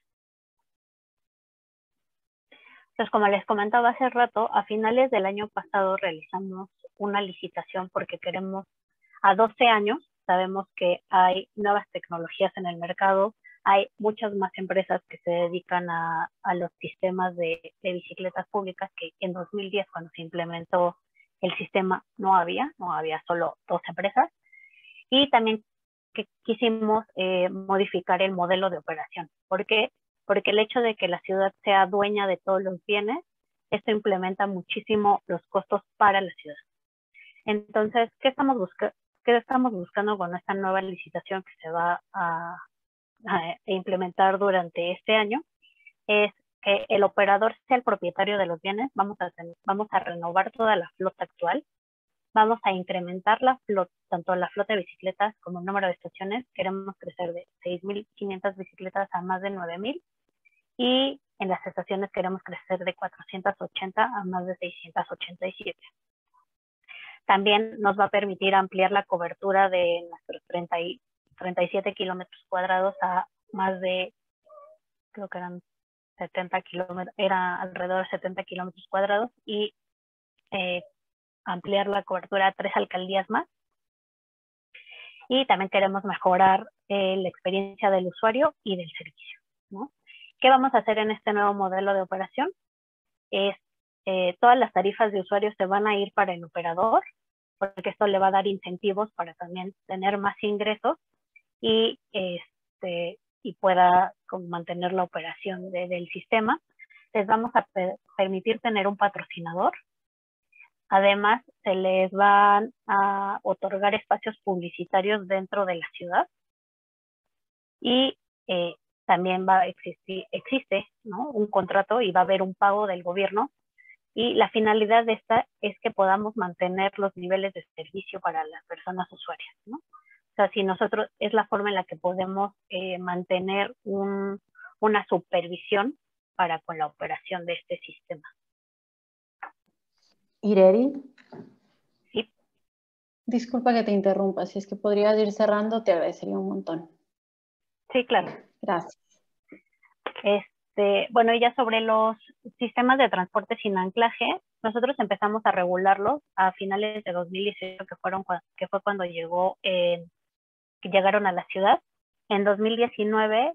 Entonces, como les comentaba hace rato, a finales del año pasado realizamos una licitación porque queremos, a 12 años, sabemos que hay nuevas tecnologías en el mercado, hay muchas más empresas que se dedican a los sistemas de bicicletas públicas que en 2010, cuando se implementó el sistema, no había solo 2 empresas. Y también que quisimos modificar el modelo de operación. ¿Por qué? Porque el hecho de que la ciudad sea dueña de todos los bienes, esto implementa muchísimo los costos para la ciudad. Entonces, ¿qué estamos buscando con esta nueva licitación que se va a implementar durante este año? Es que el operador sea el propietario de los bienes. Vamos a renovar toda la flota actual. Vamos a incrementar tanto la flota de bicicletas como el número de estaciones. Queremos crecer de 6.500 bicicletas a más de 9.000. Y en las estaciones queremos crecer de 480 a más de 687. También nos va a permitir ampliar la cobertura de nuestros 37 kilómetros cuadrados a más de, creo que eran 70 kilómetros, era alrededor de 70 kilómetros cuadrados y ampliar la cobertura a 3 alcaldías más. Y también queremos mejorar la experiencia del usuario y del servicio, ¿no? ¿Qué vamos a hacer en este nuevo modelo de operación? Es todas las tarifas de usuarios se van a ir para el operador, porque esto le va a dar incentivos para también tener más ingresos y pueda mantener la operación del sistema. Les vamos a permitir tener un patrocinador. Además, se les van a otorgar espacios publicitarios dentro de la ciudad y también existe, ¿no?, un contrato y va a haber un pago del gobierno y la finalidad de esta es que podamos mantener los niveles de servicio para las personas usuarias, ¿no? O sea, si nosotros es la forma en la que podemos mantener una supervisión con la operación de este sistema. Ireri. Sí. Disculpa que te interrumpa, si es que podrías ir cerrando, te agradecería un montón. Sí, claro. Gracias. Bueno, y ya sobre los sistemas de transporte sin anclaje, nosotros empezamos a regularlos a finales de 2018, que fue cuando llegaron a la ciudad. En 2019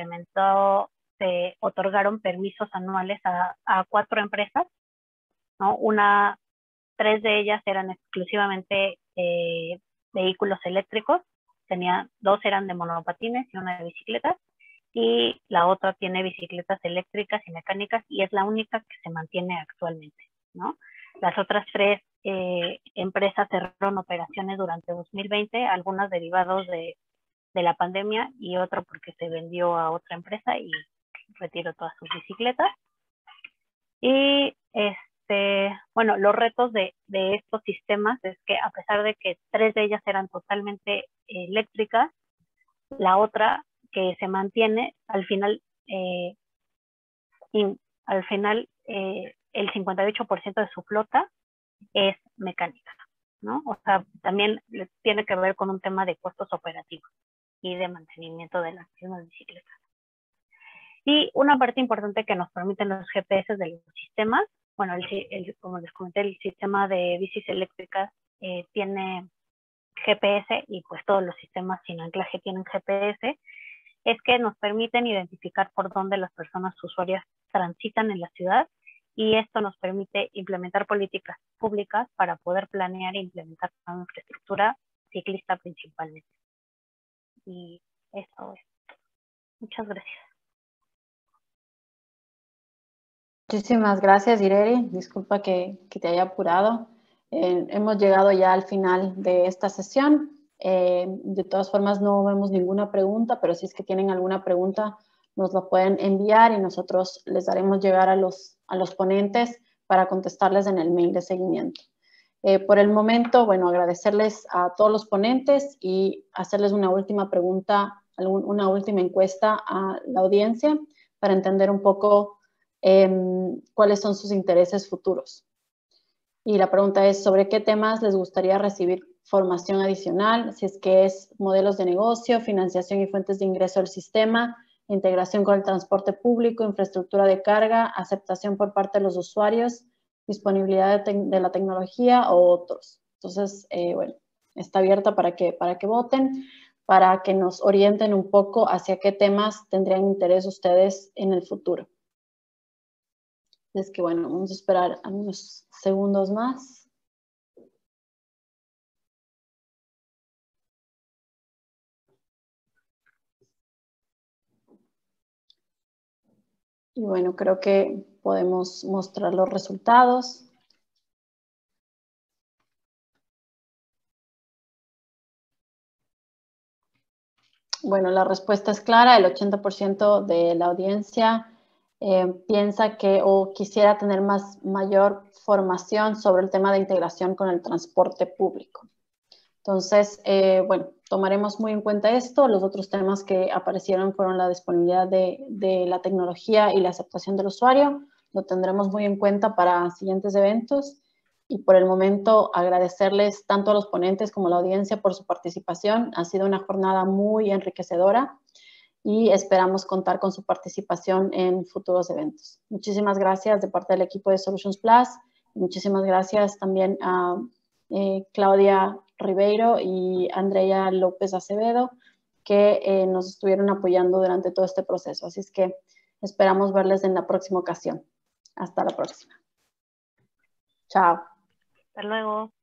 se otorgaron permisos anuales a 4 empresas, ¿no? 3 de ellas eran exclusivamente vehículos eléctricos, 2 eran de monopatines y 1 de bicicletas, y la otra tiene bicicletas eléctricas y mecánicas, y es la única que se mantiene actualmente, ¿no? Las otras 3 empresas cerraron operaciones durante 2020, algunas derivados de la pandemia y otra porque se vendió a otra empresa y retiró todas sus bicicletas. Y bueno, los retos de estos sistemas es que a pesar de que 3 de ellas eran totalmente eléctricas, la otra que se mantiene, al final el 58% de su flota es mecánica, ¿no? O sea, también tiene que ver con un tema de costos operativos y de mantenimiento de las mismas bicicletas. Y una parte importante que nos permiten los GPS de los sistemas, bueno, como les comenté, el sistema de bicis eléctricas tiene GPS, y pues todos los sistemas sin anclaje tienen GPS, es que nos permiten identificar por dónde las personas usuarias transitan en la ciudad, y esto nos permite implementar políticas públicas para poder planear e implementar una infraestructura ciclista principalmente. Y eso es. Muchas gracias. Muchísimas gracias, Ireri. Disculpa que te haya apurado. Hemos llegado ya al final de esta sesión. De todas formas, no vemos ninguna pregunta, pero si es que tienen alguna pregunta, nos la pueden enviar y nosotros les daremos llegar a los ponentes para contestarles en el mail de seguimiento. Por el momento, bueno, agradecerles a todos los ponentes y hacerles una última pregunta, una última encuesta a la audiencia para entender un poco cuáles son sus intereses futuros. Y la pregunta es, ¿sobre qué temas les gustaría recibir formación adicional? Si es que es modelos de negocio, financiación y fuentes de ingreso del sistema, integración con el transporte público, infraestructura de carga, aceptación por parte de los usuarios, disponibilidad de la tecnología o otros. Entonces, bueno, está abierta para que voten, para que nos orienten un poco hacia qué temas tendrían interés ustedes en el futuro. Es que, bueno, vamos a esperar unos segundos más. Y bueno, creo que podemos mostrar los resultados. Bueno, la respuesta es clara. El 80% de la audiencia piensa que o quisiera tener mayor formación sobre el tema de integración con el transporte público. Entonces, bueno, tomaremos muy en cuenta esto. Los otros temas que aparecieron fueron la disponibilidad de la tecnología y la aceptación del usuario. Lo tendremos muy en cuenta para siguientes eventos. Y por el momento, agradecerles tanto a los ponentes como a la audiencia por su participación. Ha sido una jornada muy enriquecedora y esperamos contar con su participación en futuros eventos. Muchísimas gracias de parte del equipo de Solutions Plus. Muchísimas gracias también a Claudia Ribeiro y Andrea López Acevedo, que nos estuvieron apoyando durante todo este proceso. Así es que esperamos verles en la próxima ocasión. Hasta la próxima. Chao. Hasta luego.